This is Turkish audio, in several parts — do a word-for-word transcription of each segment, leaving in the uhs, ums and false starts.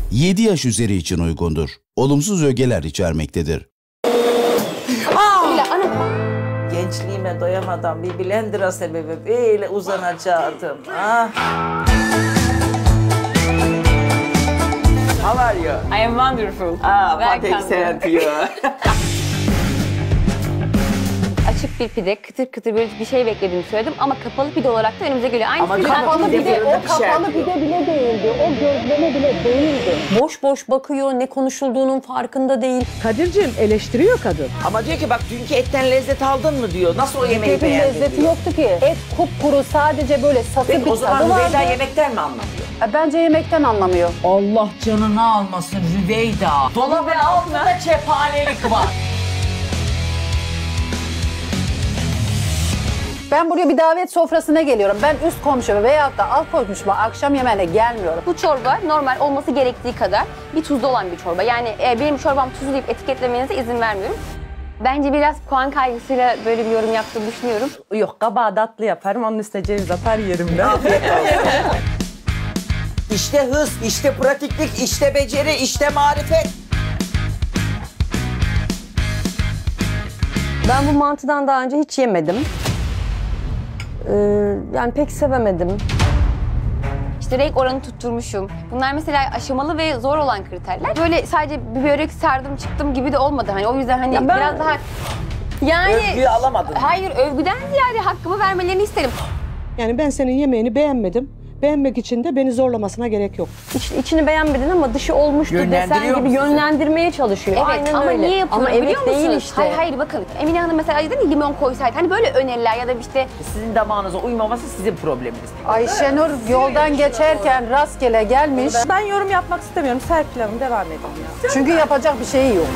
yedi yaş üzeri için uygundur. Olumsuz ögeler içermektedir. Gençliğime doyamadan bir blender'a sebebi böyle uzanacaktım. Ah. How are you? I am wonderful. Ah, Patek Serpio. Açık bir pide, kıtır kıtır böyle bir şey beklediğimi söyledim ama kapalı pide olarak da önümüze geliyor. Aynı Ama pide. kapalı pide, O kapalı pide bile değildi. O gözleme bile değildi. Boş boş bakıyor, ne konuşulduğunun farkında değil. Kadir'cim eleştiriyor kadın. Ama diyor ki bak dünkü etten lezzet aldın mı diyor. Nasıl o yemeği Etin beğendin lezzeti diyor. yoktu ki. Et kupkuru, sadece böyle satı Peki, bir o zaman tadı vardı. Rüveyda yemekten mi anlamıyor? E, Bence yemekten anlamıyor. Allah canını almasın Rüveyda. Dolabın altında cephanelik var. Ben buraya bir davet sofrasına geliyorum. Ben üst komşuma veyahut da alt komşuma akşam yemeğine gelmiyorum. Bu çorba normal olması gerektiği kadar bir tuzlu olan bir çorba. Yani e, benim çorbam tuzlu deyip etiketlemenize izin vermiyorum. Bence biraz puan kaygısıyla böyle bir yorum yaptığını düşünüyorum. Yok, kabağı tatlı yaparım, onun üstüne ceviz atar yerim ben. Afiyet olsun. İşte hız, işte pratiklik, işte beceri, işte marifet. Ben bu mantıdan daha önce hiç yemedim. Ee, yani pek sevemedim. İşte renk oranı tutturmuşum. Bunlar mesela aşamalı ve zor olan kriterler. Böyle sadece bir börek sardım çıktım gibi de olmadı. Hani o yüzden hani Ya ben- biraz daha... Yani... Övgüyü alamadın. Hayır, övgüden ziyade hakkımı vermelerini isterim. Yani ben senin yemeğini beğenmedim. Beğenmek için de beni zorlamasına gerek yok. İç, içini beğenmedin ama dışı olmuştu desen Yönlendiriyor gibi mu sizi? yönlendirmeye çalışıyor. Evet Aynen ama öyle. niye yapıyorum Ama evet biliyor musunuz? değil işte. Hayır hayır bakın Emine Hanım mesela dedi ya, limon koysaydı. Hani böyle öneriler ya da işte... Sizin damağınıza uymaması sizin probleminiz. Ayşenur yoldan geçerken rastgele gelmiş. Ben yorum yapmak istemiyorum. Serpil Hanım devam edin ya. Çünkü yapacak bir şey yok.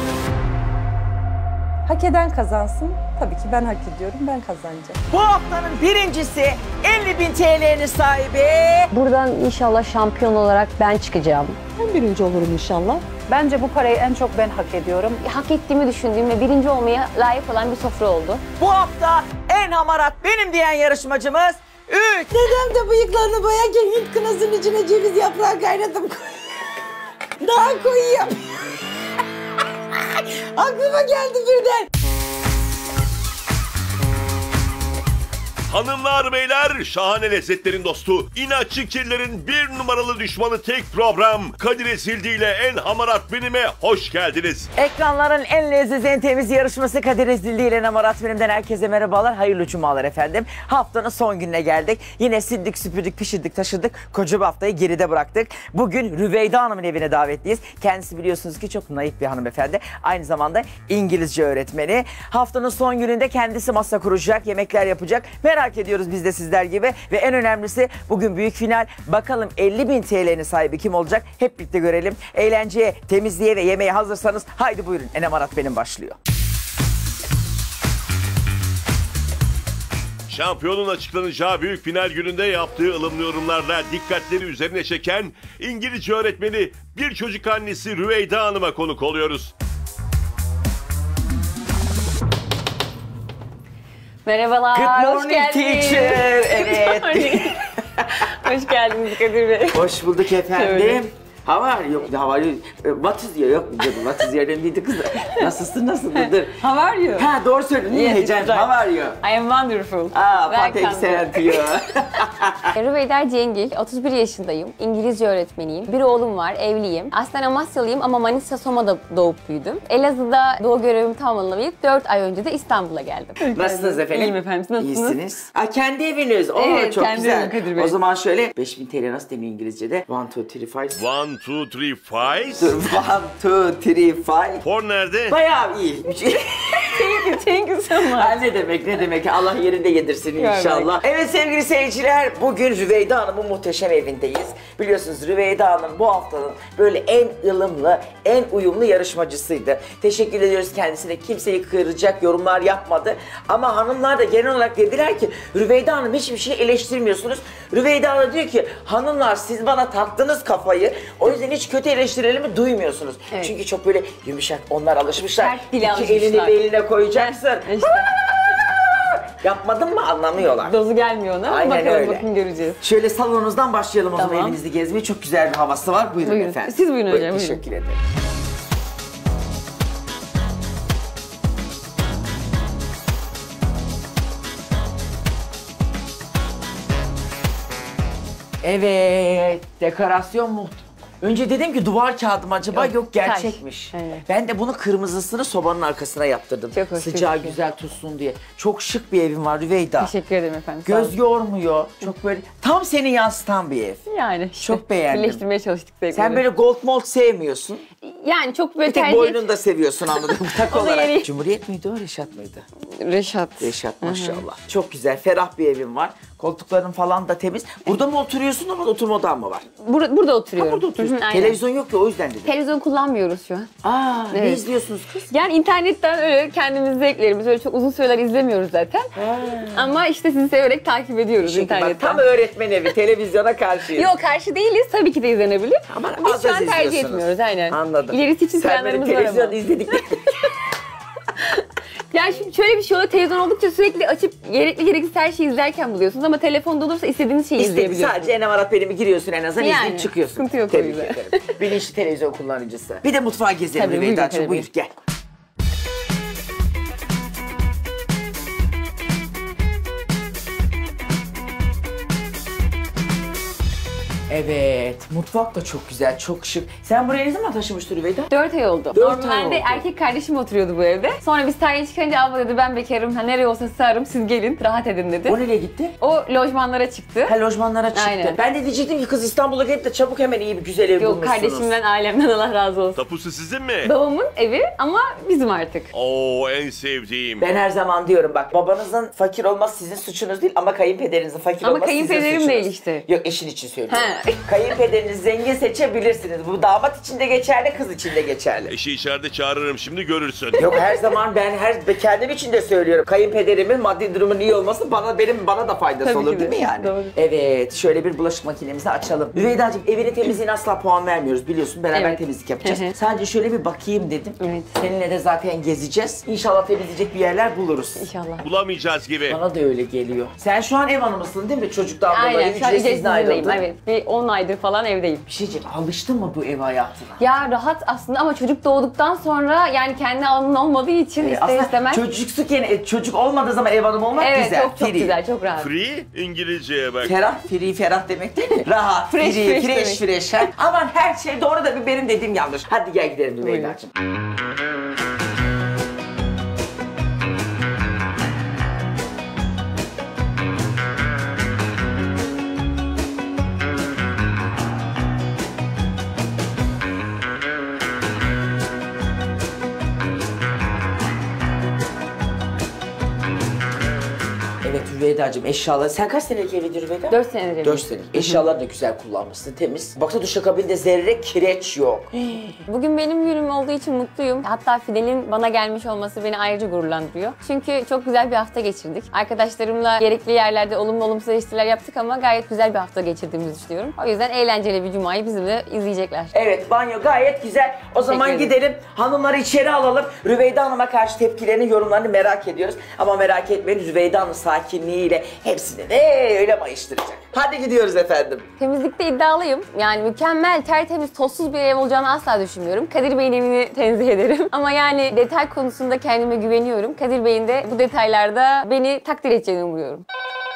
Hak eden kazansın. Tabii ki ben hak ediyorum, ben kazanacağım. Bu haftanın birincisi elli bin T L'nin sahibi. Buradan inşallah şampiyon olarak ben çıkacağım. Ben birinci olurum inşallah. Bence bu parayı en çok ben hak ediyorum. Hak ettiğimi düşündüğüm ve birinci olmaya layık olan bir sofra oldu. Bu hafta en hamarat benim diyen yarışmacımız üç. Dedem de bıyıklarını boyarken Hint kınasının içine ceviz yaprağı kaynatıp daha koyuyor. Aklıma geldi birden. Hanımlar beyler, şahane lezzetlerin dostu, inatçı kirlerin bir numaralı düşmanı tek program Kadir Ezildi ile En Hamarat Benim'e hoş geldiniz. Ekranların en leziz, en temiz yarışması Kadir Ezildi ile Namarat Benim'den herkese merhabalar, hayırlı cumalar efendim. Haftanın son gününe geldik. Yine sildik, süpürdük, pişirdik, taşıdık. Koca bir haftayı geride bıraktık. Bugün Rüveyda Hanım'ın evine davetliyiz. Kendisi biliyorsunuz ki çok naif bir hanımefendi. Aynı zamanda İngilizce öğretmeni. Haftanın son gününde kendisi masa kuracak, yemekler yapacak. Merak Merak ediyoruz biz de sizler gibi ve en önemlisi bugün büyük final. Bakalım elli bin T L'nin sahibi kim olacak? Hep birlikte görelim. Eğlenceye, temizliğe ve yemeğe hazırsanız haydi buyurun. En Hamarat Benim başlıyor. Şampiyonun açıklanacağı büyük final gününde yaptığı ılımlı yorumlarla dikkatleri üzerine çeken İngilizce öğretmeni, bir çocuk annesi Rüveyda Hanım'a konuk oluyoruz. Merhabalar, Good hoş morning geldiniz. teacher. Evet. Hoş geldiniz Kadir Bey. Hoş bulduk efendim. Şöyle. How are you? How are you? What is your? Yok canım, what is your name? Kız. Nasılsın, nasıldır? How are you? Ha doğru söyledin değil mi Yes, Hecem? it's right. How are you? I am wonderful. Aa, Welcome. Patek Serpio. Rüveyda Cengil, otuz bir yaşındayım. İngilizce öğretmeniyim. Bir oğlum var, evliyim. Aslen Amasyalıyım ama Manisa Soma'da doğup büyüdüm. Elazığ'da doğu görevimi tamamlayıp dört ay önce de İstanbul'a geldim. Nasılsınız efendim? İyiyim efendim, siz nasılsınız? İyisiniz. Aa, kendi eviniz. Oo, Evet, çok kendi güzel. evim Kadir Bey. O zaman şöyle beş bin T L nasıl deniyor İngilizce'de? One, two, three, five. One, two, three, five. Dur, one, two, three, five. Four nerede? Bayağı iyi. Thank you, thank you so much. Ha, ne demek ne demek, Allah yerinde yedirsin inşallah. Evet sevgili seyirciler, bugün Rüveyda Hanım'ın muhteşem evindeyiz. Biliyorsunuz Rüveyda Hanım bu haftanın böyle en ılımlı, en uyumlu yarışmacısıydı. Teşekkür ediyoruz kendisine, kimseyi kıracak yorumlar yapmadı. Ama hanımlar da genel olarak dediler ki Rüveyda Hanım hiçbir şey eleştirmiyorsunuz. Rüveyda Hanım diyor ki hanımlar siz bana taktınız kafayı, o yüzden hiç kötü eleştirilerimi duymuyorsunuz. Evet. Çünkü çok böyle yumuşak, onlar alışmışlar. Sert dile İki alışmışlar. elini beline koyacaksın. İşte. Yapmadın mı anlamıyorlar. Dozu gelmiyor ona. Aynen Bakalım, öyle. bakın göreceğiz. Şöyle salonunuzdan başlayalım o zaman Tamam. evinizi gezmeye. Çok güzel bir havası var. Buyurun, Buyurun. efendim. Siz buyurun hocam, buyurun. Teşekkür ederim. Evet, dekorasyon muht. Önce dedim ki duvar kağıdı mı acaba? Yok, Yok, gerçekmiş. taş. Evet. Ben de bunu kırmızısını sobanın arkasına yaptırdım. Çok hoş Sıcağı gözüküyor. güzel tutsun diye. Çok şık bir evim var Rüveyda. Teşekkür ederim efendim. sağ Göz olun. yormuyor. Çok böyle tam seni yansıtan bir ev. Yani işte Çok beğendim. birleştirmeye çalıştık zevkleri. Sen böyle gold mold sevmiyorsun. Yani çok böyle Bir tek tercih boynunu da seviyorsun anladım tak O da olarak. yeni. Cumhuriyet miydi o, Reşat mıydı? Reşat. Reşat maşallah. Çok güzel, ferah bir evim var. Koltukların falan da temiz. Burada mı oturuyorsun ama oturma odan mı var? Bur- burada oturuyorum. Ha, burada oturuyorsun. Hı hı, aynen. Televizyon yok ki o yüzden dedim. Televizyon kullanmıyoruz şu an. Aa, ne Evet. izliyorsunuz kız? Yani internetten öyle kendimiz zevklerimiz öyle çok uzun süreler izlemiyoruz zaten. Ama işte sizi severek takip ediyoruz Çünkü bak, internetten. tam öğretmen evi, televizyona karşıyız. Yok karşı değiliz. Tabii ki de izlenebilir. Ama Biz az şu az an tercih izliyorsunuz. etmiyoruz aynen. Anladım. İlerisi için Sen planlarımız böyle var ama. televizyon izledikleri... Yani şimdi şöyle bir şey oluyor. Televizyon oldukça sürekli açıp gerekli gereksiz her şeyi izlerken buluyorsunuz ama telefonda olursa istediğiniz şeyi İstediğin izleyebiliyorsunuz. sadece Enem Arat Benim'i giriyorsun en azından Yani, izleyip çıkıyorsun. sıkıntı yok o Tebrik yüzden. ederim. Bilinçli televizyon kullanıcısı. Bir de mutfağa gezelim Tabii, Rüveyda'cığım. buyurun, Buyur tabii. gel. Evet, mutfak da çok güzel, çok şık. Sen buraya ne zaman taşımıştın Rüveyda? Dört ay oldu. Dört ay Normalde oldu. erkek kardeşim oturuyordu bu evde. Sonra biz tayin çıkınca abla dedi ben bekarım. Ha, nereye olsa sığarım siz gelin rahat edin dedi. O nereye gitti? O lojmanlara çıktı. Ha, lojmanlara çıktı. Aynen. Ben de diyecektim ki kız İstanbul'a gelip de çabuk hemen iyi bir güzel ev Yok bulmuşsunuz. kardeşimden ailemden Allah razı olsun. Tapusu sizin mi? Babamın evi ama bizim artık. Oo, en sevdiğim. Ben her zaman diyorum bak, babanızın fakir olması sizin suçunuz değil ama kayınpederinizin fakir Ama olması sizin kayınpederim suçunuz. değil işte. Yok, eşin için söylüyorum. He. Kayınpederiniz zengin seçebilirsiniz. Bu damat için de geçerli, kız için de geçerli. Eşi içeride çağırırım şimdi görürsün. Yok, her zaman ben her kendim için de söylüyorum. Kayınpederimin maddi durumun iyi olması bana benim bana da faydası Tabii olur ki de. değil mi yani? Doğru. Evet, şöyle bir bulaşık makinemizi açalım. Rüveyda'cığım, evinin temizliğine asla puan vermiyoruz biliyorsun. Beraber Evet. temizlik yapacağız. Hı hı. Sadece şöyle bir bakayım dedim. Evet. Seninle de zaten gezeceğiz. İnşallah temizleyecek bir yerler buluruz. İnşallah. Bulamayacağız gibi. Bana da öyle geliyor. Sen şu an ev hanımısın değil mi? Çocuktan dolayı Aynen şu an ücretsiz ücretsiz ayrıldın. iznindeyim. Evet. Bir on aydır falan evdeyim. Bir şey diyeceğim, alıştın mı bu ev hayatına? Ya rahat aslında ama çocuk doğduktan sonra yani kendi alanın olmadığı için Ee, ister aslında istemez. çocuksuken e, çocuk olmadığı zaman ev hanımı olmak Evet güzel. çok çok free. güzel çok rahat. Free İngilizceye bak. Ferah, free, ferah demek değil mi? Rahat, Fresh, free, fresh fresh, fresh. ha? Aman her şey doğru da bir benim dediğim yanlış. Hadi gel gidelim Rüveyda'cığım. Evet Rüveyda'cığım, eşyalar. Sen kaç senelik evliydin Rüveyda? Dört senedir evliyim. Dört senelik. Eşyaları da güzel kullanmışsın, temiz. Baksana duşakabinde zerre kireç yok. Bugün benim günüm olduğu için mutluyum. Hatta Fidel'in bana gelmiş olması beni ayrıca gururlandırıyor. Çünkü çok güzel bir hafta geçirdik. Arkadaşlarımla gerekli yerlerde olumlu olumsuz eleştiriler yaptık ama gayet güzel bir hafta geçirdiğimizi düşünüyorum. O yüzden eğlenceli bir cumayı bizimle izleyecekler. Evet, banyo gayet güzel. O zaman Teşekkür gidelim, hanımları içeri alalım. Rüveyda Hanım'a karşı tepkilerini, yorumlarını merak ediyoruz. Ama merak etmeyin, Rüveyda Hanım sakinliğiyle hepsini de öyle mayıştıracak. Hadi gidiyoruz efendim. Temizlikte iddialıyım. Yani mükemmel, tertemiz, tozsuz bir ev olacağını asla düşünmüyorum. Kadir Bey'in evini tenzih ederim. Ama yani detay konusunda kendime güveniyorum. Kadir Bey'in de bu detaylarda beni takdir edeceğini umuyorum.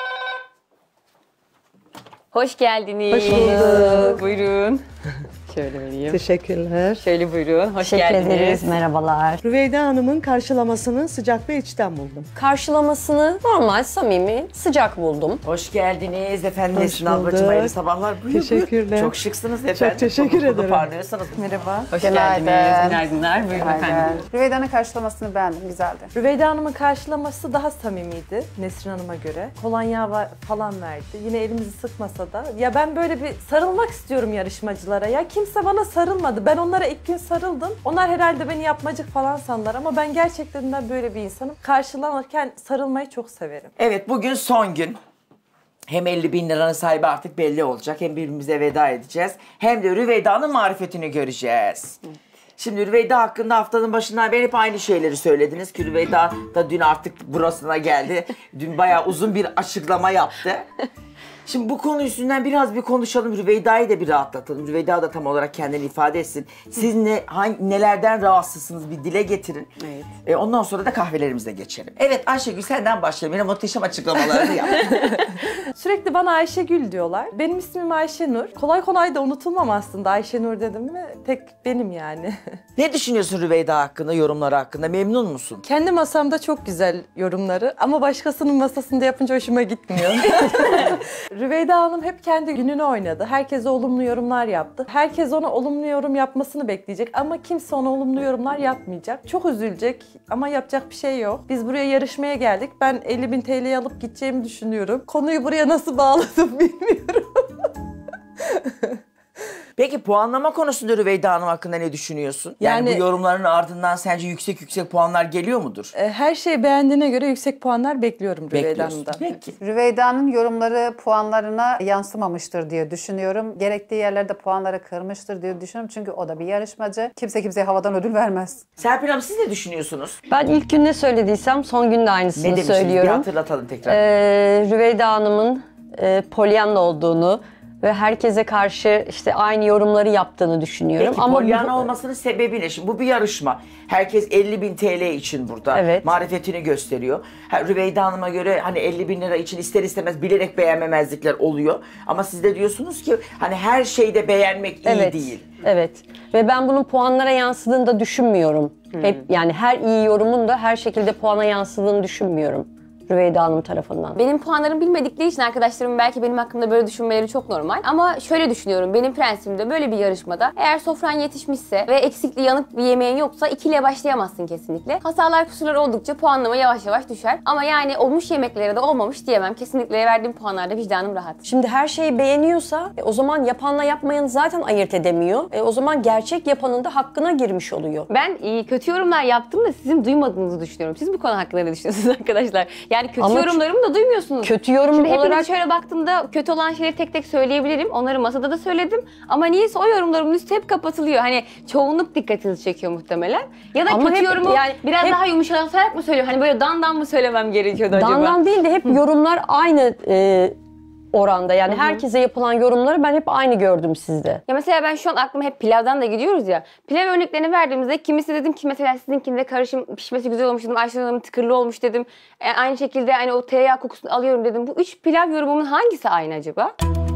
Hoş geldiniz. Hoş bulduk. Buyurun. Şöyle vereyim. Teşekkürler. Şöyle buyurun. Hoş Teşekkür geldiniz. ederiz. Merhabalar. Rüveyda Hanım'ın karşılamasını sıcak ve içten buldum. Karşılamasını normal, samimi, sıcak buldum. Hoş geldiniz efendim. Hoş Nesin ablacığım, bulduk. hayırlı sabahlar. Buyur, Teşekkürler. buyur. Çok şıksınız efendim. Çok teşekkür Pırıl pırıl ederim. parlıyorsunuz. Merhaba. Hoş Günaydın. geldiniz. Günaydınlar. Buyurun efendim. Rüveyda'nın karşılamasını beğendim, güzeldi. Rüveyda Hanım'ın karşılaması daha samimiydi Nesrin Hanım'a göre. Kolonya va- falan verdi. Yine elimizi sıkmasa da. Ya ben böyle bir sarılmak istiyorum yarışmacılara. Ya kimse bana sarılmadı. Ben onlara ilk gün sarıldım. Onlar herhalde beni yapmacık falan sandılar ama ben gerçekten de böyle bir insanım. Karşılanırken sarılmayı çok severim. Evet, bugün son gün. Hem elli bin liranın sahibi artık belli olacak. Hem birbirimize veda edeceğiz. Hem de Rüveyda'nın marifetini göreceğiz. Şimdi Rüveyda hakkında haftanın başından beri hep aynı şeyleri söylediniz ki Rüveyda da dün artık burasına geldi. Dün bayağı uzun bir açıklama yaptı. Şimdi bu konu üstünden biraz bir konuşalım. Rüveyda'yı da bir rahatlatalım. Rüveyda da tam olarak kendini ifade etsin. Siz ne, hangi, nelerden rahatsızsınız bir dile getirin. Evet. E, ondan sonra da kahvelerimize geçelim. Evet Ayşegül senden başlayalım. Yine muhteşem açıklamalarını yap. Sürekli bana Ayşegül diyorlar. Benim ismim Ayşenur. Kolay kolay da unutulmam aslında. Ayşenur dedim mi tek benim yani. Ne düşünüyorsun Rüveyda hakkında, yorumları hakkında? Memnun musun? Kendi masamda çok güzel yorumları ama başkasının masasında yapınca hoşuma gitmiyor. Rüveyda Hanım hep kendi gününü oynadı. Herkese olumlu yorumlar yaptı. Herkes ona olumlu yorum yapmasını bekleyecek ama kimse ona olumlu yorumlar yapmayacak. Çok üzülecek ama yapacak bir şey yok. Biz buraya yarışmaya geldik. Ben elli bin T L'yi alıp gideceğimi düşünüyorum. Konuyu buraya nasıl bağladım bilmiyorum. Peki puanlama konusunda Rüveyda Hanım hakkında ne düşünüyorsun? Yani, yani bu yorumların ardından sence yüksek yüksek puanlar geliyor mudur? Her şeyi beğendiğine göre yüksek puanlar bekliyorum Rüveyda Hanım'dan. Peki. Rüveyda'nın yorumları puanlarına yansımamıştır diye düşünüyorum. Gerektiği yerlerde puanları kırmıştır diye düşünüyorum. Çünkü o da bir yarışmacı. Kimse kimseye havadan ödül vermez. Serpil Hanım siz ne düşünüyorsunuz? Ben ilk gün ne söylediysem son gün de aynısını ne demiştiniz? söylüyorum. Bir hatırlatalım tekrar. Ee, Rüveyda Hanım'ın e, Pollyanna olduğunu ve herkese karşı işte aynı yorumları yaptığını düşünüyorum. Peki ama Pollyanna bu... olmasının sebebi ne? Şimdi bu bir yarışma. Herkes elli bin T L için burada. Evet. Marifetini gösteriyor. Ha, Rüveyda Hanım'a göre hani elli bin lira için ister istemez bilerek beğenmemezlikler oluyor. Ama siz de diyorsunuz ki hani her şeyde beğenmek iyi evet. değil. Evet. Ve ben bunun puanlara yansıdığını da düşünmüyorum. Hmm. Hep yani her iyi yorumun da her şekilde puana yansıdığını düşünmüyorum. Rüveyda Hanım tarafından. Benim puanlarımı bilmedikleri için arkadaşlarım belki benim hakkımda böyle düşünmeleri çok normal. Ama şöyle düşünüyorum, benim prensibim de böyle bir yarışmada eğer sofran yetişmişse ve eksikli yanık bir yemeğin yoksa ikiyle başlayamazsın kesinlikle. Hatalar kusurlar oldukça puanlama yavaş yavaş düşer. Ama yani olmuş yemeklere de olmamış diyemem. Kesinlikle verdiğim puanlarda vicdanım rahat. Şimdi her şeyi beğeniyorsa e, o zaman yapanla yapmayanı zaten ayırt edemiyor. E, o zaman gerçek yapanın da hakkına girmiş oluyor. Ben iyi, kötü yorumlar yaptım da sizin duymadığınızı düşünüyorum. Siz bu konu hakkında ne düşünüyorsunuz arkadaşlar? Yani kötü Ama yorumlarımı da duymuyorsunuz. Kötü yorum Şimdi olarak... hepiniz şöyle baktığımda kötü olan şeyleri tek tek söyleyebilirim. Onları masada da söyledim. Ama niyeyse o yorumlarımın üstü hep kapatılıyor. Hani çoğunluk dikkatinizi çekiyor muhtemelen. Ya da Ama kötü hep, yorumu yani biraz hep, daha yumuşatarak mı söylüyorum? Hani böyle dan dan mı söylemem gerekiyordu acaba? Dan dan değil de hep yorumlar aynı e, oranda. Yani Hı-hı. herkese yapılan yorumları ben hep aynı gördüm sizde. Ya mesela ben şu an aklıma hep pilavdan da gidiyoruz ya. Pilav örneklerini verdiğimizde kimisi dedim ki mesela sizinkinde karışım pişmesi güzel olmuş dedim. Ayşe Hanım'ın tıkırlı olmuş dedim. E, aynı şekilde hani o tereyağı kokusunu alıyorum dedim. Bu üç pilav yorumumun hangisi aynı acaba?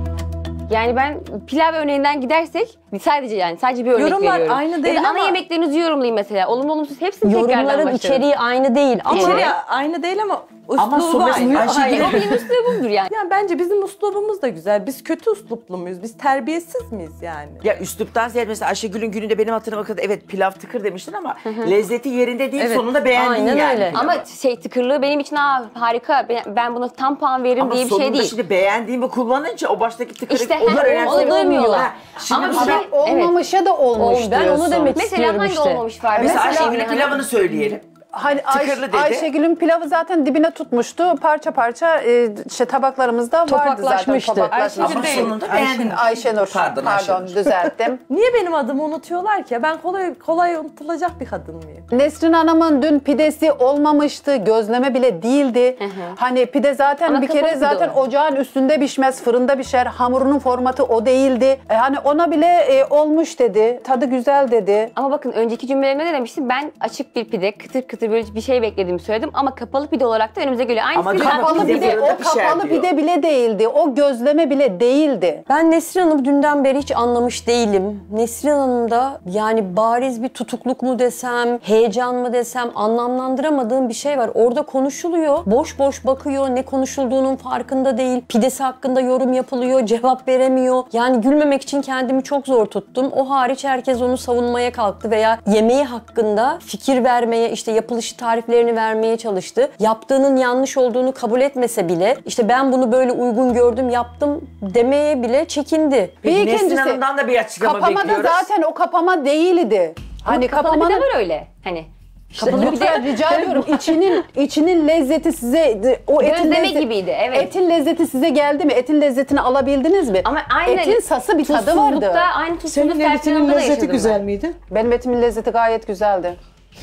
Yani ben pilav örneğinden gidersek sadece yani sadece bir örnek Yorumlar veriyorum. aynı değil ya da ama... ana yemeklerinizi yorumlayayım mesela. Olumlu olumsuz hepsini tekrardan başlarım. Yorumların içeriği aynı değil ama... İçeriği aynı değil ama Ama üslubu aynı. Ayşegül... O benim üslubumdur yani. Yani bence bizim üslubumuz da güzel. Biz kötü üsluplu muyuz? Biz terbiyesiz miyiz yani? Ya üsluptan ziyade mesela Ayşegül'ün gününde benim hatırıma kadar evet pilav tıkır demiştin ama lezzeti yerinde değil, evet. Sonunda beğendin Aynen yani. Öyle. Ama şey tıkırlığı benim için aa, harika ben, ben buna tam puan veririm ama diye bir şey değil. Ama sonunda şimdi beğendiğimi kullanınca o baştaki tıkırlık İşte, onlar önemli. onu duymuyorlar. Şimdi ama mesela şey, olmamışa evet. da olmuş ben diyorsun. onu demek Mesela istiyorum hangi işte. olmamış var? Mesela, Mesela Ayşegül'ün pilavını söyleyelim. Hani Ay Tıkırlı dedi. Ayşegül'ün pilavı zaten dibine tutmuştu. Parça parça e, işte tabaklarımızda vardı zaten. Topaklaşmıştı. Topaklaşmıştı. Ama sonunda beğendin. Ayşenur. Pardon, Pardon Ayşenur. düzelttim. Niye benim adımı unutuyorlar ki? Ben kolay kolay unutulacak bir kadın mıyım? Nesrin Hanım'ın dün pidesi olmamıştı. Gözleme bile değildi. Hı hı. Hani pide zaten Ama bir kere zaten o. ocağın üstünde pişmez, fırında pişer. Hamurunun formatı o değildi. E, hani ona bile e, olmuş dedi. Tadı güzel dedi. Ama bakın önceki cümlelerime de demiştim. Ben açık bir pide, kıtır kıtır böyle bir şey beklediğimi söyledim. Ama kapalı pide olarak da önümüze geliyor. Ama Aynısı Kapalı pide pide, fırında o pişer kapalı diyor. pide bile değildi. O gözleme bile değildi. Ben Nesrin Hanım'ı dünden beri hiç anlamış değilim. Nesrin Hanım'da yani bariz bir tutukluk mu desem, heyecan mı desem anlamlandıramadığım bir şey var. Orada konuşuluyor, boş boş bakıyor, ne konuşulduğunun farkında değil. Pidesi hakkında yorum yapılıyor, cevap veremiyor. Yani gülmemek için kendimi çok zor tuttum. O hariç herkes onu savunmaya kalktı veya yemeği hakkında fikir vermeye, işte yapılışı tariflerini vermeye çalıştı. Yaptığının yanlış olduğunu kabul etmese bile işte ben bunu böyle uygun gördüm, yaptım demeye bile çekindi. Peki Bir Nesrin kendisi- Hanım'dan da bir açıklama Kapama da bekliyoruz. zaten o kapama değildi. Hani Hani kapalı kapamanın pide var öyle. Hani Lütfen rica ediyorum. İçinin içinin lezzeti size o etin Gözleme lezzeti, gibiydi, evet. Etin lezzeti size geldi mi? Etin lezzetini alabildiniz mi? Ama aynı etin sası bir tadı vardı. tuzsuzlukta, aynı tuzsuzluk Senin Serpil etinin Hanım'da da lezzeti yaşadım güzel ben. miydi? Benim etimin lezzeti gayet güzeldi.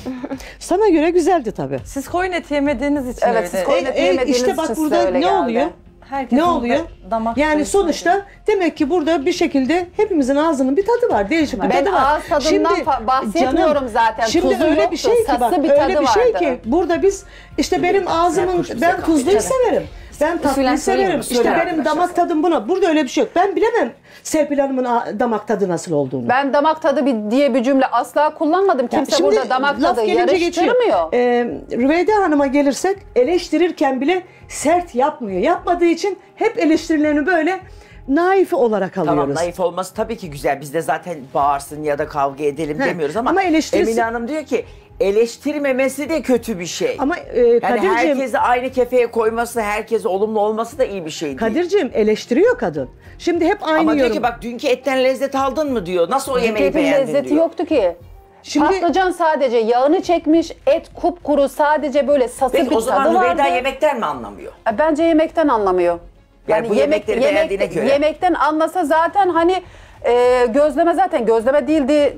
Sana göre güzeldi tabii. Siz koyun eti yemediğiniz için Evet, öyle. siz koyun E, eti e, yemediğiniz işte için bak size burada öyle ne geldi. oluyor? Herkesin Ne oluyor? damak Yani zevki sonuçta öyle. demek ki burada bir şekilde hepimizin ağzının bir tadı var. Değişik bir Ben tadı var. ağız tadından fa- bahsetmiyorum zaten. Şimdi Tuzu öyle yoktu, bir şey ki sası bak bir öyle tadı bir şey vardı. ki burada biz işte benim ağzımın kurşun ben sakal. tuzluyu Evet. severim. Ben tatlıyı Usulen söyleyeyim severim. mi? İşte Söyle benim arkadaşlar damak sen. tadım buna. Burada öyle bir şey yok. Ben bilemem Serpil Hanım'ın a- damak tadı nasıl olduğunu. Ben damak tadı bir diye bir cümle asla kullanmadım. Ya Kimse şimdi burada damak laf tadı gelince yarıştırmıyor. Ee, Rüveyda Hanım'a gelirsek eleştirirken bile sert yapmıyor. Yapmadığı için hep eleştirilerini böyle naif olarak alıyoruz. Tamam, naif olması tabii ki güzel. Biz de zaten bağırsın ya da kavga edelim He, demiyoruz ama, ama eleştirisi- Emine Hanım diyor ki eleştirmemesi de kötü bir şey. Ama e, yani Kadir'cim, herkesi aynı kefeye koyması, herkese olumlu olması da iyi bir şey değil. Kadir'cim eleştiriyor kadın. Şimdi hep aynı Ama diyor yorum. ki bak dünkü etten lezzet aldın mı diyor. Nasıl o yemeği Etin beğendin lezzeti diyor. yoktu ki. Şimdi Patlıcan sadece yağını çekmiş, et kupkuru, sadece böyle sası Peki bir o zaman tadı vardı. Rüveyda yemekten mi anlamıyor? E, Bence yemekten anlamıyor. Yani bu yemekleri beğendiğine göre. Yemekten anlasa zaten hani e, gözleme zaten gözleme değildi.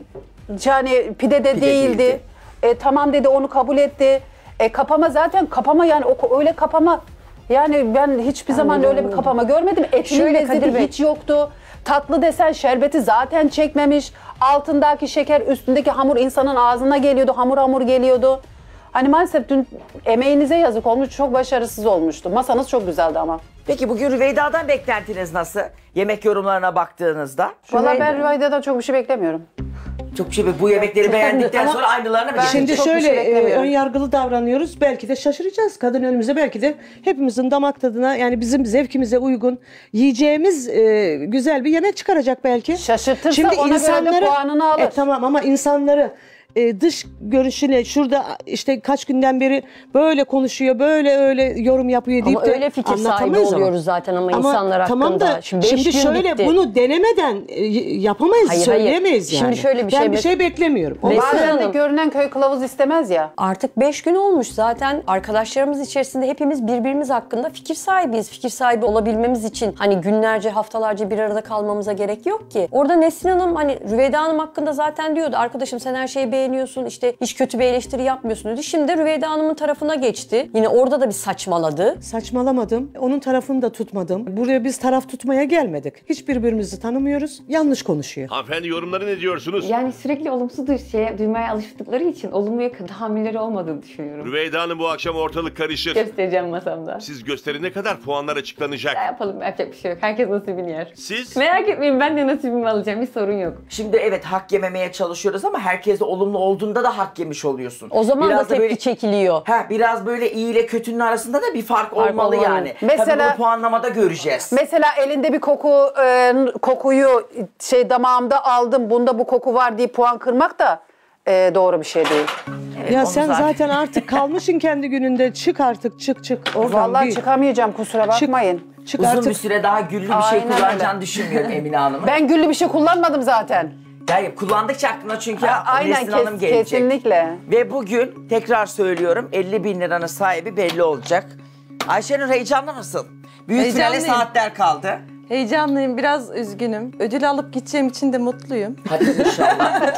Yani pide de Pide değildi. değildi. E, tamam dedi onu kabul etti. E, kapama zaten kapama yani o öyle kapama. Yani ben hiçbir zaman öyle bir kapama görmedim. Etinin Şöyle lezzeti Kadir Bey. hiç yoktu. Tatlı desen şerbeti zaten çekmemiş. Altındaki şeker, üstündeki hamur insanın ağzına geliyordu. Hamur hamur geliyordu. Hani maalesef dün emeğinize yazık olmuş. Çok başarısız olmuştu. Masanız çok güzeldi ama. Peki bugün Rüveyda'dan beklentiniz nasıl? Yemek yorumlarına baktığınızda. Valla ben Rüveyda'dan çok bir şey beklemiyorum. Çok bir şey bu yemekleri beğendikten sonra aynılarını mı Şimdi çok bir şöyle şey e, beklemiyorum. ön yargılı davranıyoruz. Belki de şaşıracağız. Kadın önümüze belki de hepimizin damak tadına yani bizim zevkimize uygun yiyeceğimiz e, güzel bir yemek çıkaracak belki. Şaşırtırsa ona göre de puanını alır. E, tamam ama insanları e, dış görüşüne şurada işte kaç günden beri böyle konuşuyor, böyle öyle yorum yapıyor deyip Ama de öyle fikir sahibi anlatamayız ama. oluyoruz zaten ama, insanlar tamam hakkında. da Şimdi şimdi, beş gün şöyle bitti. bunu denemeden e, yapamayız, Hayır, hayır. söyleyemeyiz yani. Şimdi şöyle bir ben şey- bir şey beklemiyorum. O- Neslihan Bazen de Hanım. görünen köy kılavuz istemez ya. Artık beş gün olmuş zaten. Arkadaşlarımız içerisinde hepimiz birbirimiz hakkında fikir sahibiyiz. Fikir sahibi olabilmemiz için hani günlerce, haftalarca bir arada kalmamıza gerek yok ki. Orada Neslihan Hanım hani Rüveyda Hanım hakkında zaten diyordu. Arkadaşım sen her şeyi beğeniyorsun, işte hiç kötü bir eleştiri yapmıyorsun dedi. Şimdi Rüveyda Hanım'ın tarafına geçti. Yine orada da bir saçmaladı. Saçmalamadım. Onun tarafını da tutmadım. Buraya biz taraf tutmaya gelmedik. Hiç birbirimizi tanımıyoruz. Yanlış konuşuyor. Hanımefendi yorumları ne diyorsunuz? Yani sürekli olumsuz duy- şeye duymaya alıştıkları için olumluya tahammülleri olmadığını düşünüyorum. Rüveyda Hanım bu akşam ortalık karışır. Göstereceğim masamda. Siz gösterene kadar puanlar açıklanacak. Ne yapalım, yapacak bir şey yok. Herkes nasibini yer. Siz? Merak etmeyin, ben de nasibimi alacağım, bir sorun yok. Şimdi evet hak yememeye çalışıyoruz ama herkese olumlu olduğunda da hak yemiş oluyorsun. O zaman Biraz da tepki böyle, çekiliyor. ha, biraz böyle iyi ile kötünün arasında da bir fark, olmalı olmalı. yani. Mesela- Tabii bunu puanlamada göreceğiz. Mesela elinde bir koku e, kokuyu şey damağımda aldım. Bunda bu koku var diye puan kırmak da e, doğru bir şey değil. ya onu sen zaten- zaten artık kalmışın kendi gününde. Çık artık, çık çık. Oradan Vallahi bir- çıkamayacağım kusura bakmayın. Çık Uzun artık. bir süre daha güllü bir şey Aynen öyle. kullanacağını düşünmüyorum Emine Hanım'ın. Ben güllü bir şey kullanmadım zaten. Yani kullandıkça aklına çünkü Ha, aynen Nesrin Hanım kes- gelecek. kesinlikle. Ve bugün tekrar söylüyorum elli bin liranın sahibi belli olacak. Ayşenur heyecanlı mısın? Büyük finale Heyecanlıyım. saatler kaldı. Heyecanlıyım, biraz üzgünüm. Ödül alıp gideceğim için de mutluyum. Hadi inşallah.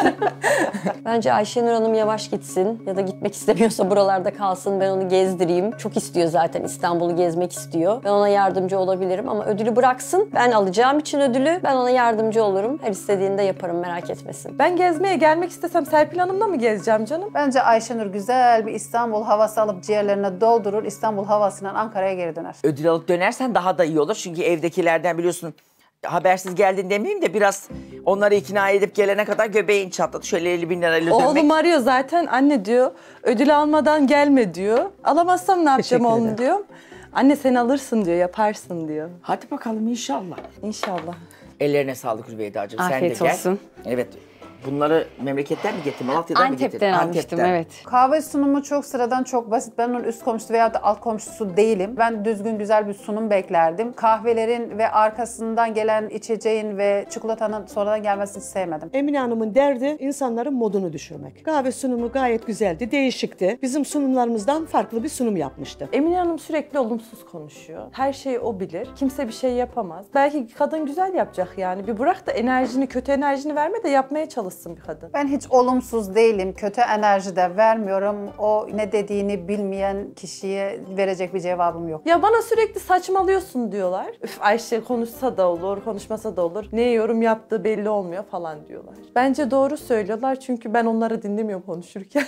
Bence Ayşenur Hanım yavaş gitsin ya da gitmek istemiyorsa buralarda kalsın, ben onu gezdireyim. Çok istiyor zaten, İstanbul'u gezmek istiyor. Ben ona yardımcı olabilirim ama ödülü bıraksın. Ben alacağım için ödülü, ben ona yardımcı olurum. Her istediğini de yaparım, merak etmesin. Ben gezmeye gelmek istesem Serpil Hanım'la mı gezeceğim canım? Bence Ayşenur güzel bir İstanbul havası alıp ciğerlerine doldurur. İstanbul havasıyla Ankara'ya geri döner. Ödül alıp dönersen daha da iyi olur. Çünkü evdekilerden biliyorsun habersiz geldin demeyeyim de biraz onları ikna edip gelene kadar göbeğin çatladı. Şöyle elli bin lirayla dönmek. Oğlum arıyor zaten, anne diyor ödül almadan gelme diyor. Alamazsam ne yapacağım Teşekkür oğlum ederim. diyor. Anne sen alırsın diyor, yaparsın diyor. Hadi bakalım inşallah. İnşallah. Ellerine sağlık Rüveyda'cığım. Sen de Afiyet gel. olsun. Evet. Bunları memleketten mi getirdin? Malatya'dan mı getirdin? Antep'ten almıştım, evet. Kahve sunumu çok sıradan, çok basit. Ben onun üst komşusu veya da alt komşusu değilim. Ben düzgün güzel bir sunum beklerdim. Kahvelerin ve arkasından gelen içeceğin ve çikolatanın sonradan gelmesini sevmedim. Emine Hanım'ın derdi insanların modunu düşürmek. Kahve sunumu gayet güzeldi, değişikti. Bizim sunumlarımızdan farklı bir sunum yapmıştı. Emine Hanım sürekli olumsuz konuşuyor. Her şeyi o bilir. Kimse bir şey yapamaz. Belki kadın güzel yapacak yani. Bir bırak da enerjini, kötü enerjini verme de yapmaya çalışsın bir kadın. Ben hiç olumsuz değilim. Kötü enerji de vermiyorum. O ne dediğini bilmeyen kişiye verecek bir cevabım yok. Ya bana sürekli saçmalıyorsun diyorlar. Üf Ayşe konuşsa da olur, konuşmasa da olur. Ne yorum yaptığı belli olmuyor falan diyorlar. Bence doğru söylüyorlar çünkü ben onları dinlemiyorum konuşurken.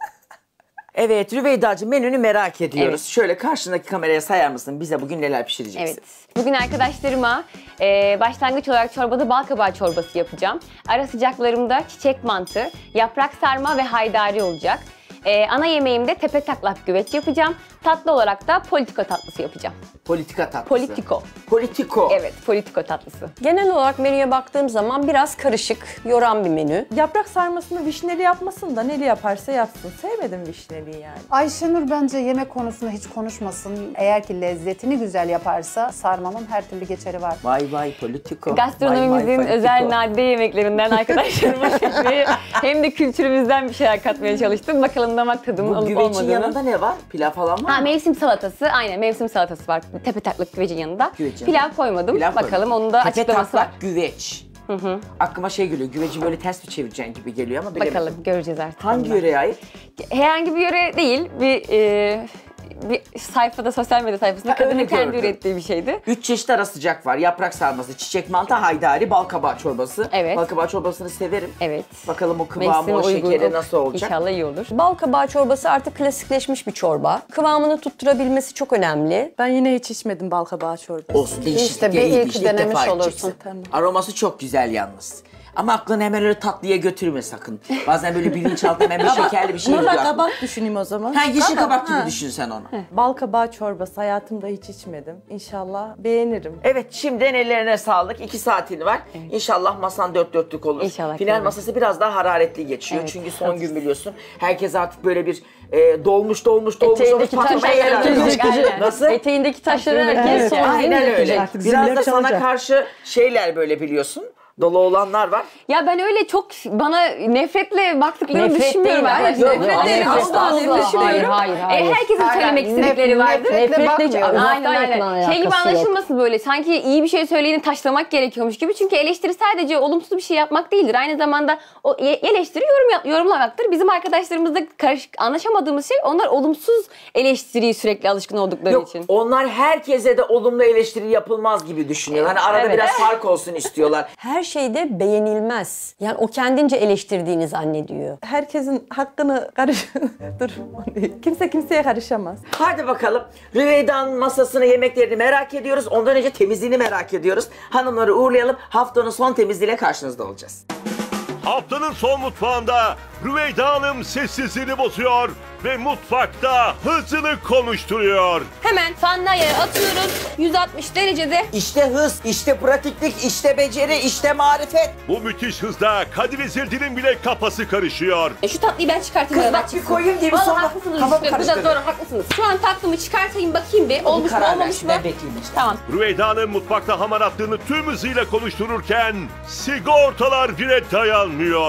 Evet Rüveyda'cığım menünü merak ediyoruz. Evet. Şöyle karşındaki kameraya sayar mısın? Bize bugün neler pişireceksin? Evet. Bugün arkadaşlarıma e, başlangıç olarak çorbada bal kabağı çorbası yapacağım. Ara sıcaklarımda çiçek mantı, yaprak sarma ve haydari olacak. E, ana yemeğimde tepe taklak güveç yapacağım. Tatlı olarak da politiko tatlısı yapacağım. Politika tatlısı. Politiko. Politiko. Evet, politiko tatlısı. Genel olarak menüye baktığım zaman biraz karışık, yoran bir menü. Yaprak sarmasını vişneli yapmasın da neli yaparsa yapsın. Sevmedim vişneliyi yani. Ayşenur bence yemek konusunda hiç konuşmasın. Eğer ki lezzetini güzel yaparsa sarmamın her türlü geçeri var. Vay vay politiko. Gastronomimizin Vay vay, özel politiko. nadide yemeklerinden arkadaşlarıma şekli hem de kültürümüzden bir şeyler katmaya çalıştım. Bakalım damak tadımın Bu olup güvecin olmadığını. yanında ne var? Pilav falan var Ha, mı? mevsim salatası, aynen mevsim salatası var. Tepe taklak güvecin yanında. Güvecin. Pilav koymadım. Pilav Bakalım koydum. onun da Tepe açıklaması var. taklak güveç. Hı hı. Aklıma şey geliyor, güveci böyle ters mi çevireceksin gibi geliyor ama bilemedim. Bakalım göreceğiz artık. Hangi ondan. yöreye ait? Herhangi bir yöre değil. Bir e, bir sayfada, sosyal medya sayfasında Ha, kadının öyle kendi gördüm. ürettiği bir şeydi. Üç çeşit ara sıcak var. Yaprak sarması, çiçek mantı, haydari, bal kabağı çorbası. Evet. Bal kabağı çorbasını severim. Evet. Bakalım o kıvamı, Mevsime o şekeri uygun. nasıl olacak? İnşallah iyi olur. Bal kabağı çorbası artık klasikleşmiş bir çorba. Kıvamını tutturabilmesi çok önemli. Ben yine hiç içmedim bal kabağı çorbası. Olsun, değişiklik İşte bir iyi ilk işte, ilk denemiş defa olursun. içeceksin. Tamam. Aroması çok güzel yalnız. Ama aklını hemen öyle tatlıya götürme sakın. Bazen böyle bilinçaltı hemen bir şekerli bir şey Normal gidiyor. kabak düşüneyim o zaman. Ha, yeşil kabak gibi ha. düşün sen onu. Bal kabağı çorbası hayatımda hiç içmedim. İnşallah beğenirim. Evet, şimdiden ellerine sağlık. İki saatin var. İnşallah masan dört dörtlük olur. İnşallah, Final evet. masası biraz daha hararetli geçiyor. Evet, Çünkü son gün biliyorsun. Herkes artık böyle bir e, dolmuş dolmuş dolmuş. Eteğindeki dolmuş, taşları patlamaya geldi. dökecek, aynen. Nasıl? Eteğindeki taşları herkes Evet. son gün Aynen öyle. dökecek. Artık Biraz ziller da sana çalacak. karşı şeyler böyle biliyorsun. Dolu olanlar var. Ya ben öyle çok bana nefretle baktıklarını Nefret düşünmüyorum değil, arkadaşlar. hayır, Nefret yok, değil. hayır, Asla asla, nefret düşünüyorum. hayır, hayır, hayır. E, herkesin Hayır, söylemek nef- istedikleri vardır. nefretle Nefretle hiç bakmıyorum. Aynen Aynen, aynen. Şey gibi anlaşılmasın böyle. Sanki iyi bir şey söyleyeni taşlamak gerekiyormuş gibi. Çünkü eleştiri sadece olumsuz bir şey yapmak değildir. Aynı zamanda o e- eleştiri yorum yap- yorumlamaktır. Bizim arkadaşlarımızda karışık anlaşamadığımız şey onlar olumsuz eleştiriyi sürekli alışkın oldukları Yok, için. onlar herkese de olumlu eleştiri yapılmaz gibi düşünüyorlar. Hani arada Evet. biraz fark olsun istiyorlar. Her şeyde beğenilmez. Yani o kendince eleştirdiğini zannediyor. Herkesin hakkını karış... Dur. Kimse kimseye karışamaz. Hadi bakalım. Rüveyda'nın masasını, yemeklerini merak ediyoruz. Ondan önce temizliğini merak ediyoruz. Hanımları uğurlayalım. Haftanın son temizliğiyle karşınızda olacağız. Haftanın son mutfağında Rüveyda Hanım sessizliğini bozuyor ve mutfakta hızını konuşturuyor. Hemen fannaya atıyoruz. yüz altmış derecede. İşte hız, işte pratiklik, işte beceri, işte marifet. Bu müthiş hızda Kadir Ezildi'nin bile kafası karışıyor. E, şu tatlıyı ben çıkartayım. Kız da bak ben bir koyayım diye bir Vallahi sonra haklısınız kafam işte. karıştırdı. Burada doğru haklısınız. Şu an tatlımı çıkartayım bakayım bir. Olmuş mu karar ver, olmamış şimdi mı? ben bekleyeyim işte. Tamam. Rüveyda Hanım mutfakta hamaratlığını tüm hızıyla konuştururken sigortalar bile dayanmıyor.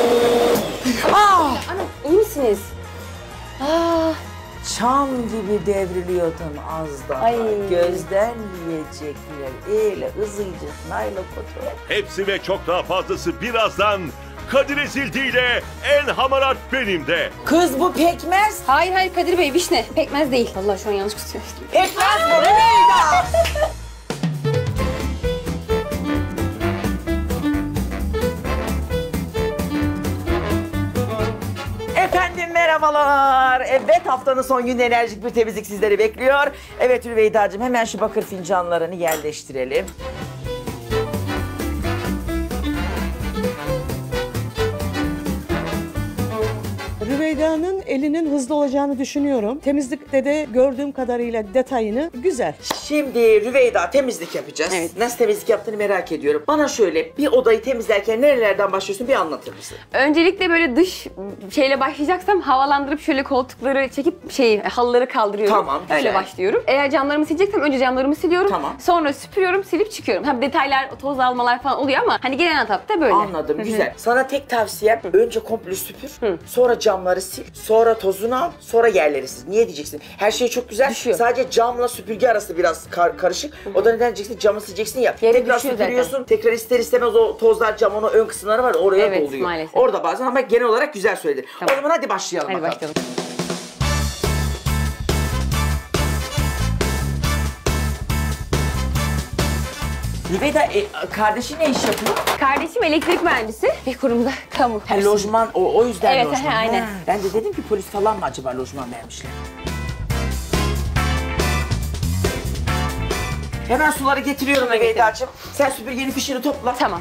Anam iyi misiniz? Ah, Çam gibi devriliyordun az daha. Ay. Gözden yiyecekler. Öyle hızlıca nayla fotoğraf. Hepsi ve çok daha fazlası birazdan Kadir Ezildi ile en hamarat benim de. Kız bu pekmez. hayır hayır Kadir Bey vişne. Pekmez değil. Allah şu an yanlış kutuyor. Pekmez bu Rüveyda. Efendim merhabalar. Evet, haftanın son günü enerjik bir temizlik sizleri bekliyor. Evet Rüveyda'cığım, hemen şu bakır fincanlarını yerleştirelim. Rüveyda'nın elinin hızlı olacağını düşünüyorum. Temizlikte de gördüğüm kadarıyla detayını güzel. Şimdi Rüveyda temizlik yapacağız. Evet. Nasıl temizlik yaptığını merak ediyorum. Bana şöyle bir odayı temizlerken nerelerden başlıyorsun bir anlatır mısın? Öncelikle böyle dış şeyle başlayacaksam havalandırıp şöyle koltukları çekip şey halıları kaldırıyorum. Tamam, güzel. Öyle başlıyorum. Eğer camlarımı sileceksem önce camlarımı siliyorum. Tamam. Sonra süpürüyorum, silip çıkıyorum. Hem detaylar, toz almalar falan oluyor ama hani genel etapta böyle. Anladım, güzel. Sana tek tavsiyem önce komple süpür, sonra camları sil, sonra tozunu al, sonra yerleri sil. Niye diyeceksin? Her şey çok güzel. Düşüyor. Sadece camla süpürge arası biraz kar karışık. O da neden diyeceksin? Camı sileceksin ya. Yere tekrar düşüyor süpürüyorsun. zaten. Tekrar ister istemez o tozlar camın o ön kısımları var oraya Evet, doluyor. maalesef. Orada bazen ama genel olarak güzel söyledin. Tamam. O zaman hadi başlayalım Hadi bakalım. başlayalım. Rüveyda e, kardeşin ne iş yapıyor? Kardeşim elektrik mühendisi bir kurumda kamu. Ha, lojman, o, o yüzden Evet, lojman. he, aynen. Ha, ben de dedim ki polis falan mı acaba lojman vermişler? Hemen suları getiriyorum Hemen Rüveyda'cığım. Sen süpürgenin fişini topla. Tamam.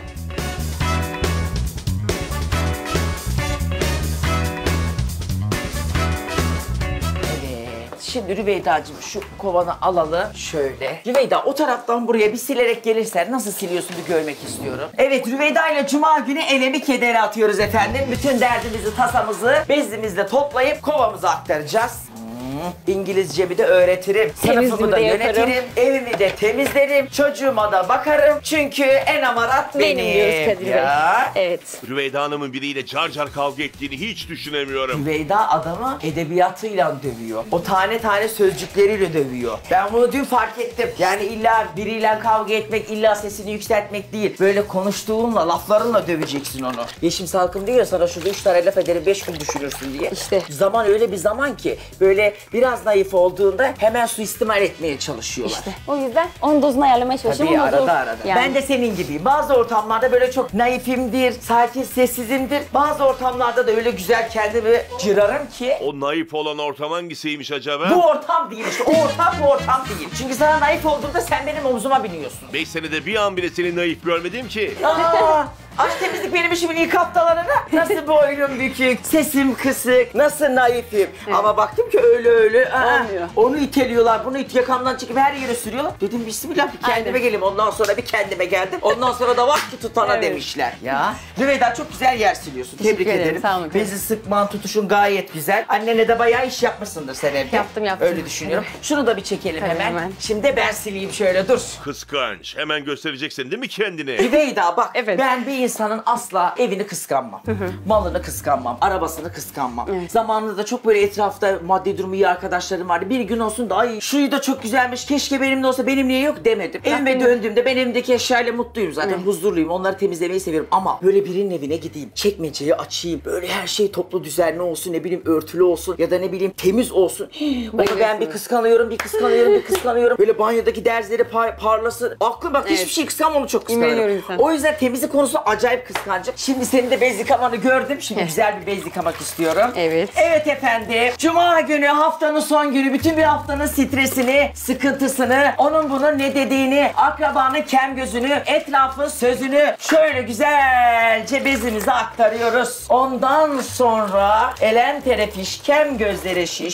Evet. Şimdi Rüveyda'cığım şu kovanı alalım. Şöyle. Rüveyda o taraftan buraya bir silerek gelirsen nasıl siliyorsun bir görmek istiyorum. Evet Rüveyda ile Cuma günü elemi kedere atıyoruz efendim. Bütün derdimizi, tasamızı bezimizle toplayıp kovamıza aktaracağız. İngilizcemi de öğretirim, sınıfımı da de yaparım. yönetirim, evimi de temizlerim, çocuğuma da bakarım. Çünkü en amarat benim. Benim diyoruz Kadir Bey. Ya. Evet. Rüveyda Hanım'ın biriyle car car kavga ettiğini hiç düşünemiyorum. Rüveyda adamı edebiyatıyla dövüyor. O tane tane sözcükleriyle dövüyor. Ben bunu dün fark ettim. Yani illa biriyle kavga etmek, illa sesini yükseltmek değil. Böyle konuştuğunla, laflarınla döveceksin onu. Yeşim Salkım diyor ya sana şurada üç tane laf ederim, beş gün düşünürsün diye. İşte. Zaman öyle bir zaman ki böyle biraz naif olduğunda hemen suistimal etmeye çalışıyorlar. İşte. O yüzden onun dozunu ayarlamaya çalışıyorum. Tabii ama zor. arada arada. Yani. Ben de senin gibiyim. Bazı ortamlarda böyle çok naifimdir, sakin, sessizimdir. Bazı ortamlarda da öyle güzel kendimi cırarım ki. O naif olan ortam hangisiymiş acaba? Bu ortam değil işte. O ortam bu ortam değil. Çünkü sana naif olduğunda sen benim omzuma biniyorsun. Beş senede bir an bile seni naif görmedim ki. Aa, aşk temizlik benim işimin ilk haftalarında. Nasıl boynum bükük, sesim kısık, nasıl naifim. Ama baktım ki öyle öyle. Aa, Olmuyor. onu iteliyorlar, bunu it yakamdan çekip her yere sürüyorlar. Dedim bismillah bir kendime Aynen. geleyim. Ondan sonra bir kendime geldim. Ondan sonra da vakti tutana Evet. demişler. Ya. Rüveyda çok güzel yer siliyorsun. Teşekkür Tebrik ederim, ederim. sağ olun. Bezi sıkman, tutuşun gayet güzel. Annene de bayağı iş yapmışsındır sen evde. Yaptım, yaptım. Öyle düşünüyorum. Şunu da bir çekelim Tabii, hemen. hemen. Şimdi de ben sileyim şöyle dur. Kıskanç. Hemen göstereceksin değil mi kendini? Rüveyda bak Evet. ben bir insanın asla evini kıskanmam. Malını kıskanmam. Arabasını kıskanmam. Zamanında da çok böyle etrafta maddi durumu iyi arkadaşlarım vardı. Bir gün olsun da ay şuyu da çok güzelmiş keşke benim de olsa benim niye yok demedim. Evime döndüğümde ben evimdeki eşyayla mutluyum zaten. Huzurluyum. Onları temizlemeyi seviyorum. Ama böyle birinin evine gideyim. Çekmeceyi açayım. Böyle her şey toplu düzenli olsun. Ne bileyim örtülü olsun. Ya da ne bileyim temiz olsun. Onu ben bir kıskanıyorum, bir kıskanıyorum, bir kıskanıyorum. Böyle banyodaki derzleri par parlasın. Aklım bak hiçbir şey kıskanmam onu çok kıskanıyorum. İmreniyorum insan. O yüzden temizlik konusu acayip kıskancım. Şimdi senin de bez yıkamanı gördüm. Şimdi güzel bir bez yıkamak istiyorum. Evet. Evet efendim. Cuma günü haftanın son günü. Bütün bir haftanın stresini, sıkıntısını, onun bunun ne dediğini, akrabanın kem gözünü, etrafın sözünü şöyle güzelce bezimize aktarıyoruz. Ondan sonra elem terefiş, kem gözlere şiş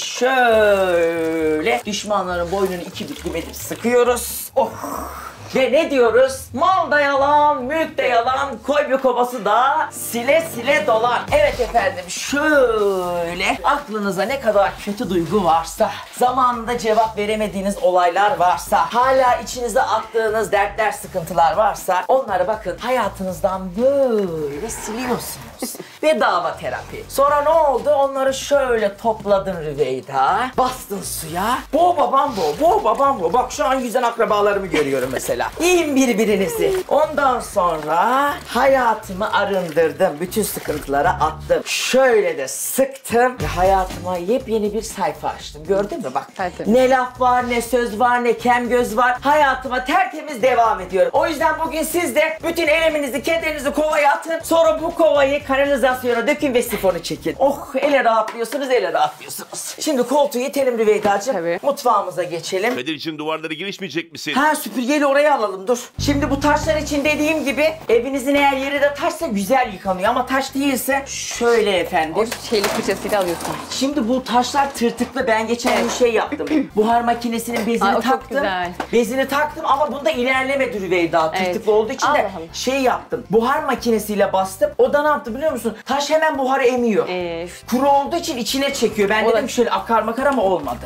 şöyle düşmanların boynunu iki büklüm edip sıkıyoruz. Oh! Ve ne diyoruz? Mal da yalan, mülk de yalan, koy bir kovası da sile sile dolan. Evet efendim şöyle aklınıza ne kadar kötü duygu varsa, zamanında cevap veremediğiniz olaylar varsa, hala içinize attığınız dertler, sıkıntılar varsa onları bakın hayatınızdan böyle siliyorsunuz. Ve dava terapi. Sonra ne oldu? Onları şöyle topladın Rüveyda. Bastın suya. Bo babam bo, bo babam bo. Bak şu an güzel akrabalarımı görüyorum mesela. Yiyin birbirinizi. Ondan sonra hayatımı arındırdım. Bütün sıkıntılara attım. Şöyle de sıktım. Ve hayatıma yepyeni bir sayfa açtım. Gördün mü bak. Evet. Ne laf var, ne söz var, ne kem göz var. Hayatıma tertemiz devam ediyorum. O yüzden bugün siz de bütün eleminizi, kederinizi kovaya atın. Sonra bu kovayı kanalizasyona dökün ve sifonu çekin. Oh ele rahatlıyorsunuz, ele rahatlıyorsunuz. Şimdi koltuğu itelim Rüveyda'cığım. Tabii. Mutfağımıza geçelim. Kadir için duvarları girişmeyecek misin? Ha süpürgeyle oraya oraya alalım dur. Şimdi bu taşlar için dediğim gibi evinizin eğer yeri de taşsa güzel yıkanıyor ama taş değilse şöyle efendim. O şeyli fırçasıyla alıyorsun. Şimdi bu taşlar tırtıklı. Ben geçen gün şey yaptım. Buhar makinesinin bezini Ay, o çok taktım. güzel. Bezini taktım ama bunda ilerlemedi Rüveyda. Evet. Tırtıklı olduğu için Al de bakalım. şey yaptım. Buhar makinesiyle bastım. O da ne yaptı biliyor musun? Taş hemen buharı emiyor. Ee, Kuru olduğu için içine çekiyor. Ben O da- dedim şöyle akar makar ama olmadı.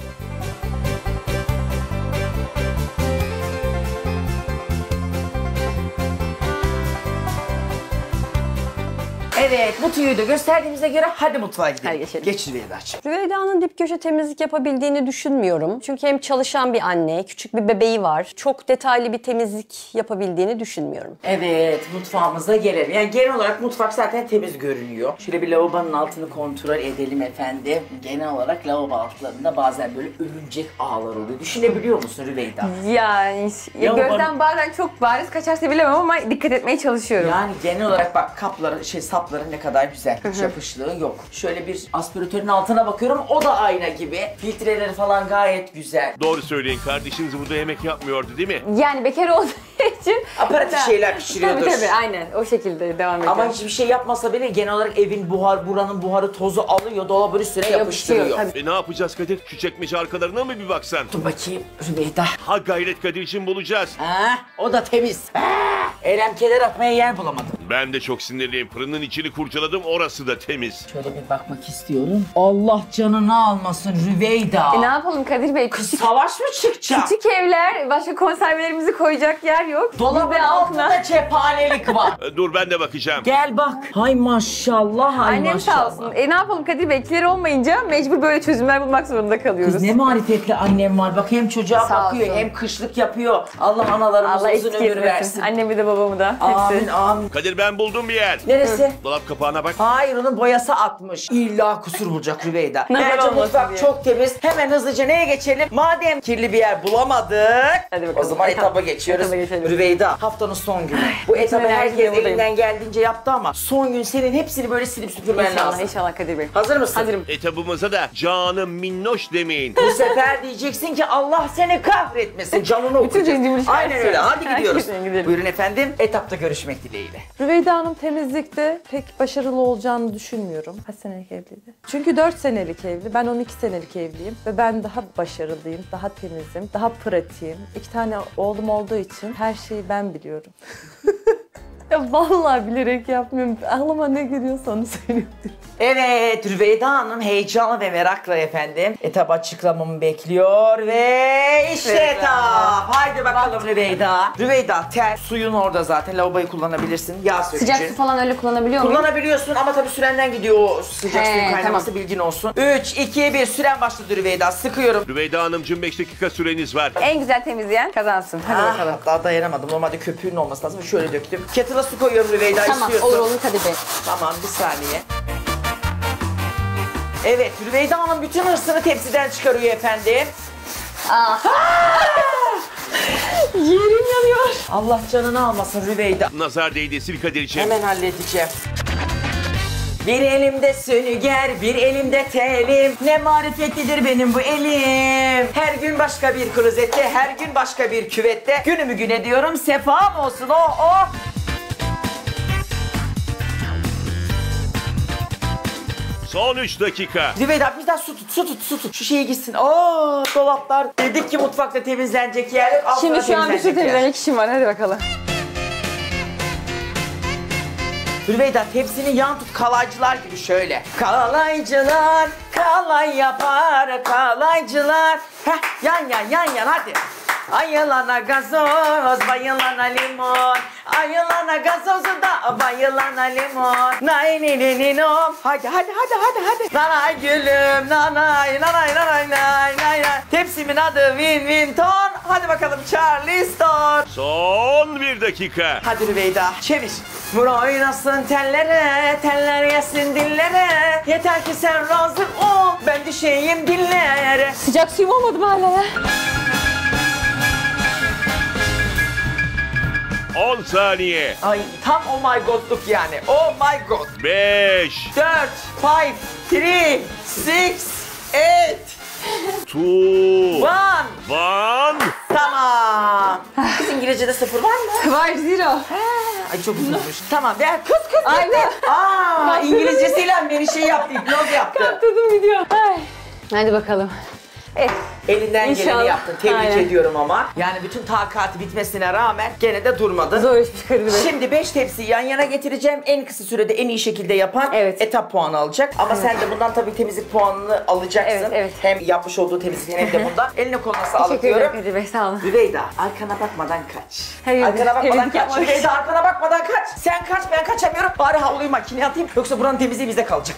Evet, bu tüyü de gösterdiğimize göre hadi mutfağa gidelim. Hadi geçelim. Geç Rüveyda'cığım. Rüveyda'nın dip köşe temizlik yapabildiğini düşünmüyorum. Çünkü hem çalışan bir anne, küçük bir bebeği var. Çok detaylı bir temizlik yapabildiğini düşünmüyorum. Evet, mutfağımıza gelelim. Yani genel olarak mutfak zaten temiz görünüyor. Şöyle bir lavabonun altını kontrol edelim efendim. Genel olarak lavabo altlarında bazen böyle örümcek ağlar oluyor. Düşünebiliyor musun Rüveyda? Yani ya Ya gözden bana- bazen çok bariz kaçarsa bilemem ama dikkat etmeye çalışıyorum. Yani genel olarak bak kapları, şey sapları ne kadar güzel. Hiç yapışlığı yok. Şöyle bir aspiratörün altına bakıyorum. O da ayna gibi. Filtreleri falan gayet güzel. Doğru söyleyin, kardeşiniz burada yemek yapmıyordu değil mi? Yani bekar olduğu için... Aparatif şeyler pişiriyordur. Tabii tabii aynen o şekilde devam ediyor. Ama hiçbir şey yapmasa bile genel olarak evin buhar, buranın buharı tozu alıyor, dolabın üstüne yapıştırıyor. Yapıştırıyor, tabii. E ne yapacağız Kadir? Şu çekmece arkalarına mı bir baksan? Dur bakayım Rüveyda. Ha gayret Kadir, için bulacağız. Ha, o da temiz. Ha, elemkeler atmaya yer bulamadım. Ben de çok sinirliyim. Fırının içini kurcaladım, orası da temiz. Şöyle bir bakmak istiyorum. Allah canını almasın Rüveyda. E ne yapalım Kadir Bey? Kız Küçük, savaş mı çıkacak? küçük evler, başka konservelerimizi koyacak yer yok. Dolabın Biz de altında cephanelik var. E, dur ben de bakacağım. Gel bak. Hay maşallah, hay Annem maşallah. sağ olsun. E ne yapalım Kadir Bey? Kiler olmayınca mecbur böyle çözümler bulmak zorunda kalıyoruz. Kız ne marifetli annem var. Bak hem çocuğa Sağ bakıyor olsun. hem kışlık yapıyor. Allah analarımıza Allah uzun eksik ömür etmesin. versin. Annemi de babamı da. Amin Hepsi. amin. Kadir ben buldum bir yer. Neresi? Dolap kapağına bak. Hayır, onun boyası atmış. İlla kusur bulacak Rüveyda. Nazar Bence olmasın mutfak diye. çok temiz. Hemen hızlıca neye geçelim? Madem kirli bir yer bulamadık. Hadi bakalım. O zaman Etap- etaba geçiyoruz. etaba geçelim. Rüveyda, haftanın son günü. Bu etabı enerjiyle herkes buradayım. elinden geldiğince yaptı ama son gün senin hepsini böyle silip süpürmen İnşallah, lazım. inşallah Kadir Bey. Hazır mısın? Hazırım. Etabımıza da canım minnoş demeyin. Bu sefer diyeceksin ki Allah seni kahretmesin. Canını okuyacak. cimrilik Aynen öyle. Hadi Herkesin gidiyoruz. gidelim. Buyurun efendim. Etapta görüşmek dileğiyle. Rüveyda Hanım temizlikte pek başarılı olacağını düşünmüyorum. Kaç senelik evliydi? Çünkü dört senelik evli. Ben on iki senelik evliyim. Ve ben daha başarılıyım, daha temizim, daha pratiğim. İki tane oğlum olduğu için her şeyi ben biliyorum. Ya vallahi bilerek yapmıyorum. Aklıma ne geliyorsa onu söylüyorum. Evet, Rüveyda Hanım heyecanla ve merakla efendim etap açıklamamı bekliyor ve işte Evet. etap. Haydi bakalım Rüveyda. Rüveyda, ter suyun orada zaten. Lavaboyu kullanabilirsin. Yağ sökücü. Sıcak su falan öyle kullanabiliyor muyum? Kullanabiliyorsun ama tabii sürenden gidiyor o sıcak He, suyun kaynaması, tamam. bilgin olsun. üç, iki, bir süren başladı Rüveyda. Sıkıyorum. Rüveyda Hanımcığım beş dakika süreniz var. En güzel temizleyen kazansın. Hadi Ah, bakalım. hatta dayanamadım. Normalde köpüğün olması lazım. Şöyle döktüm. Kettle'a su koyuyorum Rüveyda, Tamam, istiyorsun. olur olur Kadir Bey. Tamam, bir saniye. Evet, Rüveyda Hanım bütün hırsını tepsiden çıkarıyor efendim. Ah. Yerim yanıyor. Allah canını almasın Rüveyda. Nazar değdi, sil Kadir'ciğim. Hemen halledeceğim. Bir elimde sünger, bir elimde telim. Ne marifetlidir benim bu elim. Her gün başka bir klozette, her gün başka bir küvette. Günümü gün ediyorum, sefam olsun o o. Son üç dakika. Rüveyda bir daha su tut, su tut, su tut. Şu şeye gitsin. Aa, dolaplar. Dedik ki mutfakta temizlenecek yer yok. altına Şimdi şu an bir sürü temizlenecek yer. temizlenecek işim var. Hadi bakalım. Rüveyda tepsini yan tut, kalaycılar gibi şöyle. Kalaycılar kalay yapar, kalaycılar. Heh, yan yan yan yan hadi. Ayılana gazoz, bayılana limon. Ayılana gazozu da bayılana limon. Nay ni ni ni nom. Hadi hadi hadi hadi hadi. Nanay gülüm, nanay nanay nanay nay nay nay. Tepsimin adı Win Win Ton. Hadi bakalım Charleston. Son bir dakika. Hadi Rüveyda çevir. Vur oynasın tellere, teller yesin dillere. Yeter ki sen razı ol, ben düşeyim dillere. Sıcak suyum olmadı mı hala ya? on saniye. Ay tam oh my god'luk yani. Oh my god. beş, Dört, five, three, six, eight, two, one. one. Tamam. Kız İngilizce'de sıfır var mı? Var zero. Ay çok uzunmuş. Tamam ver kız kız. Aynen. Aa İngilizcesiyle beni şey yaptı, hipnoz yaptı. Kaptırdım video. Ay. Hadi bakalım. Evet. Elinden geleni İnşallah. yaptın. Tebrik Aynen. ediyorum ama. Yani bütün takati bitmesine rağmen gene de durmadı. Zor işmiş Kadir Bey. Şimdi beş tepsiyi yan yana getireceğim. En kısa sürede en iyi şekilde yapan Evet. etap puanı alacak. Ama sen de bundan tabii temizlik puanını alacaksın. Evet, evet. Hem yapmış olduğu temizlik hem de bundan. Eline koluna sağlık Teşekkür ederim diyorum. Kadir Bey, sağ olun. Rüveyda arkana bakmadan kaç. Hayır, arkana bakmadan temizlik kaç. yapmamak için. Rüveyda arkana bakmadan kaç. Sen kaç, ben kaçamıyorum. Bari havluyu makineye atayım. Yoksa buranın temizliği bize kalacak.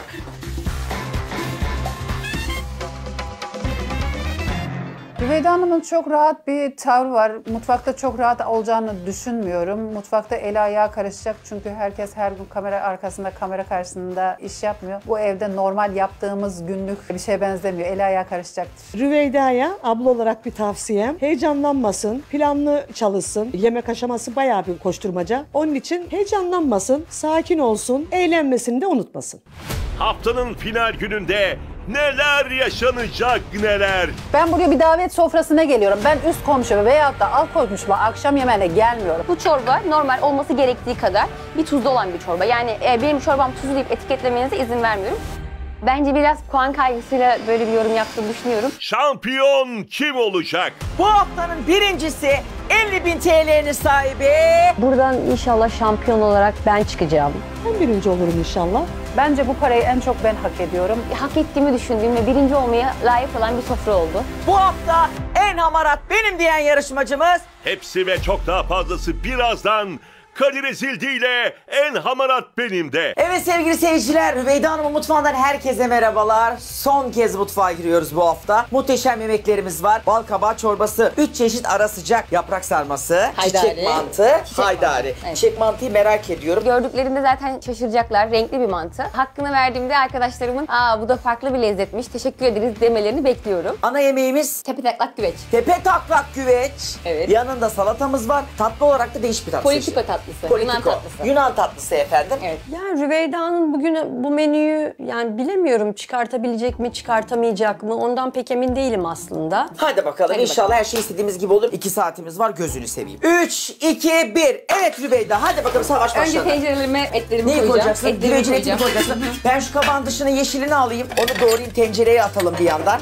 Rüveyda Hanım'ın çok rahat bir tavrı var. Mutfakta çok rahat olacağını düşünmüyorum. Mutfakta eli ayağı karışacak çünkü herkes her gün kamera arkasında, kamera karşısında iş yapmıyor. Bu evde normal yaptığımız günlük bir şeye benzemiyor. Eli ayağı karışacaktır. Rüveyda'ya abla olarak bir tavsiyem. Heyecanlanmasın, planlı çalışsın. Yemek aşaması bayağı bir koşturmaca. Onun için heyecanlanmasın, sakin olsun, eğlenmesini de unutmasın. Haftanın final gününde neler yaşanacak neler. Ben buraya bir davet sofrasına geliyorum. Ben üst komşuma veyahut da alt komşuma akşam yemeğine gelmiyorum. Bu çorba normal olması gerektiği kadar bir tuzlu olan bir çorba. Yani e, benim çorbam tuzlu deyip etiketlemenize izin vermiyorum. Bence biraz puan kaygısıyla böyle bir yorum yaptığını düşünüyorum. Şampiyon kim olacak? Bu haftanın birincisi elli bin T L'nin sahibi. Buradan inşallah şampiyon olarak ben çıkacağım. Ben birinci olurum inşallah. Bence bu parayı en çok ben hak ediyorum. Hak ettiğimi düşündüğüm ve birinci olmaya layık olan bir sofra oldu. Bu hafta en hamarat benim diyen yarışmacımız. Hepsi ve çok daha fazlası birazdan Kadir Ezildi ile en hamarat benim de. Evet sevgili seyirciler, Rüveyda Hanım'ın mutfağından herkese merhabalar. Son kez mutfağa giriyoruz bu hafta. Muhteşem yemeklerimiz var. Bal kabağı çorbası, üç çeşit ara sıcak yaprak sarması, Haydari. çiçek mantı, Çiçek haydari. mantı, evet. Çiçek mantıyı merak ediyorum. Gördüklerinde zaten şaşıracaklar. Renkli bir mantı. Hakkını verdiğimde arkadaşlarımın aa bu da farklı bir lezzetmiş, teşekkür ederiz demelerini bekliyorum. Ana yemeğimiz Tepe taklak güveç. tepe taklak güveç. Evet. Yanında salatamız var. Tatlı olarak da değişik bir tatlı. Politiko çeşidi. tatlısı. Politiko. Yunan tatlısı. Yunan tatlısı efendim. Evet. Yani Rüveyda'nın bugün bu menüyü yani bilemiyorum çıkartabilecek mi çıkartamayacak mı ondan pek emin değilim aslında. Hadi bakalım Hadi inşallah bakalım. her şey istediğimiz gibi olur. İki saatimiz var, gözünü seveyim. Üç, iki, bir. Evet Rüveyda, hadi bakalım savaş başladı. Önce tencerelerime etlerimi Neyi koyacağım. koyacaksın? Etlerimi Güvecin etini koyacağım. koyacaksın. Ben şu kabağın dışını yeşilini alayım. Onu doğrayayım, tencereye atalım bir yandan.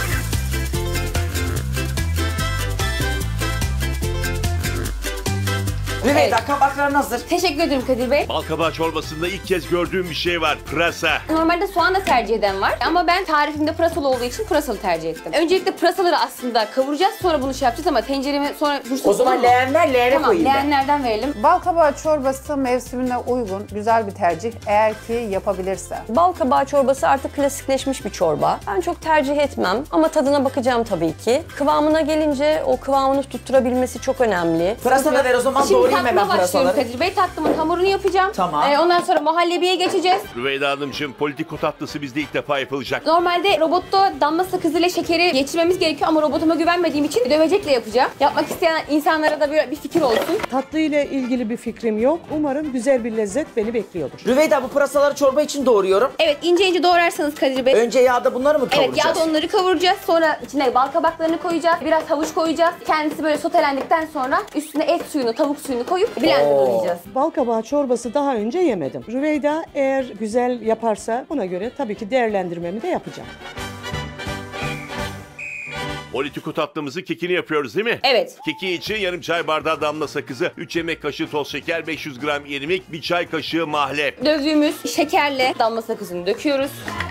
Rüveyda Evet. kabakların hazır. Teşekkür ederim Kadir Bey. Balkabağı çorbasında ilk kez gördüğüm bir şey var. Pırasa. Normalde soğan da tercih eden var ama ben tarifimde pırasalı olduğu için pırasalı tercih ettim. Öncelikle pırasaları aslında kavuracağız, sonra bunu şey yapacağız ama tenceremi sonra dursun. O zaman leğenler leğene Tamam, koyayım ben. leğenlerden verelim. Bal kabağı çorbası mevsimine uygun, güzel bir tercih eğer ki yapabilirse. Bal kabağı çorbası artık klasikleşmiş bir çorba. Ben çok tercih etmem ama tadına bakacağım tabii ki. Kıvamına gelince o kıvamını tutturabilmesi çok önemli. Pırasa da ver o zaman, Şimdi doğrayayım hemen tatlıma başlıyorum pırasaları. Kadir Bey. Tatlımın hamurunu yapacağım. Tamam. Ee, ondan sonra muhallebiye geçeceğiz. Rüveyda Hanımcığım, politiko tatlısı bizde ilk defa yapılacak. Normalde robotta damla sakızıyla şekeri geçirmemiz gerekiyor ama robotuma güvenmediğim için dövecekle yapacağım. Yapmak isteyen insanlara da bir, bir fikir olsun. Tatlı ile ilgili bir fikrim yok. Umarım güzel bir lezzet beni bekliyordur. Rüveyda bu pırasaları çorba için doğruyorum. Evet, ince ince doğrarsanız Kadir Bey. Önce yağda bunları mı kavuracağız? Evet, yağda onları kavuracağız. Sonra içine bal kabaklarını koyacağız. Biraz havuç koyacağız. Kendisi böyle sotelendikten sonra üstüne et suyunu, tavuk suyunu koyup blenderlayacağız. Bal kabağı çorbası daha önce yemedim. Rüveyda eğer güzel yaparsa buna göre tabii ki değerlendirmemi de yapacağım. Politiko tatlımızı kekini yapıyoruz değil mi? Evet. Keki için yarım çay bardağı damla sakızı, üç yemek kaşığı toz şeker, beş yüz gram irmik, bir çay kaşığı mahlep. Dövdüğümüz şekerle damla sakızını döküyoruz.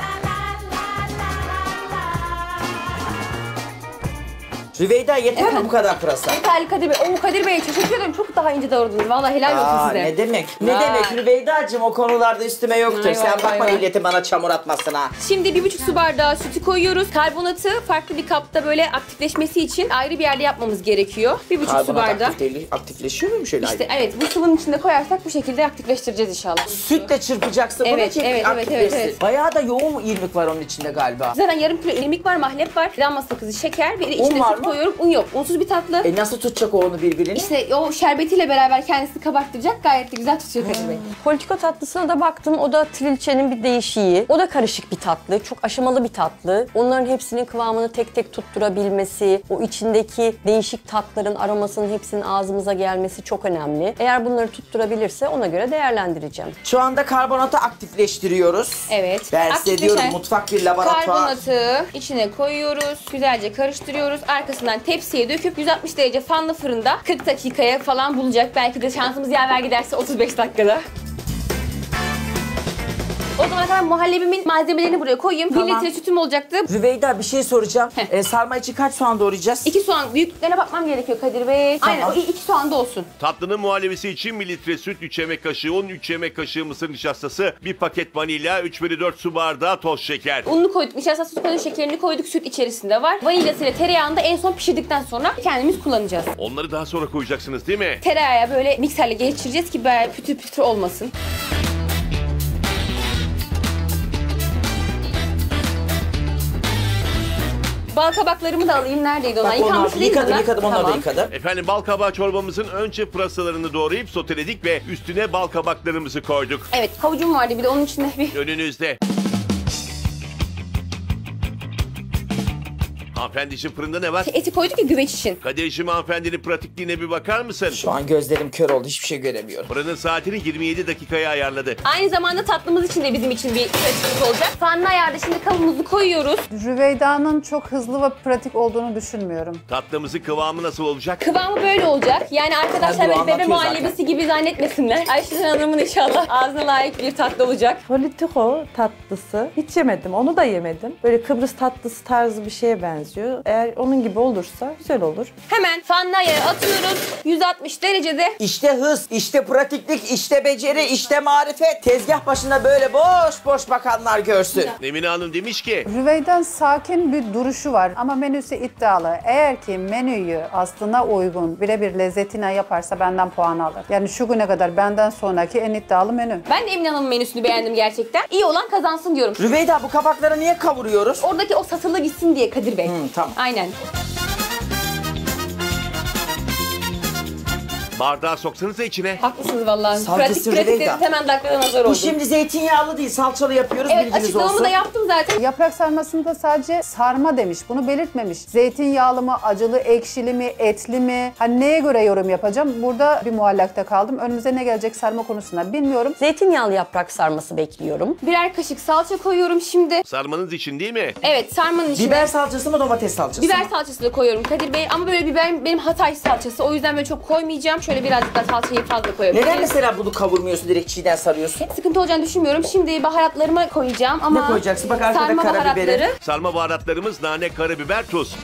Rüveyda yeter mi bu kadar pırasa? Yeterli Kadir Bey. Oo Kadir Bey, teşekkür ederim. Çok daha ince doğradınız. Vallahi helal olsun Aa, size. ne demek? Ne Vay. demek Rüveyda'cığım, o konularda üstüme yoktur. Vay, Sen vay, bakma vay, vay. milletin bana çamur atmasına. Şimdi bir buçuk su bardağı sütü koyuyoruz. Karbonatı farklı bir kapta böyle aktifleşmesi için ayrı bir yerde yapmamız gerekiyor. Bir buçuk su Karbonat bardağı. aktif, aktifleşiyor muymuş öyle? İşte evet, bu sıvının içinde koyarsak bu şekilde aktifleştireceğiz inşallah. Sütle çırpacaksın bunu Evet, ki evet, evet, aktifleşsin. evet, evet. Bayağı da yoğun irmik var onun içinde galiba. Zaten yarım kilo irmik var, mahlep var, damla sakızı, şeker, bir de Un içinde var süt mı? koyuyorum. Un yok. Unsuz bir tatlı. E nasıl tutacak o onu birbirini? İşte o şerbetiyle beraber kendisini kabarttıracak. Gayet de güzel tutuyor Kadir Bey. Politiko tatlısına da baktım. O da trilçenin bir değişiği. O da karışık bir tatlı. Çok aşamalı bir tatlı. Onların hepsinin kıvamını tek tek tutturabilmesi, o içindeki değişik tatların aromasının hepsinin ağzımıza gelmesi çok önemli. Eğer bunları tutturabilirse ona göre değerlendireceğim. Şu anda karbonatı aktifleştiriyoruz. Evet. Ben size Aktifleşen diyorum mutfak bir laboratuvar. Karbonatı içine koyuyoruz. Güzelce karıştırıyoruz. Arkasından tepsiye döküp yüz altmış derece fanlı fırında kırk dakikaya falan bulacak. Belki de şansımız yaver giderse otuz beş dakikada. O zamana kadar muhallebimin malzemelerini buraya koyayım. Tamam. bir litre sütüm olacaktı. Rüveyda bir şey soracağım. Heh. E, sarma için kaç soğan doğrayacağız? İki soğan büyüklüklerine bakmam gerekiyor Kadir Bey. Tamam. Aynen o iki soğan da olsun. Tatlının muhallebisi için bir litre süt, üç yemek kaşığı un, üç yemek kaşığı mısır nişastası, bir paket vanilya, üç bölü dört su bardağı toz şeker. Ununu koyduk, nişastasını koyduk, şekerini koyduk, süt içerisinde var. Vanilyasıyla tereyağını da en son pişirdikten sonra kendimiz kullanacağız. Onları daha sonra koyacaksınız değil mi? Tereyağı böyle mikserle geçireceğiz ki böyle pütür pütür olmasın. Bal kabaklarımı da alayım. Neredeydi onlar? Bak onlar, Yıkanmış değil mi yıkadım bunlar? yıkadım onları Tamam. da yıkadım. Efendim bal kabağı çorbamızın önce pırasalarını doğrayıp soteledik ve üstüne bal kabaklarımızı koyduk. Evet, havucum vardı bir de onun içinde bir... Önünüzde. Hanımefendiciğim fırında ne var? Eti koyduk ya güveç için. Kadir'cim hanımefendinin pratikliğine bir bakar mısın? Şu an gözlerim kör oldu. Hiçbir şey göremiyorum. Fırının saatini yirmi yedi dakikaya ayarladı. Aynı zamanda tatlımız için de bizim için bir pratiklik olacak. Fanlı ayarda şimdi kavanozu koyuyoruz. Rüveyda'nın çok hızlı ve pratik olduğunu düşünmüyorum. Tatlımızın kıvamı nasıl olacak? Kıvamı böyle olacak. Yani arkadaşlar Tabii o böyle bebe anlatıyor muhallebisi zaten. gibi zannetmesinler. Ayşe Hanım'ın inşallah ağzına layık bir tatlı olacak. Politiko tatlısı hiç yemedim, onu da yemedim. Böyle Kıbrıs tatlısı tarzı bir şeye benziyor. Eğer onun gibi olursa güzel olur. Hemen fanlı ayara atıyoruz. yüz altmış derecede. İşte hız, işte pratiklik, işte beceri, işte marifet. Tezgah başında böyle boş boş bakanlar görsün. Emine Hanım demiş ki Rüveyda sakin bir duruşu var ama menüsü iddialı. Eğer ki menüyü aslına uygun, birebir lezzetine yaparsa benden puan alır. Yani şu güne kadar benden sonraki en iddialı menü. Ben de Emine Hanım'ın menüsünü beğendim gerçekten. İyi olan kazansın diyorum. Rüveyda bu kabakları niye kavuruyoruz? Oradaki o satılı gitsin diye Kadir Bey. Hı, tamam. Aynen. bardağı soksanıza içine. Haklısınız vallahi. Savcısı Pratik Rüveyda. pratikleriniz hemen dakikada nazar oldu. Bu şimdi zeytinyağlı değil, salçalı yapıyoruz, Evet, bilginiz açıklamamı olsun. da yaptım zaten. Yaprak sarmasında sadece sarma demiş. Bunu belirtmemiş. Zeytinyağlı mı, acılı, ekşili mi, etli mi? Hani neye göre yorum yapacağım? Burada bir muallakta kaldım. Önümüze ne gelecek sarma konusunda bilmiyorum. Zeytinyağlı yaprak sarması bekliyorum. Birer kaşık salça koyuyorum şimdi. Sarmanız için değil mi? Evet, sarmanın içine. Biber salçası mı, domates salçası Biber mı? salçası da koyuyorum Kadir Bey ama böyle biber benim Hatay salçası, o yüzden böyle çok koymayacağım. Şöyle birazcık da salçayı fazla koyuyorum. Neden mesela bunu kavurmuyorsun, direkt çiğden sarıyorsun? Sıkıntı olacağını düşünmüyorum. Şimdi baharatlarımı koyacağım ama... Ne koyacaksın? Bak arkada sarma karabiberi. baharatları. Sarma baharatlarımız nane, karabiber, tuz.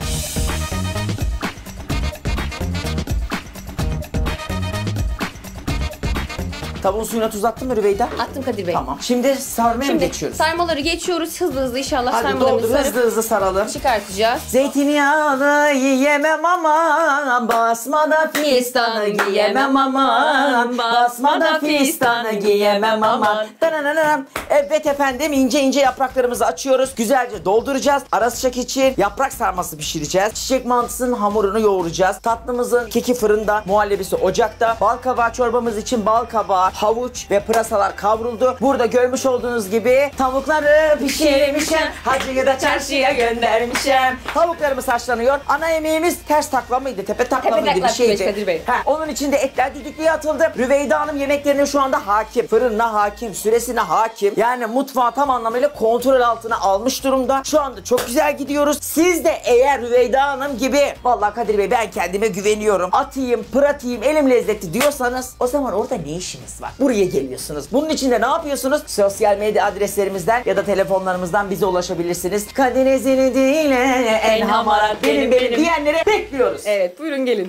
Tavuğun suyuna tuz attın mı Rüveyda? Attım Kadir Bey. Tamam. Şimdi sarmaya mı Şimdi geçiyoruz? sarmaları geçiyoruz. Hızlı hızlı inşallah Hadi sarmalarımızı doldur, sarıp hızlı hızlı saralım. çıkartacağız. Zeytinyağlı yiyemem aman, basmada fistanı giyemem aman, basmada fistanı giyemem aman. Dananam. Evet efendim, ince ince yapraklarımızı açıyoruz. Güzelce dolduracağız. Ara sıcak için yaprak sarması pişireceğiz. Çiçek mantısının hamurunu yoğuracağız. Tatlımızın keki fırında, muhallebisi ocakta. Bal kabağı çorbamız için bal kabağı, havuç ve pırasalar kavruldu. Burada görmüş olduğunuz gibi tavukları pişirmişim. Hacıyı da çarşıya göndermişim. Tavuklarımız haşlanıyor. Ana yemeğimiz ters takla mıydı? Tepe takla Tepe mıydı? Bir takla şeydi. Kadir Bey. Ha, onun içinde etler düdüklüye atıldı. Rüveyda Hanım yemeklerine şu anda hakim. Fırınına hakim, süresine hakim. Yani mutfağı tam anlamıyla kontrol altına almış durumda. Şu anda çok güzel gidiyoruz. Siz de eğer Rüveyda Hanım gibi, vallahi Kadir Bey ben kendime güveniyorum, atayım, pıratayım, elim lezzetli diyorsanız o zaman orada ne işiniz var? Buraya geliyorsunuz. Bunun için de ne yapıyorsunuz? Sosyal medya adreslerimizden ya da telefonlarımızdan bize ulaşabilirsiniz. Kadenizini değil en hamarat benim benim diyenlere bekliyoruz. Evet, buyurun gelin.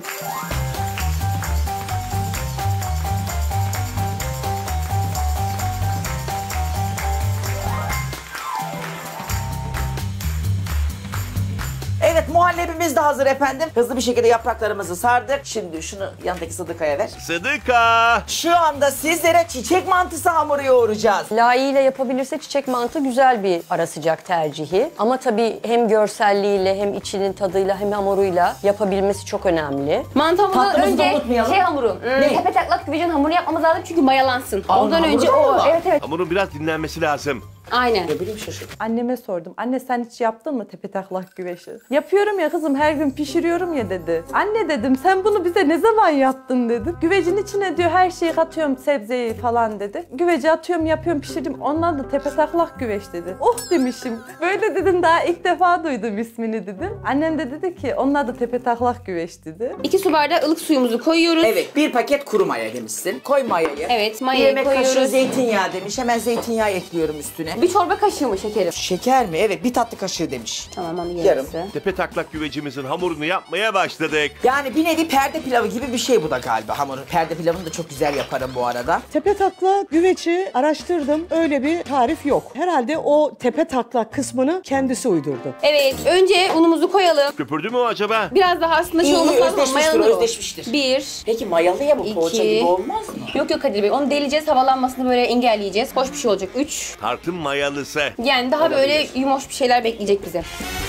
Evet, muhallebimiz de hazır efendim. Hızlı bir şekilde yapraklarımızı sardık. Şimdi şunu yanındaki Sıdıka'ya ver. Sıdıka. Şu anda sizlere çiçek mantısı hamuru yoğuracağız. Layığıyla yapabilirse çiçek mantı güzel bir ara sıcak tercihi. Ama tabii hem görselliğiyle hem içinin tadıyla hem hamuruyla yapabilmesi çok önemli. Mantı hamurundan Tatlımızı da önce unutmayalım. şey hamuru. Ne? Ne? Tepe taklak güvecin hamuru yapmamız lazım çünkü mayalansın. Aa, Ondan hamurda önce mı o. var? Evet evet. Hamurun biraz dinlenmesi lazım. Aynen. Ne bileyim şaşırdım. Anneme sordum. Anne sen hiç yaptın mı tepe taklak güveçi? Yapıyorum ya kızım, her gün pişiriyorum ya dedi. Anne dedim, sen bunu bize ne zaman yaptın dedim. Güvecin içine diyor her şeyi katıyorum, sebzeyi falan dedi. Güveci atıyorum, yapıyorum, pişirdim. Onun adı tepe taklak güveç dedi. Oh demişim. Böyle dedim, daha ilk defa duydum ismini dedim. Annem de dedi ki onun adı tepe taklak güveç dedi. İki su bardağı ılık suyumuzu koyuyoruz. Evet, bir paket kuru maya demişsin. Koy mayayı. Evet, Bir mayayı yemek kaşığı koyuyoruz. zeytinyağı demiş. Hemen zeytinyağı ekliyorum üstüne. Bir çorba kaşığı mı şekerim? Şeker mi? Evet, bir tatlı kaşığı demiş. Tamam onu Yarım. yarısı. Tepe taklak güvecimizin hamurunu yapmaya başladık. Yani bir nevi perde pilavı gibi bir şey bu da galiba hamuru. Perde pilavını da çok güzel yaparım bu arada. Tepe takla güveci araştırdım. Öyle bir tarif yok. Herhalde o tepe takla kısmını kendisi uydurdu. Evet, önce unumuzu koyalım. Köpürdü mü o acaba? Biraz daha aslında şey İyi, olması lazım ama özdeşmiştir, mayalanır o. özdeşmiştir. Bir. Peki mayalı ya bu İki. poğaça gibi olmaz mı? Yok yok Kadir Bey, onu deleceğiz, havalanmasını böyle engelleyeceğiz. Hoş bir şey olacak. Üç. Tartın mayalısı. Yani daha böyle yumuş bir şeyler bekleyecek bize.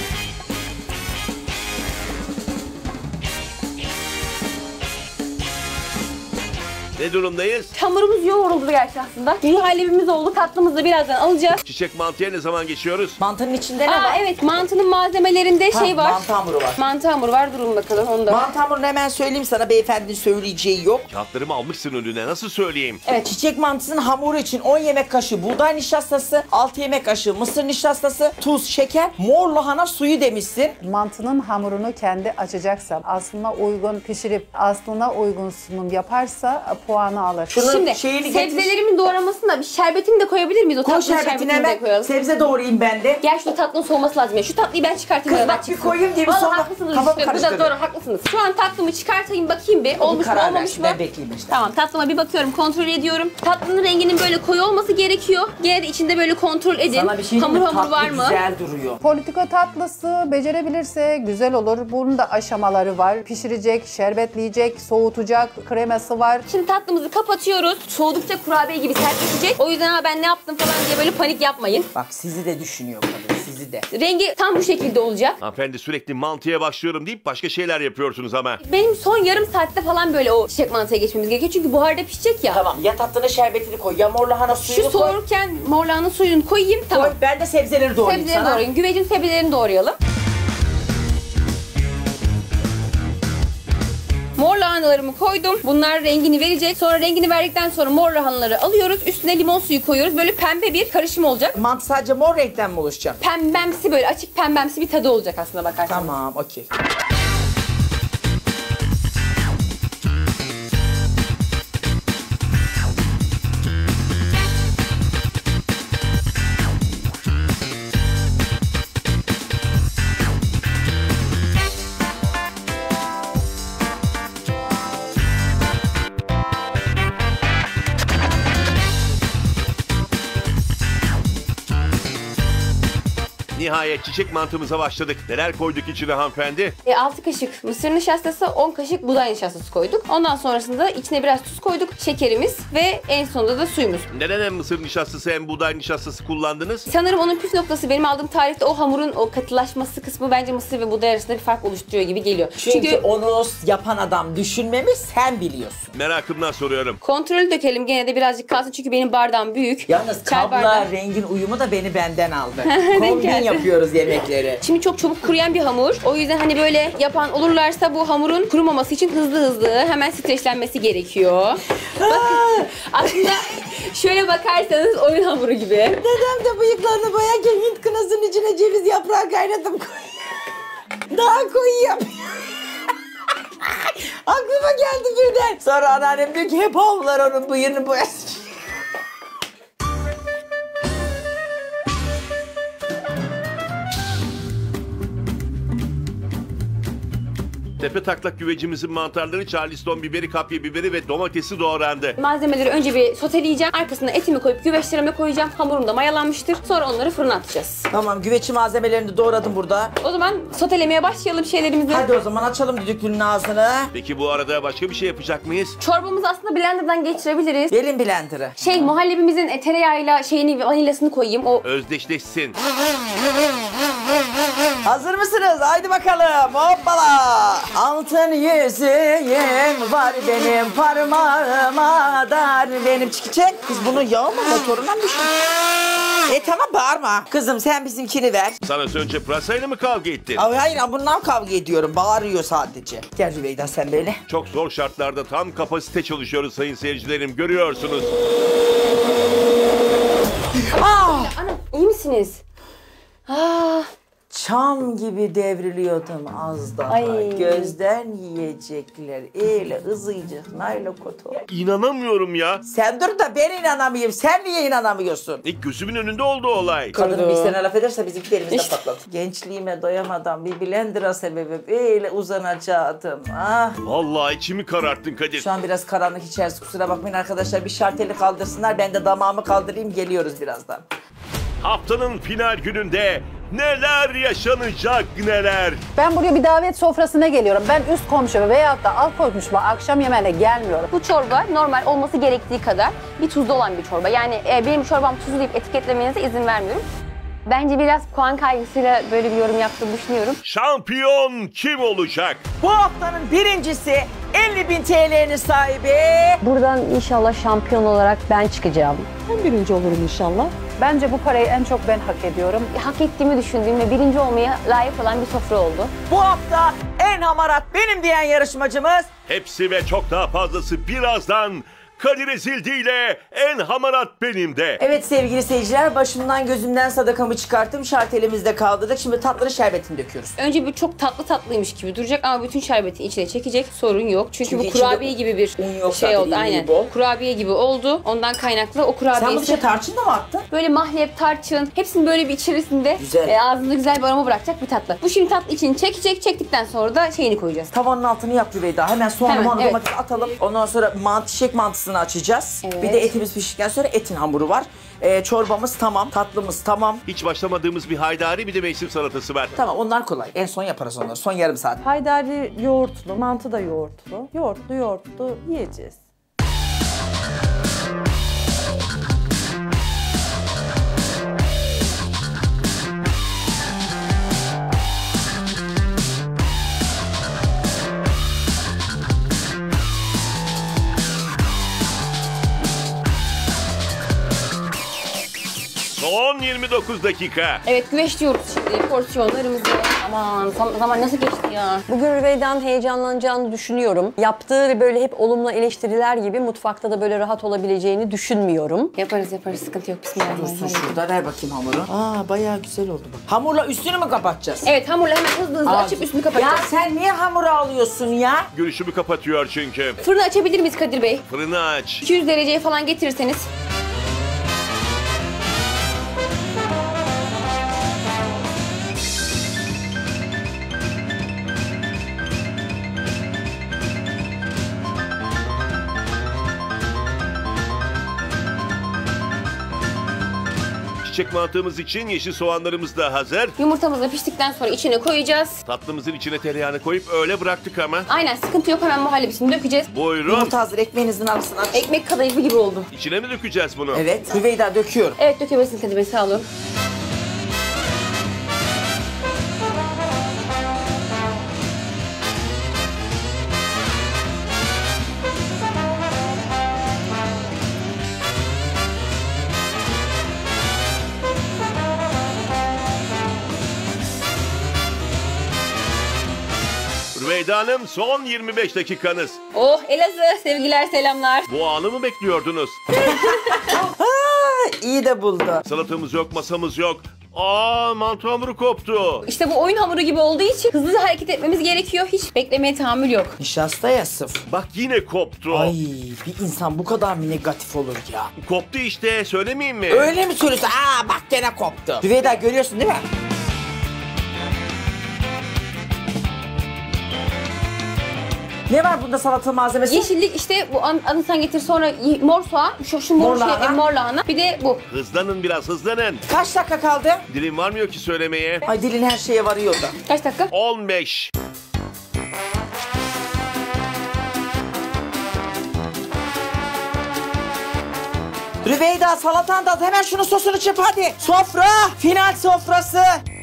Ne durumdayız? Hamurumuz yoğruldu gerçi aslında. Muhallebimiz oldu. Tatlımızı da birazdan alacağız. Çiçek mantıya ne zaman geçiyoruz? Mantının içinde ne Aa var? evet, mantının malzemelerinde Ha, şey var. mantı hamuru var. Mantı hamuru var. Durun bakalım onu da. Mantı hamurunu hemen söyleyeyim sana, beyefendinin söyleyeceği yok. Kağıtlarımı almışsın önüne, nasıl söyleyeyim? Evet, çiçek mantısının hamuru için on yemek kaşığı buğday nişastası, altı yemek kaşığı mısır nişastası, tuz, şeker, mor lahana suyu demişsin. Mantının hamurunu kendi açacaksam, aslına uygun pişirip aslına uygun sunum yaparsa puanı alır. Şunu Şimdi şeyini getir. sebzelerimin doğramasında bir şerbetini de koyabilir miyiz? O Koy tatlının şerbetini şerbetini de hemen, koyalım. sebze doğrayayım ben de. Gel şu tatlının soğuması lazım ya. Şu tatlıyı ben çıkartayım. Kız aradan bak bir çıksın. koyayım diye bir Vallahi sonra haklısınız kafamı işte. Bu da karıştırdı. doğru, haklısınız. Şu an tatlımı çıkartayım bakayım bir. Olmuş mu karar olmamış versin, mı? ben bekleyeyim işte. Tamam, tatlıma bir bakıyorum, kontrol ediyorum. Tatlının renginin böyle koyu olması gerekiyor. Gene de içinde böyle kontrol edin. Sana bir şey hamur diyeyim mi? hamur Tatlı var mı? güzel duruyor. Politika tatlısı becerebilirse güzel olur. Bunun da aşamaları var. Pişirecek, şerbetleyecek, soğutacak, kreması var. Şimdi tatlımızı kapatıyoruz. Soğudukça kurabiye gibi sertleşecek. O yüzden ha ben ne yaptım falan diye böyle panik yapmayın. Bak sizi de düşünüyor kadın, sizi de. Rengi tam bu şekilde olacak. Hanımefendi sürekli mantıya başlıyorum deyip başka şeyler yapıyorsunuz ama. Benim son yarım saatte falan böyle o çiçek mantıya geçmemiz gerekiyor. Çünkü buharda pişecek ya. Tamam, ya tatlına şerbetini koy, ya mor lahana suyunu Şu koy. soğurken mor lahana suyunu koyayım. Tamam. Koy, ben de sebzeleri doğrayayım Sebzeleri sana. doğrayın. Güvecin sebzelerini doğrayalım. Mor lahanalarımı koydum. Bunlar rengini verecek. Sonra rengini verdikten sonra mor lahanaları alıyoruz. Üstüne limon suyu koyuyoruz. Böyle pembe bir karışım olacak. Mantı sadece mor renkten mi oluşacak? Pembemsi, böyle açık pembemsi bir tadı olacak aslında bakarsan. Tamam, okey. Nihayet çiçek mantımıza başladık. Neler koyduk içine hanımefendi? E, altı kaşık mısır nişastası, on kaşık buğday nişastası koyduk. Ondan sonrasında içine biraz tuz koyduk, şekerimiz ve en sonunda da suyumuz. Neden hem mısır nişastası hem buğday nişastası kullandınız? Sanırım onun püf noktası benim aldığım tarifte o hamurun o katılaşması kısmı bence mısır ve buğday arasında bir fark oluşturuyor gibi geliyor. Çünkü, Çünkü onu yapan adam düşünmemiş, sen biliyorsun. Merakımdan soruyorum. kontrolü dökelim gene de birazcık kalsın çünkü benim bardağım büyük. Yalnız Çay kabla bardağı. rengin uyumu da beni benden aldı. Denk Kombin geldi. yapıyoruz yemekleri. Şimdi çok çabuk kuruyan bir hamur. O yüzden hani böyle yapan olurlarsa bu hamurun kurumaması için hızlı hızlı hemen streçlenmesi gerekiyor. Bakın aslında şöyle bakarsanız oyun hamuru gibi. Dedem de bıyıklarını boyarken Hint kınasının içine ceviz yaprağı kaynatıp koy. Daha koyu yapıyor. Aklıma geldi birden. Sonra anneannem diyor ki hep havlular onun bıyığını boyasın. Tepe taklak güvecimizin mantarları, charleston biberi, kapya biberi ve domatesi doğrandı. Malzemeleri önce bir soteleyeceğim. Arkasına etimi koyup güveçlerime koyacağım. Hamurum da mayalanmıştır. Sonra onları fırına atacağız. Tamam, güveçi malzemelerini doğradım burada. O zaman sotelemeye başlayalım şeylerimizi. Hadi o zaman açalım düdüklünün ağzını. Peki bu arada başka bir şey yapacak mıyız? Çorbamızı aslında blenderdan geçirebiliriz. Gelin blender'ı. Şey muhallebimizin e, tereyağıyla şeyini vanilyasını koyayım. O Özdeşleşsin. Hazır mısınız? Haydi bakalım. Hoppala. Altın yüzüğüm var benim parmağıma dar benim çıkacak. Biz bunu yağ mı motoruna mı düştük? E tamam bağırma. Kızım sen bizimkini ver. Sana önce pırasayla mı kavga ettin? Ay, hayır bundan kavga ediyorum. Bağırıyor sadece. Gel Rüveyda sen böyle. Çok zor şartlarda tam kapasite çalışıyoruz sayın seyircilerim. Görüyorsunuz. Ah! Anam iyi misiniz? Ah, Çam gibi devriliyordum az daha. Ay. Gözden yiyecekler. Öyle ızıycık naylon kotu. İnanamıyorum ya. Sen dur da ben inanamayayım. Sen niye inanamıyorsun? İlk gözümün önünde oldu olay. Kadın bir sene laf ederse bizimki elimizde işte patladı. Gençliğime doyamadan bir blender'a sebebim öyle uzanacaktım. Ah. Vallahi içimi kararttın Kadir. Şu an biraz karanlık içerisi, kusura bakmayın arkadaşlar. Bir şarteli kaldırsınlar, ben de damağımı kaldırayım, geliyoruz birazdan. Haftanın final gününde neler yaşanacak neler. Ben buraya bir davet sofrasına geliyorum. Ben üst komşuma veyahut da alt komşuma akşam yemeğine gelmiyorum. bu çorba normal olması gerektiği kadar bir tuzlu olan bir çorba. Yani e, benim çorbam tuzlu deyip etiketlemenize izin vermiyorum. Bence biraz puan kaygısıyla böyle bir yorum yaptığımı düşünüyorum. Şampiyon kim olacak? Bu haftanın birincisi elli bin T L'nin sahibi. Buradan inşallah şampiyon olarak ben çıkacağım. Ben birinci olurum inşallah. Bence bu parayı en çok ben hak ediyorum. Hak ettiğimi düşündüğüm ve birinci olmaya layık olan bir sofra oldu. Bu hafta en hamarat benim diyen yarışmacımız. Hepsi ve çok daha fazlası birazdan Kadir Ezildi ile en hamarat benim de. Evet sevgili seyirciler, başımdan gözümden sadakamı çıkarttım. Şartelimizde kaldırdık. Şimdi tatlı şerbetini döküyoruz. Önce bir çok tatlı tatlıymış gibi duracak ama bütün şerbeti içine çekecek, sorun yok. Çünkü, Çünkü bu içinde kurabiye gibi bir un yok şey zaten, oldu. iyi Aynen. bol. Kurabiye gibi oldu. Ondan kaynaklı o Sen kurabiyesi... bunu işte tarçın da mı attın? Böyle mahlep, tarçın, hepsini böyle bir içerisinde Güzel. e, ağzında güzel bir aroma bırakacak bir tatlı. Bu şimdi tatlı içini çekecek, çektikten sonra da şeyini koyacağız. Tavanın altını yap Rüveyda. Hemen soğanı Hemen, moğanı evet. domatesi atalım. Ondan sonra mantı, çiçek mantısını açacağız. Evet. Bir de etimiz piştikten sonra etin hamuru var. Ee, çorbamız tamam, tatlımız tamam. Hiç başlamadığımız bir haydari bir de mevsim salatası var. Tamam, onlar kolay. En son yaparız onları. Son yarım saat. Haydari yoğurtlu, mantı da yoğurtlu. Yoğurtlu yoğurtlu yiyeceğiz. Son yirmi dokuz dakika. Evet, güveçliyoruz şimdi porsiyonlarımızı. Aman zam- zaman nasıl geçti ya? Bugün Rüveyda'nın heyecanlanacağını düşünüyorum. Yaptığı böyle hep olumlu eleştiriler gibi mutfakta da böyle rahat olabileceğini düşünmüyorum. Yaparız yaparız, sıkıntı yok. Dursun Bismillahirrahmanirrahim. şurada, ver bakayım hamuru. Aa, bayağı güzel oldu bak. Hamurla üstünü mü kapatacağız? Evet, hamurla hemen hızlı hızlı açıp üstünü Ya kapatacağız. sen niye hamuru alıyorsun ya? Görüşümü kapatıyor çünkü. Fırını açabilir miyiz Kadir Bey? Fırını aç. iki yüz dereceye falan getirirseniz. Çiçek mantığımız için yeşil soğanlarımız da hazır. Yumurtamız da piştikten sonra içine koyacağız. Tatlımızın içine tereyağını koyup öyle bıraktık ama. Aynen, sıkıntı yok, hemen muhallebisini dökeceğiz. Buyurun. Yumurta hazır, ekmeğinizin arasına aç. Ekmek kadayıfı gibi oldu. İçine mi dökeceğiz bunu? Evet, Rüveyda döküyorum. Evet, dökebilirsin Kadir Bey, sağ olun. Rüveyda Hanım, son yirmi beş dakikanız. Oh Elazığ, sevgiler selamlar. Bu anı mı bekliyordunuz? Aa, iyi de buldu. Salatamız yok, masamız yok. Aa, mantı hamuru koptu. İşte bu oyun hamuru gibi olduğu için hızlı hareket etmemiz gerekiyor. Hiç beklemeye tahammül yok. Nişasta ya sıf. Bak yine koptu. Ay, bir insan bu kadar mı negatif olur ya? Koptu işte, söylemeyeyim mi? Öyle mi söylüyorsun? Aa bak gene koptu. Rüveyda görüyorsun değil mi? Ne var bunda salata malzemesi? Yeşillik işte bu an- adını sen getir, sonra y- mor soğan, şu, şu mor, Mor şey, lahana. e, mor lahana. Bir de bu. Hızlanın biraz hızlanın. Kaç dakika kaldı? Dilim varmıyor ki söylemeye. Ay dilin her şeye varıyor da. Kaç dakika? on beş. Rüveyda salatan da hemen şunun sosunu çırp hadi. Sofra. Final sofrası.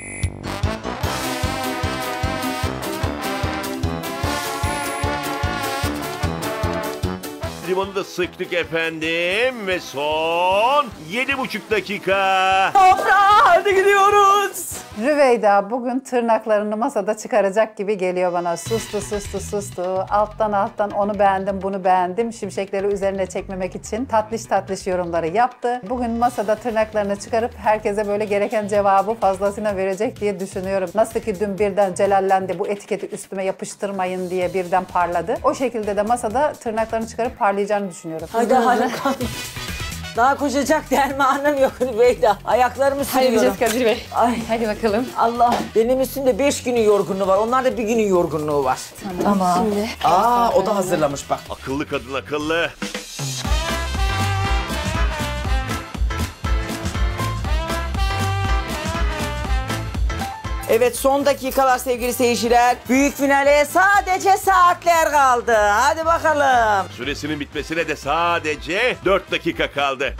Limonu da sıktık efendim ve son yedi buçuk dakika. Sofra hadi gidiyoruz. Rüveyda bugün tırnaklarını masada çıkaracak gibi geliyor bana. Sustu, sustu, sustu. Alttan alttan onu beğendim, bunu beğendim. Şimşekleri üzerine çekmemek için tatlış tatlış yorumları yaptı. Bugün masada tırnaklarını çıkarıp herkese böyle gereken cevabı fazlasıyla verecek diye düşünüyorum. Nasıl ki dün birden celallendi, bu etiketi üstüme yapıştırmayın diye birden parladı. O şekilde de masada tırnaklarını çıkarıp parlayacağını düşünüyorum. Hadi hadi. Daha koşacak dermanım yok Rüveyda. Ayaklarımı Hadi sürüyorum. yapacağız Kadir Bey. Ay. Hadi bakalım. Allah, benim üstümde beş günün yorgunluğu var. Onlarda bir günün yorgunluğu var. Tamam. Şimdi. Aa, o da hazırlamış bak. Akıllı kadın akıllı. Evet, son dakikalar sevgili seyirciler. Büyük finale sadece saatler kaldı. Hadi bakalım. Süresinin bitmesine de sadece dört dakika kaldı.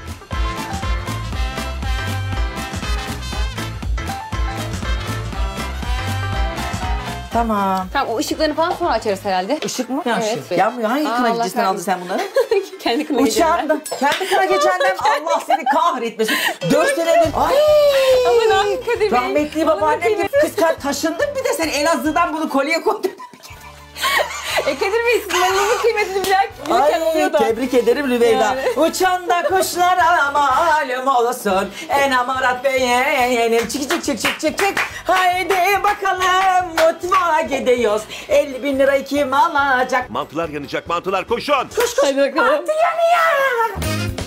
Tamam. Tamam, o ışıklarını falan sonra açarız herhalde. Işık mı? Evet. Işık. Yanmıyor. Hangi Aa, kına Allah gecesinden aldın kahretsin. sen bunları? Kendi kına Uçağında. Kendi kına gecenden Allah seni kahretmesin. Dört senedir. Ay. Aman abi Kadir Bey. Rahmetli babaannem gibi kız kar taşındın, bir de sen Elazığ'dan bunu kolye koydun. E Kadir Bey, sizin malınızın kıymetini bilen bilirken oluyor Ay da. tebrik ederim Rüveyda. Yani. Uçan da kuşlara malum olsun. En amarat beğenim. Çık çık çık çık çık çık. Haydi bakalım mutfağa gidiyoruz. elli bin lirayı kim alacak? Mantılar yanacak, mantılar koşun. Koş koş. Hadi bakalım. Mantı yanıyor.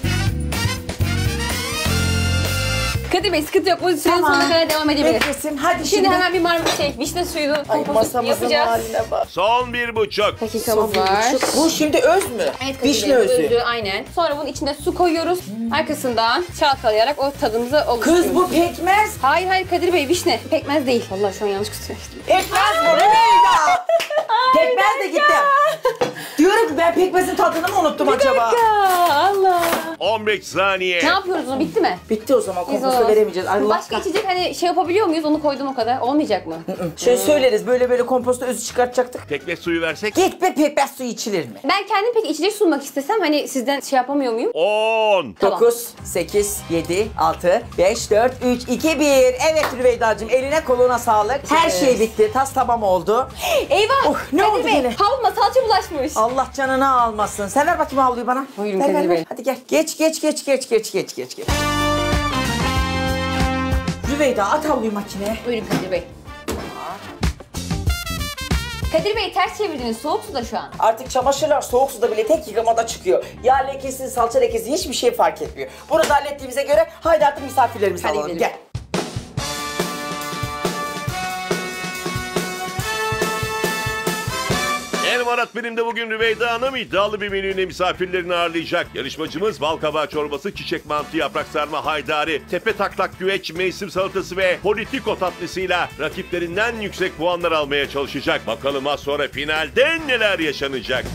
Kadir Bey, sıkıntı yok. Bu sürenin Tamam. sonuna kadar devam edebilir. Beklesin. Hadi Şimdi, şimdi. hemen bir marmut şey, vişne suyunu Ay kompostu masamızın yapacağız. haline bak. Son bir buçuk. Dakikamız var. Bu şimdi öz mü? Evet Kadir Vişne Bey, özü. özü, aynen. Sonra bunun içine su koyuyoruz. Arkasından çalkalayarak o tadımızı oluşturuyoruz. Kız bu pekmez. Hayır hayır Kadir Bey, vişne. Pekmez değil. Vallahi şu an yanlış söyledim. Pekmez bu Rüveyda. Pekmez de gitti. Diyorum ki ben pekmezin tadını mı unuttum acaba? Allah. on beş saniye. Ne yapıyoruz onu? Bitti mi? Bitti o zaman, Biz komposta o- veremeyeceğiz. Allah Başka içecek hani şey yapabiliyor muyuz? Onu koydum o kadar. Olmayacak mı? Şöyle söyleriz, böyle böyle komposta özü çıkartacaktık. Pekmez suyu versek. Git be, pekmez suyu içilir mi? Ben kendim peki içecek sunmak istesem hani sizden şey yapamıyor muyum? on. Tamam. dokuz, sekiz, yedi, altı, beş, dört, üç, iki, bir. Evet Rüveyda'cığım, eline koluna sağlık. Her şey bitti, tas tamam oldu. Eyvah! Oh, ne Kadir oldu Bey, gene? havluma salça bulaşmış. Allah canını almasın. Sen ver bakayım havluyu bana. Buyurun Ver, Kadir ver, Bey. ver. Hadi gel. Geç, geç, geç, geç, geç, geç, geç, geç. Rüveyda at havluyu makineye. Buyurun Kadir Bey. Kadir Bey, ters çevirdiniz. Soğuk suda şu an. Artık çamaşırlar soğuk suda bile tek yıkamada çıkıyor. Yağ lekesi, salça lekesi hiçbir şey fark etmiyor. Bunu da hallettiğimize göre haydi artık misafirlerimizi Hadi alalım. gidelim. Gel. El Marat benim de bugün Rüveyda Hanım iddialı bir menüyle misafirlerini ağırlayacak. Yarışmacımız bal kabağı çorbası, çiçek mantı, yaprak sarma, haydari, tepe taklak güveç, mevsim salatası ve politiko tatlısıyla rakiplerinden yüksek puanlar almaya çalışacak. Bakalım az sonra finalde neler yaşanacak?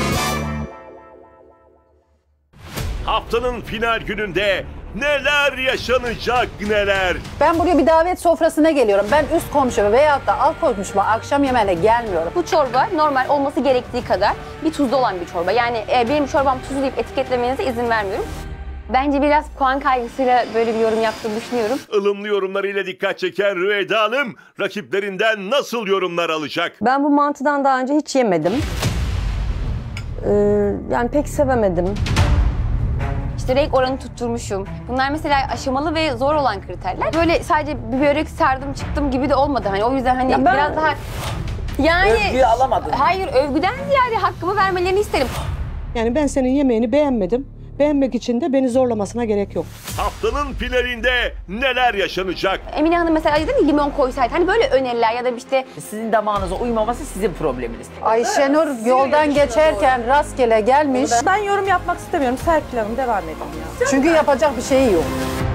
Haftanın final gününde neler yaşanacak neler? Ben buraya bir davet sofrasına geliyorum. Ben üst komşuma veyahut da alt komşuma akşam yemeğine gelmiyorum. Bu çorba normal olması gerektiği kadar bir tuzlu olan bir çorba. Yani e, benim çorbam tuzlu deyip etiketlemenize izin vermiyorum. Bence biraz puan kaygısıyla böyle bir yorum yaptığını düşünüyorum. Ilımlı yorumlarıyla dikkat çeken Rüveyda Hanım rakiplerinden nasıl yorumlar alacak? Ben bu mantıdan daha önce hiç yemedim. Ee, yani pek sevemedim. İşte renk oranı tutturmuşum. Bunlar mesela aşamalı ve zor olan kriterler. Böyle sadece bir börek sardım çıktım gibi de olmadı. Hani o yüzden hani Ya ben- biraz daha... Yani... Övgüyü alamadın. Hayır, övgüden ziyade hakkımı vermelerini isterim. Yani ben senin yemeğini beğenmedim. Beğenmek için de beni zorlamasına gerek yok. Haftanın finalinde neler yaşanacak? Emine Hanım mesela dedi mi limon koysaydı. Hani böyle öneriler ya da işte Sizin damağınıza uymaması sizin probleminiz. Ayşenur yoldan geçerken rastgele gelmiş. Ben yorum yapmak istemiyorum. Serpil Hanım devam edin ya. Çünkü yapacak bir şeyi yok.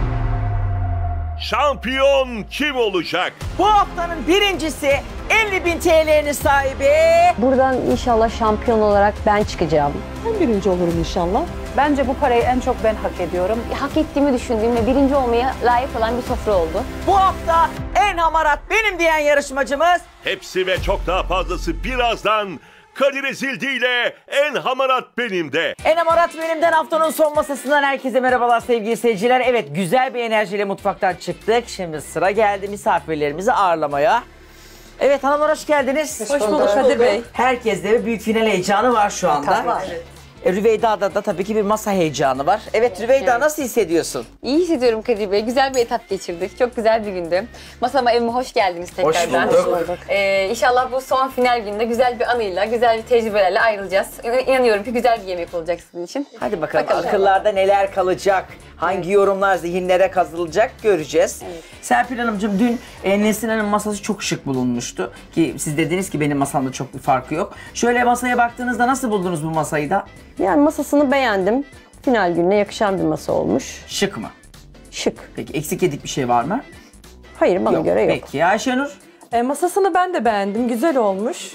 Şampiyon kim olacak? Bu haftanın birincisi elli bin T L'nin sahibi. Buradan inşallah şampiyon olarak ben çıkacağım. Ben birinci olurum inşallah. Bence bu parayı en çok ben hak ediyorum. hak ettiğimi düşündüğüm ve birinci olmaya layık olan bir sofra oldu. Bu hafta en hamarat benim diyen yarışmacımız. Hepsi ve çok daha fazlası birazdan Kadir Ezildi ile en hamarat benim de. En hamarat benimden haftanın son masasından herkese merhabalar sevgili seyirciler. Evet, güzel bir enerjiyle mutfaktan çıktık. Şimdi sıra geldi misafirlerimizi ağırlamaya. Evet hanımlar, hoş geldiniz. Hoş bulduk Kadir Bey. Herkeste bir büyük final heyecanı var şu anda. Tabii. E, Rüveyda'da da tabii ki bir masa heyecanı var. Evet Rüveyda, Evet. nasıl hissediyorsun? İyi hissediyorum Kadir Bey. Güzel bir etap geçirdik. Çok güzel bir gündü. Masama, evime hoş geldiniz tekrardan. Hoş bulduk. Ee, inşallah bu son final gününde güzel bir anıyla, güzel bir tecrübelerle ayrılacağız. İn- İnanıyorum ki güzel bir yemek olacak sizin için. Hadi bakalım, Bakalım. akıllarda neler kalacak? Hangi yorumlar zihinlere kazılacak göreceğiz. Serpil Hanımcığım, dün e, Nesrin Hanım masası çok şık bulunmuştu. Ki siz dediniz ki benim masamda çok bir farkı yok. Şöyle masaya baktığınızda nasıl buldunuz bu masayı da? Yani masasını beğendim. Final gününe yakışan bir masa olmuş. Şık mı? Şık. Peki eksik yedik bir şey var mı? Hayır, bana göre yok. Peki Ayşenur? E, masasını ben de beğendim. Güzel olmuş.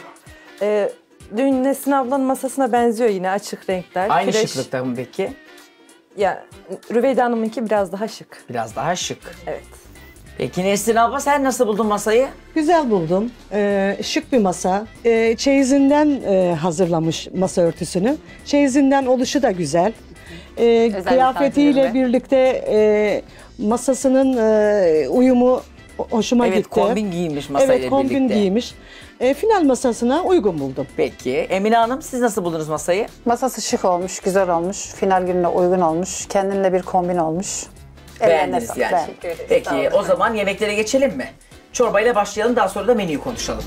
E, dün Nesrin ablanın masasına benziyor yine, açık renkler. Aynı Kireç- şıklıkta mı peki? Ya Rüveyda Hanım'ınki biraz daha şık. Biraz daha şık. Evet. Peki Nesrin abla, sen nasıl buldun masayı? Güzel buldum. Ee, şık bir masa. Ee, çeyizinden e, hazırlamış masa örtüsünü. Çeyizinden oluşu da güzel. Ee, kıyafetiyle misafirlerine. birlikte e, masasının e, uyumu hoşuma Evet, gitti. kombin giyinmiş masayla Evet, kombin birlikte. giymiş. E, final masasına uygun buldum. Peki Emine Hanım, siz nasıl buldunuz masayı? Masası şık olmuş, güzel olmuş. Final gününe uygun olmuş. Kendine bir kombin olmuş. Ellerine Beğendiniz sağlık, yani. beğendim. Teşekkür ederim. Sağ Peki olun. o zaman yemeklere geçelim mi? Çorbayla başlayalım, daha sonra da menüyü konuşalım.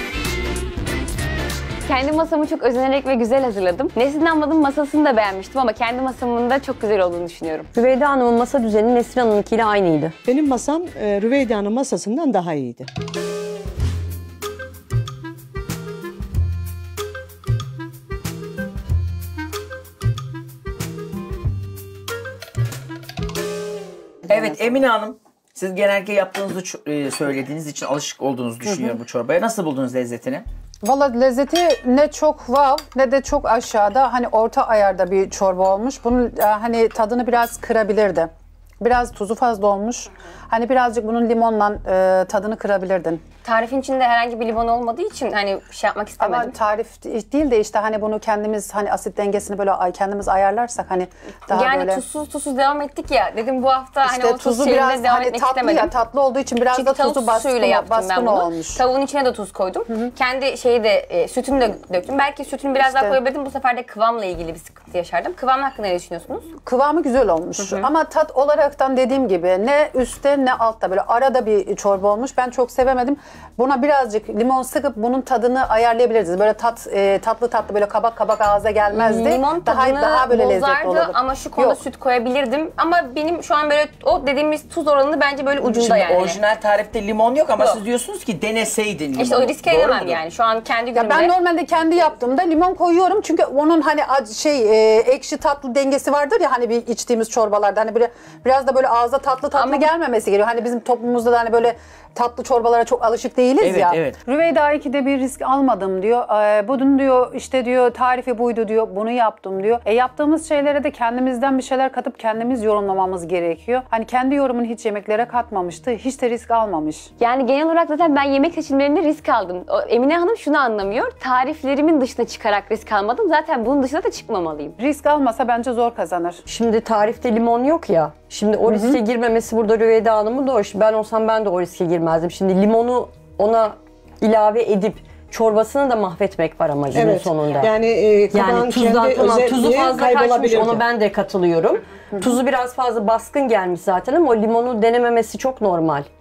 Kendi masamı çok özenerek ve güzel hazırladım. Nesrin ablanın masasını da beğenmiştim ama kendi masamın da çok güzel olduğunu düşünüyorum. Rüveyda Hanım'ın masa düzeni Nesrin Hanım'ınkiyle aynıydı. Benim masam e, Rüveyda'nın masasından daha iyiydi. Evet Emine Hanım, siz genellikle yaptığınızı ç- e, söylediğiniz için alışık olduğunuzu düşünüyorum bu çorbaya. Nasıl buldunuz lezzetini? Valla lezzeti ne çok wow ne de çok aşağıda. Hani orta ayarda bir çorba olmuş. Bunun e, hani tadını biraz kırabilirdi. Biraz tuzu fazla olmuş. Hani birazcık bunun limonla e, tadını kırabilirdin. Tarifin içinde herhangi bir limon olmadığı için hani şey yapmak istemedim. Ama tarif değil de işte hani bunu kendimiz hani asit dengesini böyle ay- kendimiz ayarlarsak hani daha yani böyle... tuzsuz tuzsuz devam ettik ya. Dedim bu hafta İşte hani o tuz tuzu şeyinde biraz devam hani etmek tatlı istemedim. ya tatlı olduğu için biraz Çünkü da tavuk tuzu baskın, suyuyla yaptım ben baskın bunu. olmuş. Tavuğun içine de tuz koydum. Kendi şeyi de e, sütümü de döktüm. Belki sütünü biraz daha İşte. koyabilirdim. Bu sefer de kıvamla ilgili bir sıkıntı yaşardım. Kıvam hakkında ne düşünüyorsunuz? Kıvamı güzel olmuş ama tat olaraktan dediğim gibi ne üstte ne altta böyle arada bir çorba olmuş. Ben çok sevemedim. Buna birazcık limon sıkıp bunun tadını ayarlayabiliriz. Böyle tat e, tatlı tatlı böyle kabak kabak ağza gelmezdi. Limon daha tadını daha böyle lezzetli bozardı olurdu. ama şu konuda Yok. süt koyabilirdim. Ama benim şu an böyle o dediğimiz tuz oranını bence böyle ucunda Şimdi yani. orijinal tarifte limon yok ama Yok. siz diyorsunuz ki deneseydin limonu. İşte o riske Doğru edemem mudur? yani. Şu an kendi Ya günümde. ben normalde kendi yaptığımda limon koyuyorum çünkü onun hani ac- şey e, ekşi tatlı dengesi vardır ya hani bir içtiğimiz çorbalarda hani böyle biraz da böyle ağza tatlı tatlı Ama- gelmemesi gerekiyor. Hani bizim toplumumuzda da hani böyle tatlı çorbalara çok alışık değiliz Evet, ya. evet. Rüveyda ikide bir risk almadım diyor. Ee, bunun diyor işte diyor tarifi buydu diyor. Bunu yaptım diyor. E yaptığımız şeylere de kendimizden bir şeyler katıp kendimiz yorumlamamız gerekiyor. Hani kendi yorumunu hiç yemeklere katmamıştı. Hiç de risk almamış. Yani genel olarak zaten ben yemek seçimlerinde risk aldım. O, Emine Hanım şunu anlamıyor. Tariflerimin dışına çıkarak risk almadım. Zaten bunun dışına da çıkmamalıyım. Risk almasa bence zor kazanır. Şimdi tarifte limon yok ya. Şimdi o riske girmemesi burada Rüveyda Hanım'ın doğru. Ben olsam ben de o riske girmezdim. Şimdi limonu ona ilave edip çorbasını da mahvetmek var ama günün sonunda. Yani, e, kabağın Yani tuzdan kendi tamam tuzu özelliği fazla kaçmış kaybolabilirdi. ona ben de katılıyorum. Tuzu biraz fazla baskın gelmiş zaten ama o limonu denememesi çok normal.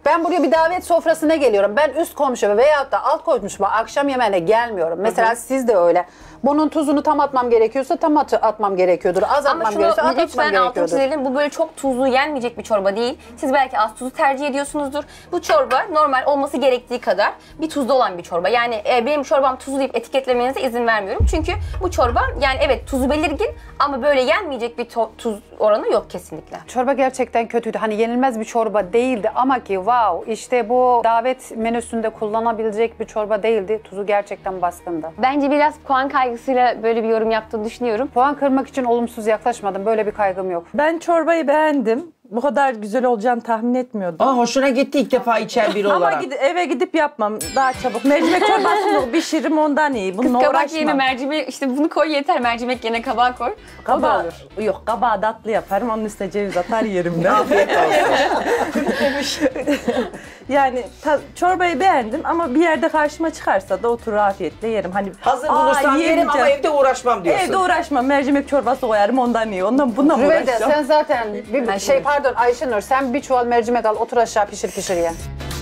Ben buraya bir davet sofrasına geliyorum. Ben üst komşu veyahut da alt komşuma akşam yemeğine gelmiyorum. Mesela hı hı. siz de öyle. Bunun tuzunu tam atmam gerekiyorsa tam at atmam gerekiyordur. Az Ama atmam şunu gerekiyorsa at atmam lütfen altını gerekiyordur. çizelim. Bu böyle çok tuzlu yenmeyecek bir çorba değil. Siz belki az tuzu tercih ediyorsunuzdur. Bu çorba normal olması gerektiği kadar bir tuzlu olan bir çorba. Yani e, benim çorbam tuzlu deyip etiketlemenize izin vermiyorum. Çünkü bu çorba yani evet tuzu belirgin ama böyle yenmeyecek bir tuz oranı yok kesinlikle. Çorba gerçekten kötüydü. Hani yenilmez bir çorba değildi ama ki wow işte bu davet menüsünde kullanabilecek bir çorba değildi. Tuzu gerçekten baskındı. Bence biraz puan kaygısıyla böyle bir yorum yaptığını düşünüyorum. Puan kırmak için olumsuz yaklaşmadım. Böyle bir kaygım yok. Ben çorbayı beğendim. Bu kadar güzel olacağını tahmin etmiyordum. Aa, hoşuna gitti ilk defa içen biri olarak. Ama gid- eve gidip yapmam daha çabuk. Mercimek çorbasını pişiririm ondan iyi. Bununla Kız kabak uğraşmam. yerine mercimek işte bunu koy yeter. Mercimek yerine kabağı koy. Kabağı, O da olur. Yok kabağı tatlı yaparım. Onun üstüne ceviz atar yerim de. Afiyet olsun. Yani ta- çorbayı beğendim ama bir yerde karşıma çıkarsa da oturur afiyetle yerim. Hani Hazır aa, bulursam yerim ama yiyemeyeceğim. evde uğraşmam diyorsun. Evde uğraşmam. Mercimek çorbası koyarım ondan iyi. Ondan bundan mı Rüveyde uğraşacağım? sen zaten bir şey pardon Ayşenur sen bir çuval mercimek al otur aşağı pişir pişir ye.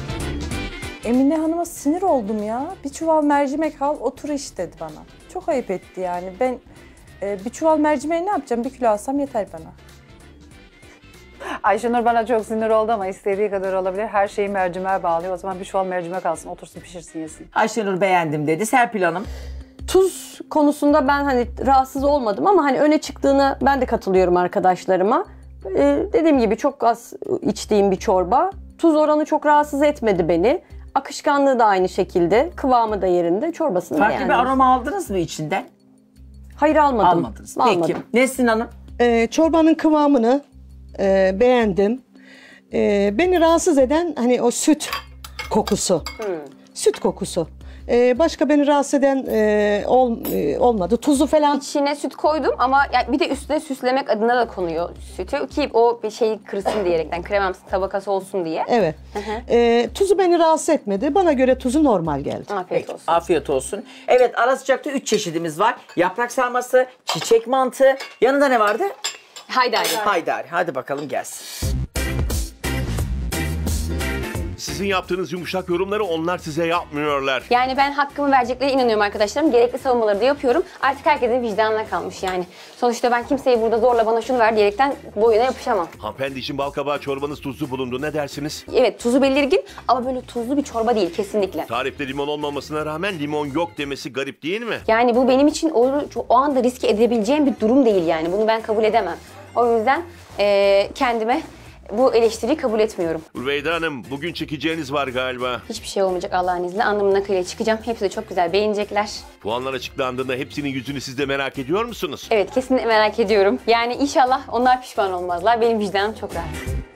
Emine Hanım'a sinir oldum ya. Bir çuval mercimek al otur iç dedi bana. Çok ayıp etti yani. Ben e, bir çuval mercimeği ne yapacağım? Bir kilo alsam yeter bana. Ayşenur bana çok sinir oldu ama istediği kadar olabilir. Her şeyi mercimeğe bağlıyor. O zaman bir çuval mercimek alsın otursun pişirsin yesin. Ayşenur beğendim dedi. Serpil Hanım. Tuz konusunda ben hani rahatsız olmadım ama hani öne çıktığına ben de katılıyorum arkadaşlarıma. Ee, dediğim gibi çok az içtiğim bir çorba. Tuz oranı çok rahatsız etmedi beni. Akışkanlığı da aynı şekilde, kıvamı da yerinde. Çorbasını Farklı beğendim. bir aroma aldınız mı içinden? Hayır almadım. Almadınız. Peki. Almadım. Nesrin Hanım. Ee, çorbanın kıvamını e, beğendim. E, beni rahatsız eden hani o süt kokusu. Süt kokusu. Ee, başka beni rahatsız eden e, ol, e, olmadı. Tuzu falan. İçine süt koydum ama yani bir de üstüne süslemek adına da konuyor sütü ki o bir şeyi kırsın diyerekten kremamsı tabakası olsun diye. Evet. Hı hı. Ee, tuzu beni rahatsız etmedi. Bana göre tuzu normal geldi. Afiyet Peki, olsun. afiyet olsun. Evet, ara sıcakta üç çeşidimiz var. Yaprak sarması, çiçek mantığı. Yanında ne vardı? Haydari. Haydari. Hadi bakalım gelsin. Sizin yaptığınız yumuşak yorumları onlar size yapmıyorlar. Yani ben hakkımı vereceklerine inanıyorum arkadaşlarım. Gerekli savunmaları da yapıyorum. Artık herkesin vicdanına kalmış yani. Sonuçta ben kimseyi burada zorla bana şunu ver diyerekten boyuna yapışamam. Hanımefendi için balkabağı çorbanız tuzlu bulundu. Ne dersiniz? Evet tuzu belirgin ama böyle tuzlu bir çorba değil kesinlikle. Tarifte limon olmamasına rağmen limon yok demesi garip değil mi? Yani bu benim için o, o anda riske edebileceğim bir durum değil yani. Bunu ben kabul edemem. O yüzden eee, kendime bu eleştiriyi kabul etmiyorum. Rüveyda Hanım, bugün çekeceğiniz var galiba. Hiçbir şey olmayacak Allah'ın izniyle. Anlamın akıyla çıkacağım. Hepsi de çok güzel beğenecekler. Puanlar açıklandığında hepsinin yüzünü siz de merak ediyor musunuz? Evet kesinlikle merak ediyorum. Yani inşallah onlar pişman olmazlar. Benim vicdanım çok rahat.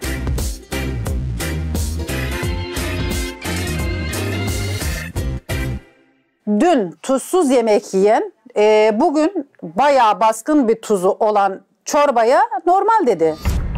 Dün tuzsuz yemek yiyen e, bugün bayağı baskın bir tuzu olan çorbaya normal dedi.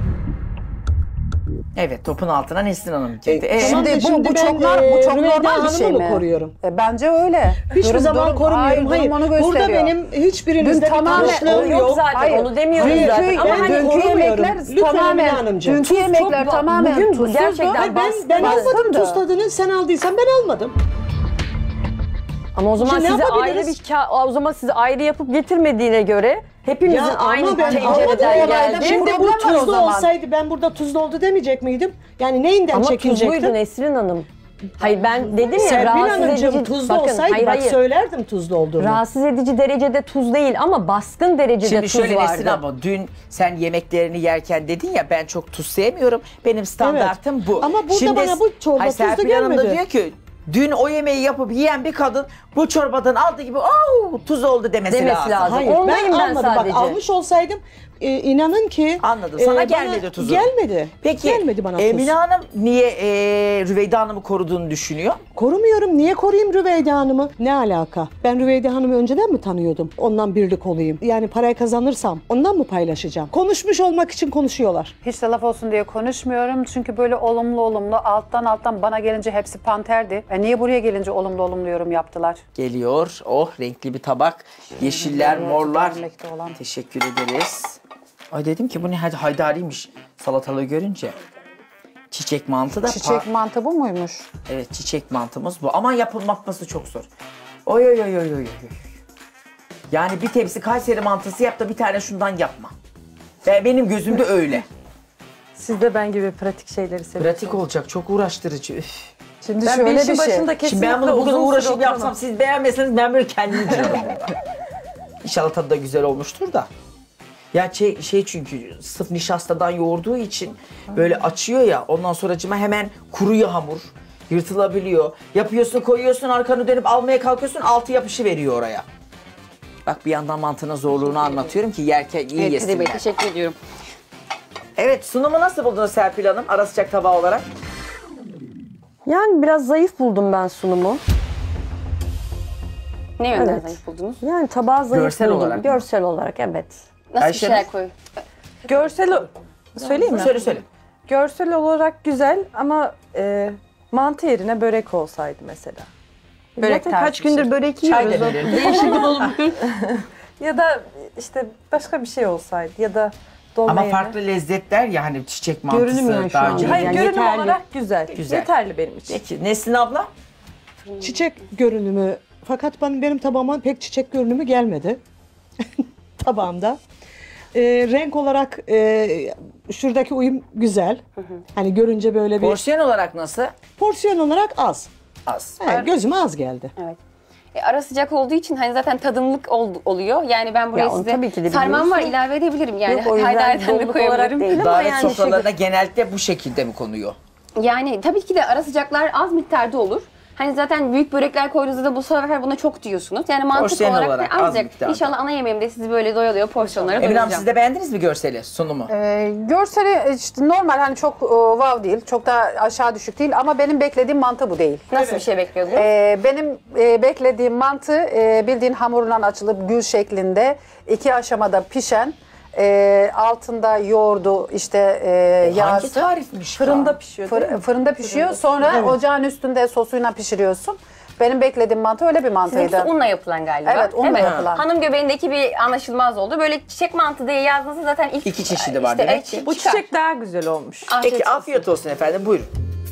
Evet, topun altına Nesrin Hanım girdi. Ee, Tamam da Şimdi bu, şimdi bu ben, çok, nor- e, bu çok Rüveyda normal bir Hanım'ı şey mı mi? koruyorum? E, bence öyle. Hiçbir Durum- zaman durum- korumuyorum. Hayır. durum onu Burada gösteriyor. benim hiçbirinizde Dün bir tamamen tanışlığım yok yok. zaten, Hayır. onu demiyoruz Hayır, zaten. çünkü Ama ben hani dün dünkü korumuyorum. yemekler Lütfen Emine tamamen, Hanımcığım. dünkü Tuz yemekler çok- tamamen bugün tuzsuzdu. gerçekten Hayır, ben, bastı, ben almadım bastındı. tuz tadını. Sen aldıysan ben almadım. Ama o zaman Şimdi ne size ayrı yapabiliriz? bir ka- o zaman sizi ayrı yapıp getirmediğine göre hepimizin Ya aynı ama ben almadım tencereden olayda. geldi. Şimdi bu Problem var o tuzlu zaman. olsaydı ben burada tuzlu oldu demeyecek miydim? Yani neyinden Ama çekinecektim? tuzluydu Nesrin Hanım. Hayır ben dedim ya Serpil rahatsız Hanımcığım edici. tuzlu Bakın, olsaydı hayır, bak hayır. söylerdim tuzlu olduğunu. Rahatsız edici derecede tuz değil ama baskın derecede Şimdi tuz şöyle vardı. Nesrin abla, dün sen yemeklerini yerken dedin ya ben çok tuz sevmiyorum. Benim standartım bu. Ama burada bana bu çorba Hayır, tuzlu Serpil Hanım da gelmedi. diyor ki dün o yemeği yapıp yiyen bir kadın bu çorbadan aldığı gibi "Oo, tuz oldu" demesi, Demesi lazım. lazım. Hayır Ondayım ben ben almadım. sadece. Bak almış olsaydım e, inanın ki. Anladım. Sana bana gelmedi tuzu. Gelmedi. Peki Gelmedi bana tuz. Emine Hanım niye e, Rüveyda Hanım'ı koruduğunu düşünüyor? Korumuyorum. Niye koruyayım Rüveyda Hanım'ı? Ne alaka? Ben Rüveyda Hanım'ı önceden mi tanıyordum? Ondan birlik olayım. Yani parayı kazanırsam ondan mı paylaşacağım? Konuşmuş olmak için konuşuyorlar. Hiç de laf olsun diye konuşmuyorum. Çünkü böyle olumlu olumlu alttan alttan bana gelince hepsi panterdi. E niye buraya gelince olumlu olumlu yorum yaptılar? Geliyor. Oh, renkli bir tabak. Yeşiller, morlar. Örnekte olan. Teşekkür ederiz. Ay dedim ki bu ne, hadi haydariymiş salatalığı görünce. Çiçek mantı da Çiçek par- mantı bu muymuş? Evet, çiçek mantımız bu. Ama yapılması çok zor. Oy oy oy oy oy oy. Yani bir tepsi Kayseri mantısı yap da bir tane şundan yapma. Ben, benim gözümde öyle. Siz de ben gibi pratik şeyleri seviyorsunuz. Pratik olacak, çok uğraştırıcı. Üf. Şimdi Ben şöyle bir bir işin şey. başında Şimdi kesinlikle ben bunu bugün uzun süre uğraşıp oturamam. yapsam siz beğenmeseniz ben böyle kendimi kırarım. İnşallah tadı da güzel olmuştur da. Ya şey, şey çünkü sırf nişastadan yoğurduğu için böyle açıyor ya, ondan sonracıma hemen kuruyor hamur. Yırtılabiliyor. Yapıyorsun, koyuyorsun, arkanı dönüp almaya kalkıyorsun, altı yapışı veriyor oraya. Bak bir yandan mantının zorluğunu anlatıyorum ki yerken iyi Evet Kadir Bey, yesinler. teşekkür ediyorum. Evet, sunumu nasıl buldunuz Serpil Hanım? Ara sıcak tabağı olarak. Yani biraz zayıf buldum ben sunumu. Ne yönden Evet. zayıf buldunuz? Yani tabağı zayıf Görsel buldum. olarak mı? Görsel olarak evet. Nasıl Ayşe bir şeyler Hanım? koy? Görsel o- söyleyeyim mi? Söyle söyle. Görsel olarak güzel ama e, mantı yerine börek olsaydı mesela. Börek Zaten kaç gündür börek Çay yiyoruz. da verelim. Değişiklik olmuyor. Ya da işte başka bir şey olsaydı ya da dolma Ama yerine. farklı lezzetler ya, hani çiçek mantısı Görünmüyor şu daha an. önce. Hayır, Yani görünüm yeterli. olarak güzel. Güzel. Yeterli benim için. Peki Nesrin abla? Çiçek görünümü. Fakat benim, benim tabağıma pek çiçek görünümü gelmedi. Tabağımda. Ee, renk olarak e, şuradaki uyum güzel. Hani görünce böyle bir Porsiyon olarak nasıl? porsiyon olarak az. Az. Evet, gözüme az geldi. Evet. E, ara sıcak olduğu için hani zaten tadımlık ol- oluyor. Yani ben buraya Ya onu size tabii ki de sarmam var, biliyorsun. ilave edebilirim. Yani Yok, o yüzden haydareden de doluluk olarak koyabilirim. değil ama Davet yani şey- sofralarına genellikle bu şekilde mi konuyor? Yani tabii ki de ara sıcaklar az miktarda olur. Hani zaten büyük börekler koyduğunuzda da bu sefer buna çok diyorsunuz. Yani mantık Porsiyon olarak, olarak da az azıcık. miktarda. İnşallah ana yemeğimde sizi böyle doya doya porsiyonlara Emine Hanım, doyuracağım. siz de beğendiniz mi görseli, sunumu? Ee, görseli işte normal, hani çok e, wow değil, çok da aşağı düşük değil ama benim beklediğim mantı bu değil. Nasıl bir şey bekliyordunuz? Ee, benim e, beklediğim mantı e, bildiğin hamurundan açılıp gül şeklinde iki aşamada pişen, e, altında yoğurdu işte e, Hangi yağsı. tarifmiş? Fırında ya? pişiyor değil Fır- mi? fırında pişiyor, sonra ocağın üstünde sosuyla pişiriyorsun. Benim beklediğim mantı öyle bir mantıydı. Sizinkisi unla yapılan galiba. Evet, unla Değil mi? yapılan. Hanım göbeğindeki bir anlaşılmaz oldu. Böyle çiçek mantı diye yazdığınızda zaten ilk... İki çeşidi var işte, demek evet, ki. Bu çıkar. çiçek daha güzel olmuş. Afiyet Peki olsun. afiyet olsun efendim, buyurun.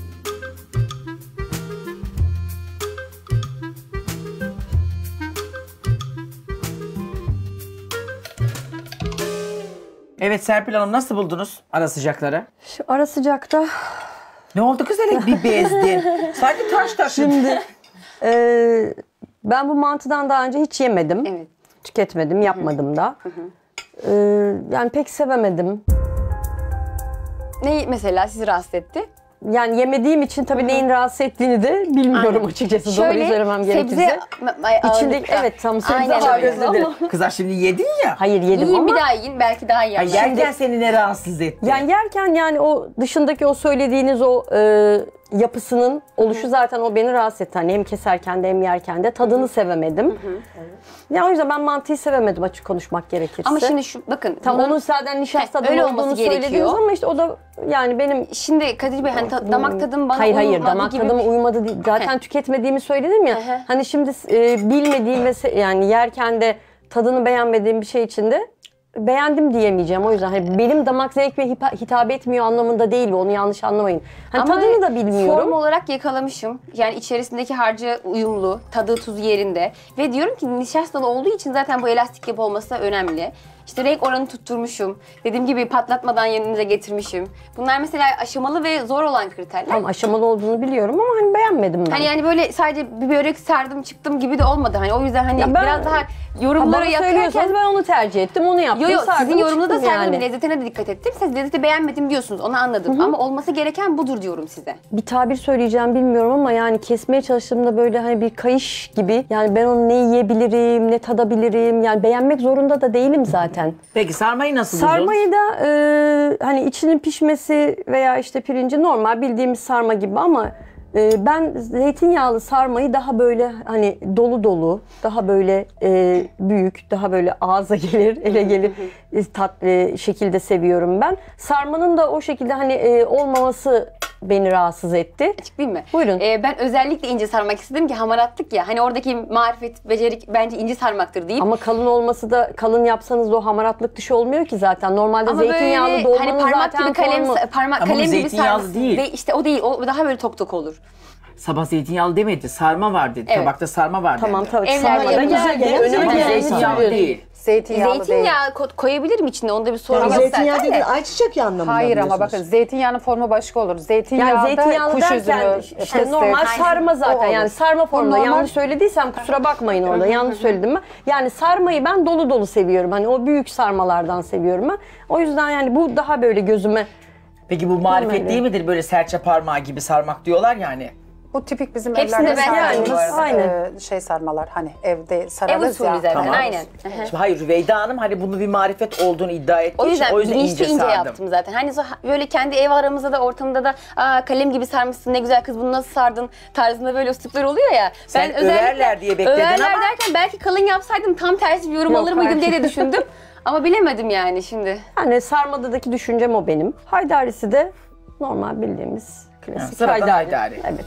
Evet Serpil Hanım, nasıl buldunuz ara sıcakları? Şu ara sıcakta Ne oldu kız, hele bir bezdin. Sanki taş taşın. şimdi e, ben bu mantıdan daha önce hiç yemedim. Evet. Tüketmedim, yapmadım da. E, yani pek sevemedim. Neyi mesela sizi rahatsız etti? Yani yemediğim için tabii neyin rahatsız ettiğini de bilmiyorum açıkçası. Doğruyu söylemem gerekirse. sebze İçindeki, evet tam sebze Aynen ağırlıklı öyle. ama. Kızlar şimdi yedin ya. Hayır yedim Yiyin ama. bir daha yiyin, belki daha iyi. Ay, anlar. yerken seni ne rahatsız etti? Yani yerken yani o dışındaki o söylediğiniz o e, yapısının oluşu zaten o beni rahatsız etti. Hani hem keserken de hem yerken de tadını sevemedim. Ya o yüzden ben mantıyı sevemedim açık konuşmak gerekirse. Ama şimdi şu bakın. tam bunun- onun zaten nişasta Heh, öyle olduğunu olması söylediniz gerekiyor. ama işte o da yani benim Şimdi Kadir Bey hani ta- damak tadım bana hayır hayır uymadı damak gibi. tadıma uymadı değil. Zaten Heh. tüketmediğimi söyledim ya. Hı hı. Hani şimdi e, bilmediğim ve se- yani yerken de tadını beğenmediğim bir şey için de beğendim diyemeyeceğim. O yüzden hani benim damak zevkime hipa- hitap etmiyor anlamında değil bu. Onu yanlış anlamayın. Hani Ama tadını da bilmiyorum. Form olarak yakalamışım. Yani içerisindeki harcı uyumlu, tadı tuzu yerinde. Ve diyorum ki nişastalı olduğu için zaten bu elastik yapı olması da önemli. İşte renk oranı tutturmuşum. Dediğim gibi patlatmadan yanınıza getirmişim. Bunlar mesela aşamalı ve zor olan kriterler. Tam aşamalı olduğunu biliyorum ama hani beğenmedim ben. Hani yani böyle sadece bir börek sardım çıktım gibi de olmadı. Hani o yüzden hani Ya ben- biraz daha Ha, yorumları bana söylüyorsanız yaparken... ben onu tercih ettim, onu yaptım. Yo yo sardım, sizin yorumunuzda da çıktım serdim. yani. Lezzetine de dikkat ettim. Siz lezzeti beğenmedim diyorsunuz. Onu anladım. Ama olması gereken budur diyorum size. Bir tabir söyleyeceğim bilmiyorum ama yani kesmeye çalıştığımda böyle hani bir kayış gibi. Yani ben onu ne yiyebilirim, ne tadabilirim. Yani beğenmek zorunda da değilim zaten. Peki sarmayı nasıl buldun? Sarmayı da e, hani içinin pişmesi veya işte pirinci normal bildiğimiz sarma gibi ama e, ben zeytinyağlı sarmayı daha böyle hani dolu dolu, daha böyle e, büyük, daha böyle ağza gelir, ele gelir e, tatlı şekilde seviyorum ben. Sarmanın da o şekilde hani e, olmaması beni rahatsız etti. Açıklayayım mı? Buyurun. Ee, ben özellikle ince sarmak istedim ki hamarattık ya. Hani oradaki marifet, becerik bence ince sarmaktır deyip. Ama kalın olması da kalın yapsanız da o hamaratlık dışı olmuyor ki zaten. Normalde Ama zeytinyağlı böyle dolmanın hani parmak zaten gibi kalem, formu. parmak Ama bu kalem gibi zeytinyağlı sarması değil. De, işte o değil. O daha böyle tok tok olur. Sabah zeytinyağlı demedi. Sarma var dedi. Evet. Tabakta sarma var Tamam dedi. tabii. Evlerde Sarmadan yapılan- güzel gelen Önüme sarma. de zeytinyağlı değil. Zeytinyağlı değil. Zeytinyağı ko- koyabilirim içine. Onda bir sorun Yani yok zeytinyağı zaten de. dediğin ayçiçek yağı anlamında Hayır ama biliyorsunuz. bakın zeytinyağının formu başka olur. Zeytinyağı Yani da zeytinyağlı kuş derken üzümü, işte fıstık. normal sarma zaten. O olur. Yani sarma formunda. normal- Yanlış söylediysem kusura bakmayın orada. Yanlış söyledim mi? Yani sarmayı ben dolu dolu seviyorum. Hani o büyük sarmalardan seviyorum ben. O yüzden yani bu daha böyle gözüme. Peki bu marifet Öyle. değil midir? Böyle serçe parmağı gibi sarmak diyorlar yani. Bu tipik bizim Hepsinde evlerde ben sardığımız yani, aynen. e, şey sarmalar. Hani evde Ev sararız usulü ya. zaten Tamam. aynen. Hı hı. Şimdi hayır Rüveyda Hanım hani bunu bir marifet olduğunu iddia ettiği O yüzden, için o yüzden bilinçli ince, ince, sardım. yaptım zaten. Hani so- böyle kendi ev aramızda da ortamda da Aa, kalem gibi sarmışsın ne güzel kız bunu nasıl sardın tarzında böyle üsluplar oluyor ya. Sen överler diye bekledin överler ama- derken belki kalın yapsaydım tam tersi bir yorum Yok, alır mıydım hayır. diye de düşündüm. Ama bilemedim yani şimdi. Yani sarmadaki düşüncem o benim. Haydarisi de normal bildiğimiz Ha, klasik sıradan haydari. haydari. Evet.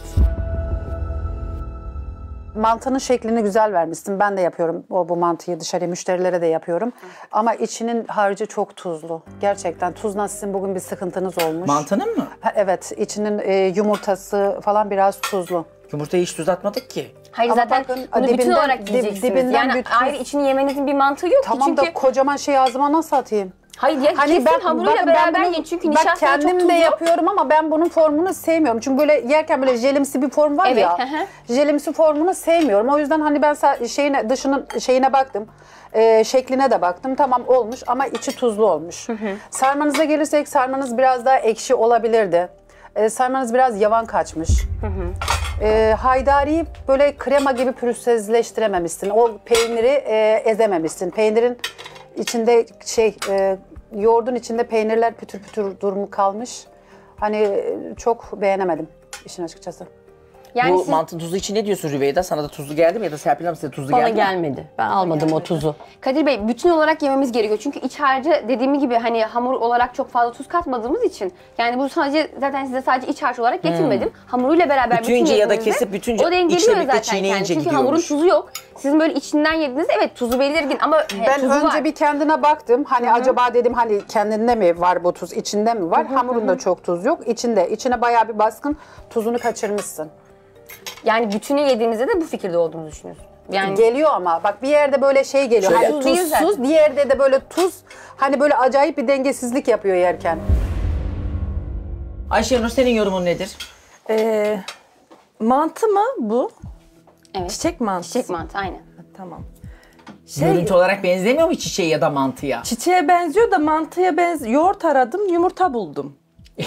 Mantının şeklini güzel vermişsin. Ben de yapıyorum o bu mantıyı dışarıya müşterilere de yapıyorum. Ama içinin harcı çok tuzlu. Gerçekten tuzla sizin bugün bir sıkıntınız olmuş. Mantının mı? Ha, evet, içinin e, yumurtası falan biraz tuzlu. Yumurtayı hiç tuz atmadık ki. Hayır Ama zaten bakın, bunu bütün dibinden- olarak dib- yiyeceksiniz. dibinden Yani bir tuz- ayrı içini yemenizin bir mantığı yok Tamam ki çünkü. da kocaman şeyi ağzıma nasıl atayım? Hayır ya kesin hamuruyla bakın ben beraber bunu- yiyin çünkü bak nişasta çok kendim tuz de yok. yapıyorum ama ben bunun formunu sevmiyorum. Çünkü böyle yerken böyle jelimsi bir form var Evet, ya. hı hı. Jelimsi formunu sevmiyorum. O yüzden hani ben sa- şeyine dışının şeyine baktım. e, şekline de baktım. Tamam olmuş ama içi tuzlu olmuş. Sarmanıza gelirsek sarmanız biraz daha ekşi olabilirdi. E, sarmanız biraz yavan kaçmış. E, haydariyi böyle krema gibi pürüzsüzleştirememişsin. O peyniri e, ezememişsin. Peynirin içinde şey e, yoğurdun içinde peynirler pütür pütür durumu kalmış. Hani e, çok beğenemedim işin açıkçası. Yani bu siz- mantı tuzu için ne diyorsun Rüveyda? Sana da tuzlu geldi mi ya da Serpil Hanım size tuzlu Bana geldi mi? gelmedi. Ben almadım o tuzu. Kadir Bey bütün olarak yememiz gerekiyor. Çünkü iç harcı dediğim gibi hani hamur olarak çok fazla tuz katmadığımız için yani bu sadece zaten size sadece iç harç olarak getirmedim. Hamuruyla beraber Bütünce bütün ya da yediğinizde kesip bütünce o içle dengeliyor birlikte zaten çiğneyince kendini. Çünkü gidiyormuş. hamurun tuzu yok. Sizin böyle içinden yediğinizde evet tuzu belirgin ama he, Ben tuzu önce var. bir kendine baktım. Hani acaba dedim hani kendinde mi var bu tuz, içinde mi var? Hamurunda çok tuz yok. İçinde. İçine bayağı bir baskın tuzunu kaçırmışsın. Yani bütünü yediğinizde de bu fikirde olduğunuzu düşünüyorsun. Yani Geliyor ama bak bir yerde böyle şey geliyor. Şöyle. Hani Tuz değil tuzsuz, zaten. bir yerde de böyle tuz. Hani böyle acayip bir dengesizlik yapıyor yerken. Ayşenur senin yorumun nedir? Ee, mantı mı bu? evet. Çiçek mantısı. Çiçek mantı aynen. Tamam. Şey, Görüntü olarak benzemiyor mu çiçeğe ya da mantıya? çiçeğe benziyor da mantıya benziyor. Yoğurt aradım, yumurta buldum.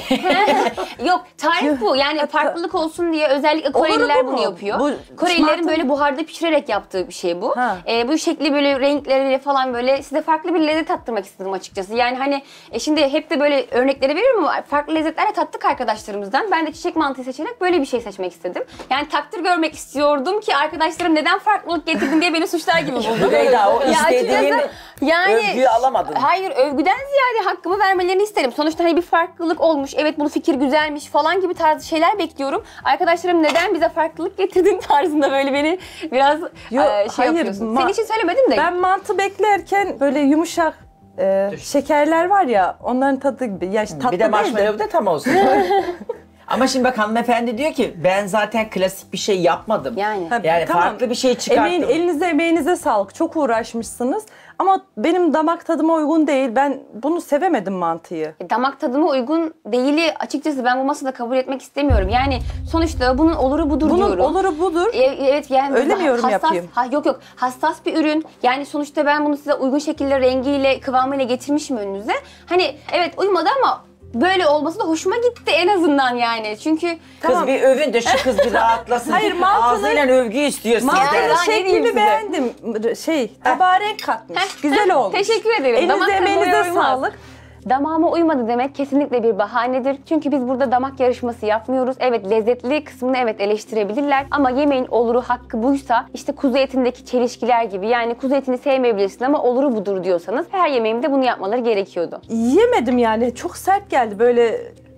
Yok tarif bu. Yani farklılık olsun diye özellikle Koreliler bu bunu mu? yapıyor. Bu Korelilerin şımartı- böyle buharda pişirerek yaptığı bir şey bu. Ha. Ee, bu şekli böyle renkleriyle falan böyle size farklı bir lezzet tattırmak istedim açıkçası. Yani hani e, şimdi hep de böyle örnekleri veriyorum ama farklı lezzetlerle tattık arkadaşlarımızdan. Ben de çiçek mantıyı seçerek böyle bir şey seçmek istedim. Yani takdir görmek istiyordum ki arkadaşlarım neden farklılık getirdin diye beni suçlar gibi buldu. Rüveyda o Ya istediğin açıkçası yani övgüyü alamadın. Hayır övgüden ziyade hakkımı vermelerini isterim. Sonuçta hani bir farklılık olmuş. Evet bu fikir güzelmiş falan gibi tarzı şeyler bekliyorum. Arkadaşlarım neden bize farklılık getirdin tarzında böyle beni biraz Yo, e, şey hayır, yapıyorsun. ma- Senin için söylemedim de. Ben mantı beklerken böyle yumuşak e, şekerler var ya, onların tadı gibi. Ya işte tatlı Bir de değil marshmallow da tam olsun. Ama şimdi bak hanımefendi diyor ki ben zaten klasik bir şey yapmadım. Yani. Ha, Yani tamam. farklı bir şey çıkarttım. Emeğin, elinize emeğinize sağlık. Çok uğraşmışsınız. Ama benim damak tadıma uygun değil. Ben bunu sevemedim mantıyı. E, Damak tadıma uygun değili açıkçası ben bu masada kabul etmek istemiyorum. Yani sonuçta bunun oluru budur Bunun diyorum. oluru budur. E, evet yani Öyle mi yorum hassas, yapayım? Ha, yok yok hassas bir ürün. Yani sonuçta ben bunu size uygun şekilde rengiyle kıvamıyla getirmişim önünüze. Hani evet uymadı ama böyle olması da hoşuma gitti en azından yani. Çünkü Kız Tamam. bir övün de şu kız bir rahatlasın. Hayır, mantının- Ağzıyla övgü istiyor sizden. Ya, Mantının ne diyeyim şeklini size? beğendim. Şey, tabağa renk katmış. Heh, Güzel heh, olmuş. teşekkür ederim. Damak Elinize tadıma emeğinize uymaz. sağlık. Damağıma uymadı demek kesinlikle bir bahanedir. Çünkü biz burada damak yarışması yapmıyoruz. Evet lezzetli kısmını evet eleştirebilirler. Ama yemeğin oluru hakkı buysa işte kuzu etindeki çelişkiler gibi. Yani kuzu etini sevmeyebilirsin ama oluru budur diyorsanız her yemeğimde bunu yapmaları gerekiyordu. Yemedim yani. Çok sert geldi böyle.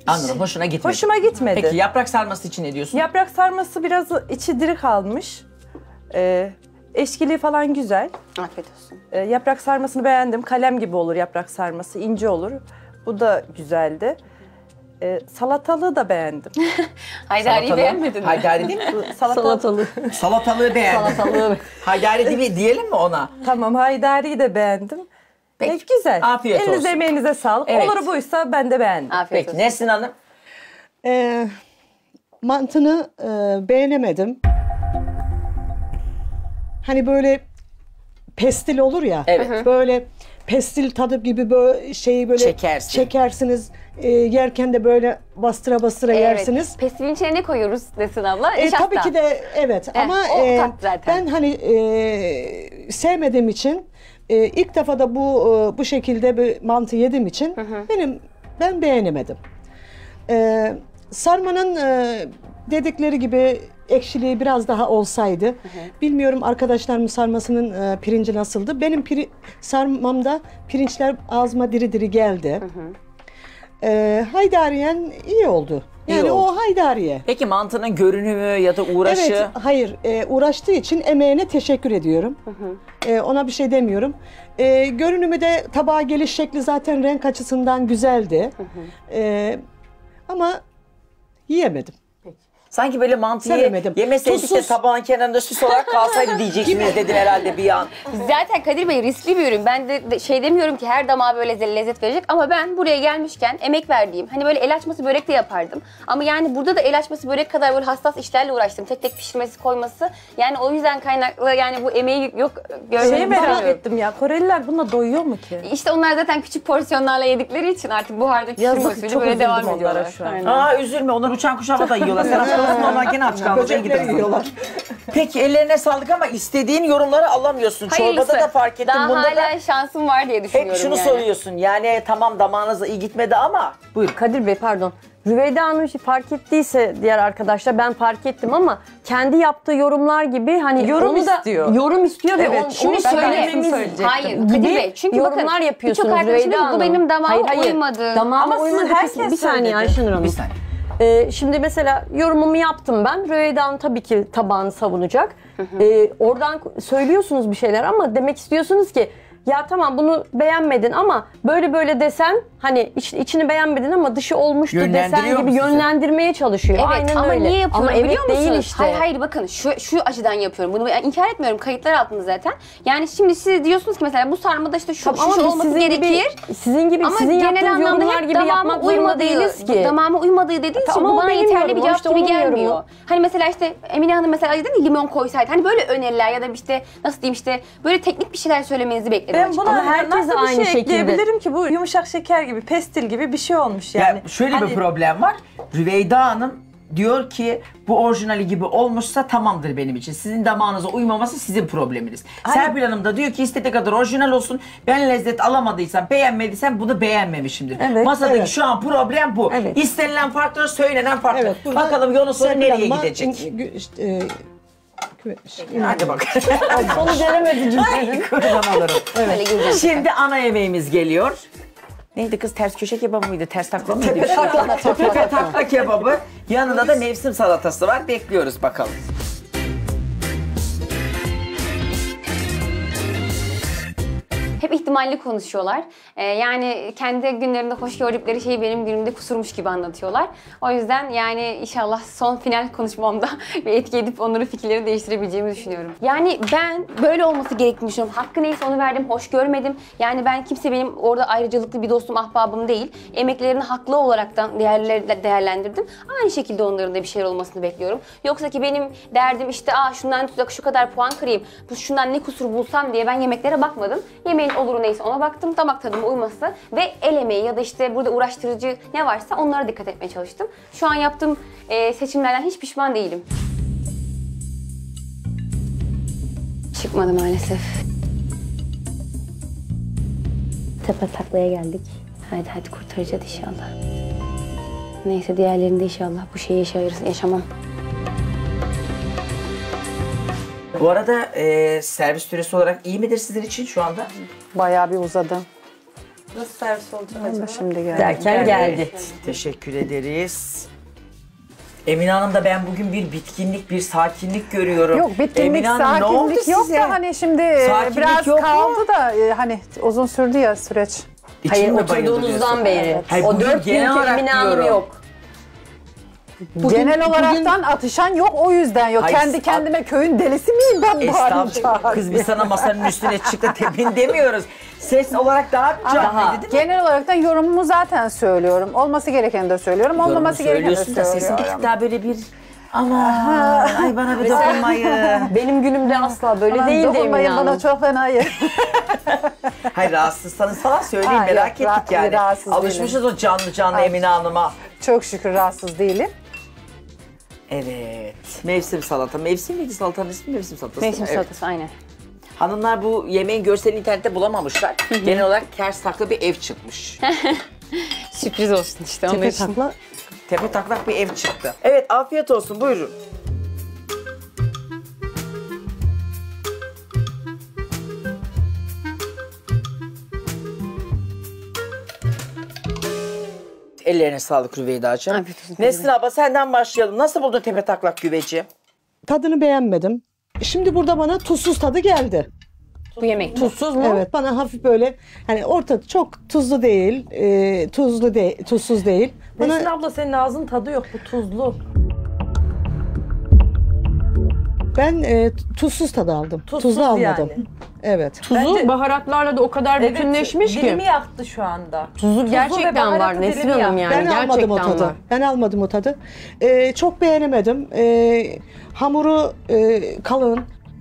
Anladım. Hoşuna gitmedi. Hoşuma gitmedi. Peki yaprak sarması için ne diyorsun? Yaprak sarması biraz içi diri kalmış. Ee, eşkiliği falan güzel. Afiyet olsun. Ee, yaprak sarmasını beğendim. Kalem gibi olur yaprak sarması, ince olur. Bu da güzeldi. Ee, salatalığı da beğendim. Haydari'yi beğenmedin mi? Haydari değil mi? Salatalığı. Salatalığı beğendim. Salatalığı. Haydari değil diyelim mi ona? Tamam, haydariyi de beğendim. Peki. Ee, güzel. Afiyet Elinize olsun. emeğinize sağlık. Evet. Olur buysa ben de beğendim. Afiyet Peki olsun. Nesrin Hanım? Ee, mantını e, beğenemedim. Hani böyle pestil olur ya. Evet. Böyle pestil tadı gibi böyle şeyi böyle Çekersin. çekersiniz. E, yerken de böyle bastıra bastıra yersiniz. Pestilin içine ne koyuyoruz Nesrin abla? E, Nişasta. tabii ki de evet Eh, ama o e, tat zaten. ben hani e, sevmediğim için e, ilk defa da bu e, bu şekilde bir mantı yediğim için benim ben beğenemedim. E, sarmanın e, dedikleri gibi ekşiliği biraz daha olsaydı. Bilmiyorum arkadaşlarımın sarmasının e, pirinci nasıldı. Benim piri, sarmamda pirinçler ağzıma diri diri geldi. E, haydariyen iyi oldu. İyi Yani oldu. o haydariye. Peki mantının görünümü ya da uğraşı? Evet, hayır. E, uğraştığı için emeğine teşekkür ediyorum. E, ona bir şey demiyorum. E, görünümü de tabağa geliş şekli zaten renk açısından güzeldi. E, ama yiyemedim. Sanki böyle mantıyı Sevemedim. yemeseydik de Tuzsuz. tabağın kenarında süs olarak kalsaydı diyeceksiniz dedim herhalde bir an. Zaten Kadir Bey riskli bir ürün. Ben de, de şey demiyorum ki her damağa böyle le- lezzet verecek ama ben buraya gelmişken emek verdiğim, hani böyle el açması börek de yapardım. Ama yani burada da el açması börek kadar böyle hassas işlerle uğraştım. Tek tek pişirmesi, koyması. Yani o yüzden kaynaklı yani bu emeği yok Şeyi görmeyi merak istemiyorum. ettim ya. Koreliler bununla doyuyor mu ki? İşte onlar zaten küçük porsiyonlarla yedikleri için artık buharda pişirme Yazık, usulü çok böyle üzüldüm devam onlara ediyorlar. şu an. Aynen. Aa üzülme onlar uçan kuşağına da yiyorlar. Sen hastalısın onlar gene aç kalmış. Böcekleri yiyorlar. Peki ellerine sağlık ama istediğin yorumları alamıyorsun. Hayırlısı. Çorbada da fark ettim. Daha Bunda hala da şansım var diye düşünüyorum hep şunu yani. soruyorsun. Yani tamam damağınıza iyi gitmedi ama buyur. Kadir Bey pardon. Rüveyda Hanım fark ettiyse diğer arkadaşlar ben fark ettim ama kendi yaptığı yorumlar gibi hani Yorum onu da istiyor. yorum istiyor ve Evet, onu, şimdi onu ben de söylememiz söyleyecektim. Hayır gibi Kadir Bey çünkü yorumlar bakın yapıyorsunuz birçok arkadaşım Rüveyda diyor, bu Hanım. benim damağıma Hayır, hayır. uymadı. Damağıma Ama siz uymadı. herkes Bir saniye söyledi. Ayşenur Hanım. Bir saniye. Ee, şimdi mesela yorumumu yaptım ben. Rüveyda Hanım tabii ki tabağını savunacak. Ee, oradan söylüyorsunuz bir şeyler ama demek istiyorsunuz ki ya tamam bunu beğenmedin ama böyle böyle desen hani iç, içini beğenmedin ama dışı olmuştu desen Yönlendiriyor gibi mu sizi? yönlendirmeye çalışıyor. Evet Aynen ama öyle. niye yapıyorum ama evet biliyor musunuz? değil işte. Hayır hayır bakın şu, şu açıdan yapıyorum. Bunu ben inkar etmiyorum. Kayıtlar altında zaten. Yani şimdi siz diyorsunuz ki mesela bu sarmada işte şu, Tamam, şu, ama şu biz olması sizin gerekir. Gibi, sizin gibi Ama sizin genel yaptığınız anlamda yorumlar hep gibi damağıma yapmak zorunda uymadığı, değiliz ki. damağıma uymadığı dediği için Tamam, bu o bana benim yeterli bir yorumum, cevap işte gibi onun gelmiyor. yorumu. Hani mesela işte Emine Hanım mesela dedi ki limon koysaydı. Hani böyle öneriler ya da işte nasıl diyeyim işte böyle teknik bir şeyler söylemenizi bekledim Ben açıkçası. buna Ama herkes nasıl bir aynı şey şekilde. ekleyebilirim ki bu yumuşak şeker gibi, pestil gibi bir şey olmuş yani. Ya şöyle Hani bir problem var. Rüveyda Hanım diyor ki bu orijinali gibi olmuşsa tamamdır benim için. Sizin damağınıza uymaması sizin probleminiz. Serpil Hanım da diyor ki istediği kadar orijinal olsun. Ben lezzet alamadıysam, beğenmediysem bunu beğenmemişimdir. Evet, Masadaki evet. şu an problem bu. Evet. İstenilen farklı, söylenen farklı. Evet, burada Bakalım yolun sonu Serpil nereye Hanım'a gidecek? in- gü- işte, e, gü- Hadi bak. Onu gelemedi Ay kurban olurum. Böyle gireceğim. Şimdi ana yemeğimiz geliyor. Neydi kız ters köşe kebabı mıydı? Ters takla mıydı? Tepe takla, tepe takla kebabı. Yanında da mevsim salatası var. Bekliyoruz bakalım. Hep ihtimalli konuşuyorlar. Ee, yani kendi günlerinde hoş gördükleri şeyi benim günümde kusurmuş gibi anlatıyorlar. O yüzden yani inşallah son final konuşmamda bir etki edip onların fikirlerini değiştirebileceğimi düşünüyorum. Yani ben böyle olması gerektiğini düşünüyorum. Hakkı neyse onu verdim, hoş görmedim. Yani ben kimse benim orada ayrıcalıklı bir dostum, ahbabım değil. Emeklerini haklı olaraktan değerler, değerlendirdim. Aynı şekilde onların da bir şeyler olmasını bekliyorum. Yoksa ki benim derdim işte aa şundan şu kadar puan kırayım, bu şundan ne kusur bulsam diye ben yemeklere bakmadım. Yemeğin oluru neyse ona baktım, damak tadıma uyması ve el emeği ya da işte burada uğraştırıcı ne varsa onlara dikkat etmeye çalıştım. Şu an yaptığım e, seçimlerden hiç pişman değilim. Çıkmadı maalesef. Tepe taklaya geldik. Hadi hadi kurtaracağız inşallah. Neyse diğerlerinde inşallah bu şeyi yaşarız, yaşamam. Bu arada e, servis süresi olarak iyi midir sizin için şu anda? Bayağı bir uzadı. Nasıl servis olacak acaba? Şimdi geldi. Derken geldi. Teşekkür ederiz. Emine Hanım da ben bugün bir bitkinlik, bir sakinlik görüyorum. Yok bitkinlik, Emine Hanım, ne oldu sakinlik yok size? da hani şimdi e, Sakinlik biraz yok mu? kaldı da e, hani uzun sürdü ya süreç. İçin Hayır, mi bayıldı diyorsun? oturduğunuzdan beri. Hayır, O bugün dört genel günkü olarak Emine Hanım diyorum. yok. Genel olaraktan atışan yok o yüzden yok. Hayır, Kendi kendime köyün delisi miyim ben Estağfurullah. Kız biz sana masanın üstüne çıktı tepin demiyoruz. Ses olarak daha bir canlıydı değil mi? Genel olaraktan yorumumu zaten söylüyorum. Olması gerekeni de söylüyorum. Olmaması gerekeni de Söylüyorsun da sesin bir söylüyorum. tık daha böyle bir... Aman ay bana bir dokunmayın. Benim günümde asla böyle Aman değildi Emine dokunmayın Hanım. bana çok fena yer. Hayır rahatsızsanız falan söyleyin Ha, merak yok, ettik ra- yani. rahatsız Alışmışız o canlı canlı Ay. Emine Hanım'a. Çok şükür rahatsız değilim. Evet. Mevsim salata. Mevsim miydi salatanın ismi? Mevsim salatası. Mevsim Evet. salatası aynen. Hanımlar bu yemeğin görselini internette bulamamışlar. Genel olarak ters takla bir ev çıkmış. Sürpriz olsun işte onun Tepe için. takla. Tepe taklak bir ev çıktı. Evet afiyet olsun buyurun. Ellerine sağlık Rüveyda'cığım. Afiyet olsun. Nesrin abla senden başlayalım. Nasıl buldun tepe taklak güveci? Tadını beğenmedim. Şimdi burada bana tuzsuz tadı geldi. Bu yemek. Tuzsuz mu? Evet, bana hafif böyle hani orta çok tuzlu değil, e, tuzlu değil, tuzsuz değil. Bana Nesrin abla senin ağzın tadı yok, bu tuzlu. ben e, tuzsuz tadı aldım. Tuzsuz Tuzlu almadım. yani. Evet. Tuzu Bence- baharatlarla da o kadar bütünleşmiş ki. dilimi yaktı şu anda. Tuzu ve gerçekten baharatı var Nesrin dilimi Hanım yaktı. yani. Ben gerçekten almadım o tadı. var. Ben almadım o tadı. E, çok beğenemedim. E, hamuru e, kalın,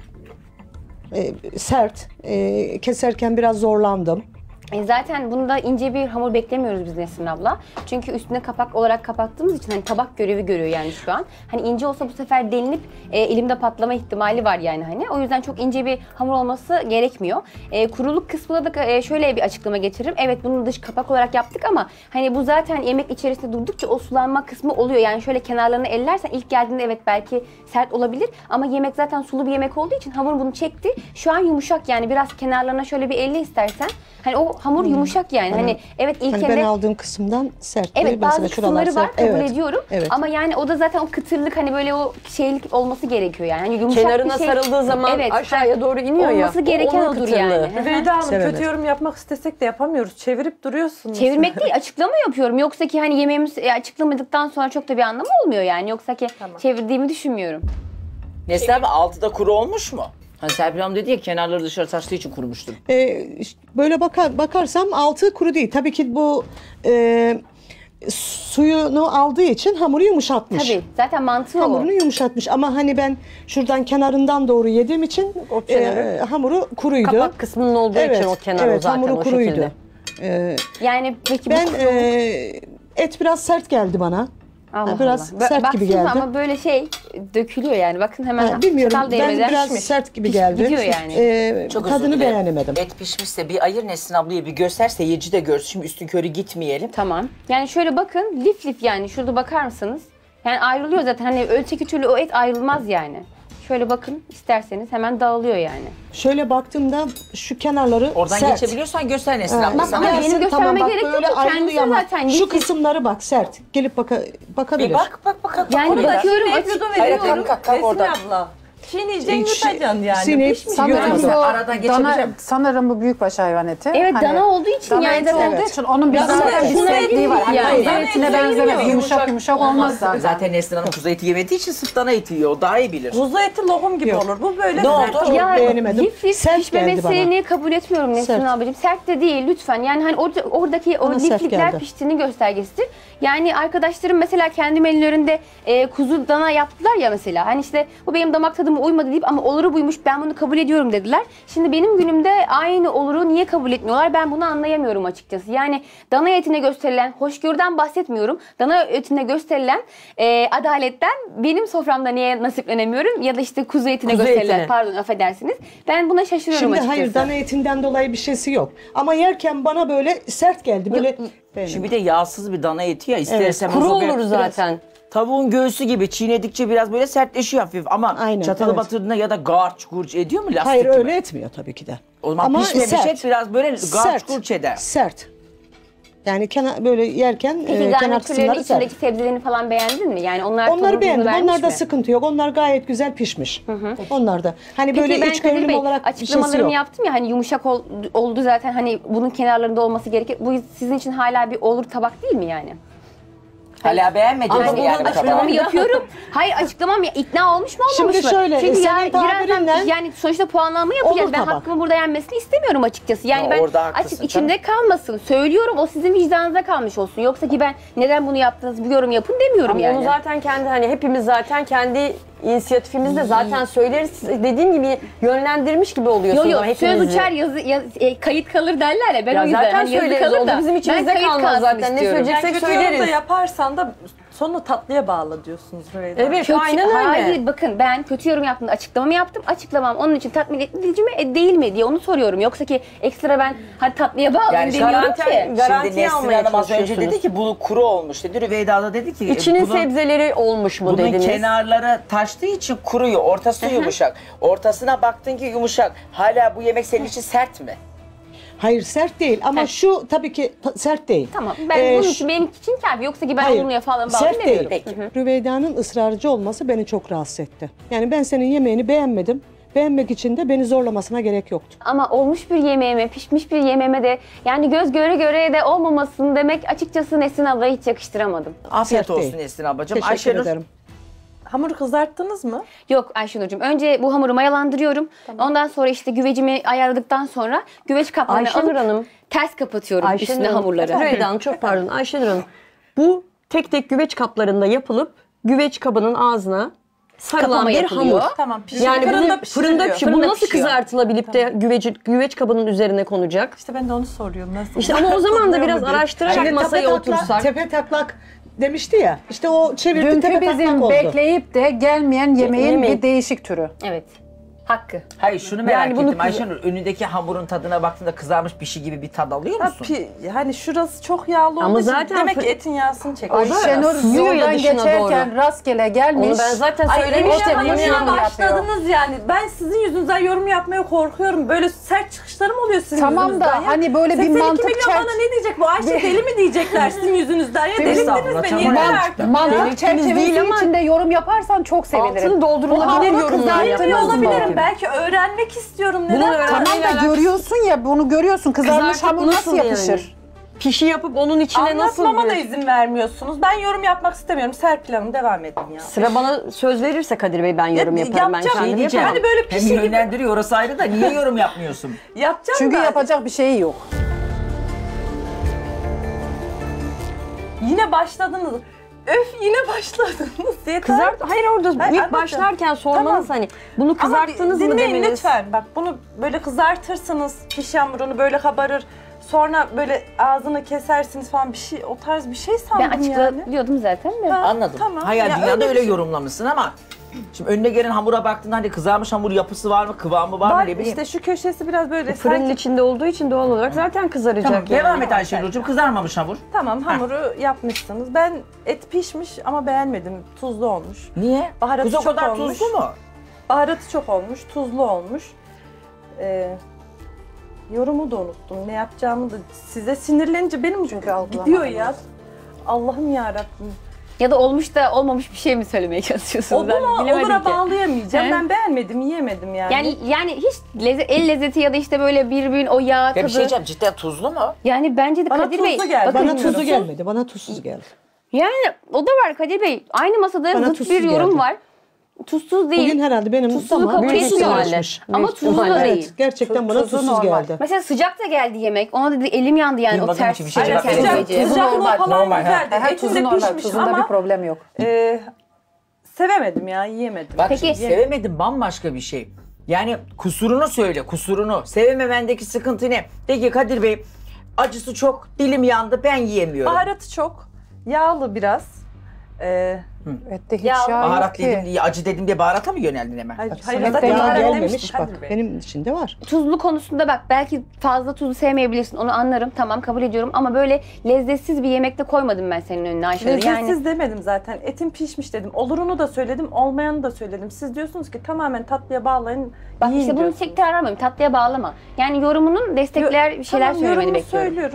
e, sert. E, keserken biraz zorlandım. E zaten bunda ince bir hamur beklemiyoruz biz Nesrin abla. Çünkü üstüne kapak olarak kapattığımız için hani tabak görevi görüyor yani şu an. Hani ince olsa bu sefer delinip e, elimde patlama ihtimali var yani hani. O yüzden çok ince bir hamur olması gerekmiyor. E, kuruluk kısmına da e, şöyle bir açıklama getiririm. Evet bunu dış kapak olarak yaptık ama hani bu zaten yemek içerisinde durdukça o sulanma kısmı oluyor. Yani şöyle kenarlarını ellersen ilk geldiğinde evet belki sert olabilir ama yemek zaten sulu bir yemek olduğu için hamur bunu çekti. Şu an yumuşak yani biraz kenarlarına şöyle bir elle istersen. Hani o hamur yumuşak yani. Hani evet ilk Hani yemek... ben aldığım kısımdan sert değil. Evet bazı Mesela şuralar kısımları var sert. kabul Evet. ediyorum. Evet. Ama yani o da zaten o kıtırlık hani böyle o şeylik olması gerekiyor yani. Hani yumuşak Kenarına bir şey. sarıldığı zaman Evet, aşağıya doğru iniyor ya. olması gereken O onun odur kıtırlığı. yani. Rüveyda Hanım Sevemedim. kötü yorum yapmak istesek de yapamıyoruz. Çevirip duruyorsunuz. Çevirmek değil açıklama yapıyorum. Yoksa ki hani yemeğimiz e, açıklamadıktan sonra çok da bir anlamı olmuyor yani. Yoksa ki çevirdiğimi düşünmüyorum. Nesrin abi altıda kuru olmuş mu? Hani Serpil Hanım dedi ya kenarları dışarı taştığı için kurumuştur. Ee, işte böyle bakar, bakarsam altı kuru değil. Tabii ki bu e, suyunu aldığı için hamuru yumuşatmış. Tabii zaten mantığı o. Hamurunu yumuşatmış ama hani ben şuradan kenarından doğru yediğim için O kenarı- e, hamuru kuruydu. Kapak kısmının olduğu evet, için o kenar evet, o zaten hamuru o kuruydu. şekilde. Ee, Yani peki ben bu e, et biraz sert geldi bana. Allah biraz Allah. sert gibi Baksanıza geldi. ama böyle şey dökülüyor yani. Bakın hemen Ha, bilmiyorum çatal ben değmeden biraz pişmiş. sert gibi Piş- geldi. Gidiyor yani. Ee, Çok özür tadını dilerim. beğenemedim. Et pişmişse bir ayır Nesrin ablaya bir göster seyirci de görsün. Şimdi üstün körü gitmeyelim. Tamam. Yani şöyle bakın lif lif yani şurada bakar mısınız? Yani ayrılıyor zaten hani öteki türlü o et ayrılmaz yani. Şöyle bakın isterseniz hemen dağılıyor yani. Şöyle baktığımda şu kenarları Oradan sert. geçebiliyorsan göster Nesrin Evet. abla. Bak, sana. ama Gelsin, benim göstermeme bak gerek yok. böyle O kendisi ayrılıyor ama zaten Şu lif lif. kısımları bak sert. Gelip baka, bakabilir. Bir bak bak bak. bak Yani orada. bakıyorum Ebru açık. da Hayır, veriyorum. kalk, kalk, kalk Nesrin oradan. abla. Çiğneyeceksin Hiç- yutacaksın yani. Sinir- Pişmiş Sanırım görüyorsun. bu Aradan dana, geçebileceğim. sanırım bu büyükbaş hayvan eti. Evet Hani dana olduğu için dana yani eti zaten olduğu için onun bir Dana zaten eti bir şuna sertliği var. Hani yani. kuzu Dana etine eti benzemez. yemiyor. Yumuşak yumuşak olmaz zaten. Zaten Nesrin Hanım kuzu eti yemediği için sırf dana eti yiyor. O daha iyi bilir. Kuzu eti lokum gibi Yok. olur. Bu böyle Ne sert oldu? olur. ya beğenemedim. lif lif Sert geldi bana. pişmemesini kabul etmiyorum Nesrin Sert. ablacığım. Sert de değil lütfen. Yani hani orada, oradaki o Bana sert liflikler geldi. piştiğinin göstergesidir. Yani arkadaşlarım mesela kendi menülerinde e, kuzu dana yaptılar ya mesela. Hani işte bu benim damak tadıma uymadı deyip ama oluru buymuş ben bunu kabul ediyorum dediler. Şimdi benim günümde aynı oluru niye kabul etmiyorlar ben bunu anlayamıyorum açıkçası. Yani dana etine gösterilen, hoşgörüden bahsetmiyorum. Dana etine gösterilen e, adaletten benim soframda niye nasiplenemiyorum ya da işte kuzu etine Kuzu gösterilen etine. pardon affedersiniz. Ben buna şaşırıyorum Şimdi açıkçası. hayır dana etinden dolayı bir şeysi yok. Ama yerken bana böyle sert geldi. Böyle Şimdi bir de yağsız bir dana eti ya istersen. Kuru o böyle olur biraz zaten. Tavuğun göğsü gibi çiğnedikçe biraz böyle sertleşiyor hafif ama Aynen, çatalı evet. batırdığında ya da garç gurç ediyor mu lastik hayır gibi? öyle etmiyor tabii ki de. O zaman Ama pişmemiş sert. et biraz böyle garç Sert. gurç eder. Sert. Yani kenar, böyle yerken Peki e, kenar garnitürlerin kısımları sert. içindeki sebzelerini falan beğendin mi? Yani onlar tadını Onları tuzunu beğendim. vermiş Onlarda mi? sıkıntı yok. Onlar gayet güzel pişmiş. Onlar da. Hani böyle Peki ben iç Kadir görünüm Bey olarak bir şeysi açıklamalarımı yok. yaptım ya hani yumuşak ol- oldu zaten hani bunun kenarlarında olması gerekir. Bu sizin için hala bir olur tabak değil mi yani? Hala beğenmediniz Hani mi yani bu açıklamamı tabağı? yapıyorum. Hayır açıklamam ya ikna olmuş mu olmamış Şimdi mı? şöyle, Çünkü senin yani birazdan tabirinle yani sonuçta puanlama yapacağız. olur Ben tabak. hakkımı burada yenmesini istemiyorum açıkçası. Yani Ya ben orada haklısın açık canım. içimde kalmasın. Söylüyorum o sizin vicdanınıza kalmış olsun. Yoksa ki ben neden bunu yaptınız bir yorum yapın demiyorum Ama yani. onu zaten kendi hani hepimiz zaten kendi inisiyatifimizde zaten söyleriz. Dediğim gibi yönlendirmiş gibi Yo oluyorsunuz yo ama söz hepimizi. uçar yazı, yaz- e, kayıt kalır derler ya ben Ya o yüzden zaten hani yazı söyleriz, kalır o da da bizim içimizde ben kayıt kalmaz kalsın zaten. Ne istiyorum. söyleyecek- Yani Yüksek kötü yorum da söyleriz. yaparsan da sonu tatlıya bağla diyorsunuz Rüveyda. Evet Kötü, aynen öyle. hayır bakın ben kötü yorum yaptığımda açıklamamı yaptım. Açıklamam onun için tatmin edici mi e, değil mi diye onu soruyorum. Yoksa ki ekstra ben hadi tatlıya bağlayayım Yani demiyorum garanti- ki. Şimdi Garantiye Nesrin almaya Hanım az önce çalışıyorsunuz. dedi ki bu kuru olmuş dedi. Rüveyda da dedi ki İçinin bunun, sebzeleri olmuş mu bunun dediniz? kenarları taştığı için kuruyor. Ortası yumuşak. Ortasına baktın ki yumuşak. Hala bu yemek senin için sert mi? Hayır sert değil ama şu tabii ki ta- sert değil. Tamam ben Ee, bunun şu- için benim için kafi yoksa ki ben Hayır, olumluya falan sert bağlayayım değil. demiyorum. Rüveyda'nın ısrarcı olması beni çok rahatsız etti. Yani ben senin yemeğini beğenmedim. Beğenmek için de beni zorlamasına gerek yoktu. Ama olmuş bir yemeğime, pişmiş bir yemeğime de yani göz göre göre de olmamasın demek açıkçası Nesrin ablaya hiç yakıştıramadım. Afiyet Sert olsun değil. Nesrin ablacığım. Teşekkür Ayşenur, ederim. Hamuru kızarttınız mı? Yok Ayşenur'cum önce bu hamuru mayalandırıyorum. Ondan sonra işte güvecimi ayarladıktan sonra güveç kaplarını Ayşenur alıp Hanım. ters kapatıyorum üstüne hamurları. Rüveyda Hanım çok pardon. Ayşenur Hanım. Bu tek tek güveç kaplarında yapılıp güveç kabının ağzına sarılan Kapama bir yapılıyor. hamur. Tamam pişiyor. Yani Fırında bunu pişiriliyor. fırında pişiyor. Bu Fırında nasıl pişiyor. kızartılabilip de güveci, güveç kabının üzerine konacak? İşte ben de onu soruyorum. Nasıl? İşte ama o zaman da biraz Oluyor mu araştırarak Şimdi masaya tepe otursak. taklak, tepe taklak demişti ya. İşte o çevirdi Dünkü tepe taklak bizim oldu. bekleyip de gelmeyen yemeğin yemeği. bir değişik türü. Evet. Hakkı. hayır şunu merak Yani bunu ettim kız- Ayşenur. Önündeki hamurun tadına baktığında kızarmış bir şey gibi bir tad alıyor Ha, musun? pi- hani şurası çok yağlı Ama olduğu için zaten demek fır- ki etin yağsını çekiyor. Ayşenur sızıyor ya yoldan dışına geçerken doğru. rastgele gelmiş. Onu ben zaten Ay söylemiştim. işte Emine bunu Hanım'la yorum yapıyor. başladınız yani. Ben sizin yüzünüzden yorum yapmaya korkuyorum. Böyle sert çıkışlarım oluyor sizin Tamam da yüzünüzden. ya. hani böyle bir seksen iki mantık milyon çert- bana ne diyecek bu Ayşe deli mi diyecekler sizin yüzünüzden ya delittiniz Estağfurullah, beni tamam. yeter Man- artık. Mantık Delirtiniz değil çerçevesi ama içinde yorum yaparsan çok sevinirim. Altını doldurulabilir Bu hamuru yorumlar kızartınız Yemin yapılmaz mı? olabilirim. Belki öğrenmek istiyorum. Neden? Bunu ben- öğrenmeyle Tamam da alakası- görüyorsun ya bunu görüyorsun. Kızarmış Kızartıp hamur nasıl nasıl yapışır? yani? Pişi yapıp onun içine nasıl Anlatmama da bir- izin vermiyorsunuz. Ben yorum yapmak istemiyorum. Serpil Hanım devam edin ya. Sıra bana söz verirse Kadir Bey ben yorum Ya- yaparım. Ben yapacağım. kendim Diyeceğim. yapamam. Hani böyle pişi Hem gibi yönlendiriyor orası ayrı da niye yorum yapmıyorsun? yapacağım Çünkü da yapacak bir şey yok. yine başladınız. Öf yine başladınız. Yeter. Kızart, hayır orada Hayır, ilk anladım. başlarken sormanız Tamam. hani bunu kızarttınız Ama mı dinleyin demeniz. lütfen. Bak bunu böyle kızartırsınız. Piş hamurunu böyle kabarır. Sonra böyle ağzını kesersiniz falan bir şey o tarz bir şey sandım Ben yani. açıklıyordum zaten de. Ha, Anladım. Tamam. Hayal Ya dünyada öyle öyle, bir şey- yorumlamışsın ama şimdi önüne gelen hamura baktığında hani kızarmış hamur yapısı var mı, kıvamı var, Var mı ne bileyim. işte şu köşesi biraz böyle Fırının sanki içinde olduğu için doğal olarak zaten kızaracak Tamam, yani. devam et Ayşenur'cum, kızarmamış hamur. tamam hamuru yapmışsınız. Ben et pişmiş ama beğenmedim. Tuzlu olmuş. Niye? Baharatı Kız o çok kadar olmuş. tuzlu mu? Baharatı çok olmuş, tuzlu olmuş. Ee, yorumu da unuttum. Ne yapacağımı da size sinirlenince benim Çünkü algılamadım. gidiyor ya. Allah'ım yarabbim. Ya da olmuş da olmamış bir şey mi söylemeye çalışıyorsunuz? Olur Ben mu? bilemedim Olur'a ki. bağlayamayacağım. He? Ben beğenmedim, yiyemedim yani. Yani yani hiç lezzet, el lezzeti ya da işte böyle birbirinin o yağ Ya tadı. bir şey diyeceğim, cidden tuzlu mu? Yani bence de Bana Kadir Bey. tuzlu geldi. bakın, Bana Bilmiyorum. tuzu gelmedi. Bana tuzsuz geldi. Yani o da var Kadir Bey. Aynı masada Bana zıt tuzsuz bir yorum geldi. var. Tuzsuz değil. Bugün herhalde benim Tuzsuzluk damağım kabul tuzsuz etmiyorlar. alışmış. Ama Büyük tuzlu da ihtimalle. değil. Evet, gerçekten bana Tuzu tuzsuz normal. geldi. Mesela sıcak da geldi yemek. Ona dedi elim yandı yani o Duymadığım ters. için bir şey Aynen, cevap ters veremiyorum. gece. Tuzu Sıcaklığı normal, falan normal, ha. güzeldi. Aha, Etin tuzu de normal. pişmiş Tuzunda ama bir problem yok. e, sevemedim ya, yiyemedim. Bak Peki. şimdi sevemedim bambaşka bir şey. Yani kusurunu söyle, kusurunu. Sevememendeki sıkıntı ne? De ki Kadir Bey, acısı çok, dilim yandı, ben yiyemiyorum. Baharatı çok, yağlı biraz. Ee, Ette hiç Ya, yağ yok Baharat ki. dedim diye, acı dedim diye baharata mı yöneldin hemen? hayır, Bak, hayır sana zaten yağ baharat gelmemiş demiştim bak. Kadir Bey. Benim içinde var. Tuzlu konusunda bak belki fazla tuzlu sevmeyebilirsin. Onu anlarım. Tamam kabul ediyorum. Ama böyle lezzetsiz bir yemekte koymadım ben senin önüne Ayşenur. Lezzetsiz Yani demedim zaten. Etin pişmiş dedim. Olurunu da söyledim, olmayanı da söyledim. Siz diyorsunuz ki tamamen tatlıya bağlayın, bak yiyin işte bunu diyorsunuz. tekrar aramıyorum. Tatlıya bağlama. Yani yorumunun destekler bir şeyler Tamam, söylemeni yorumumu bekliyorum. söylüyorum.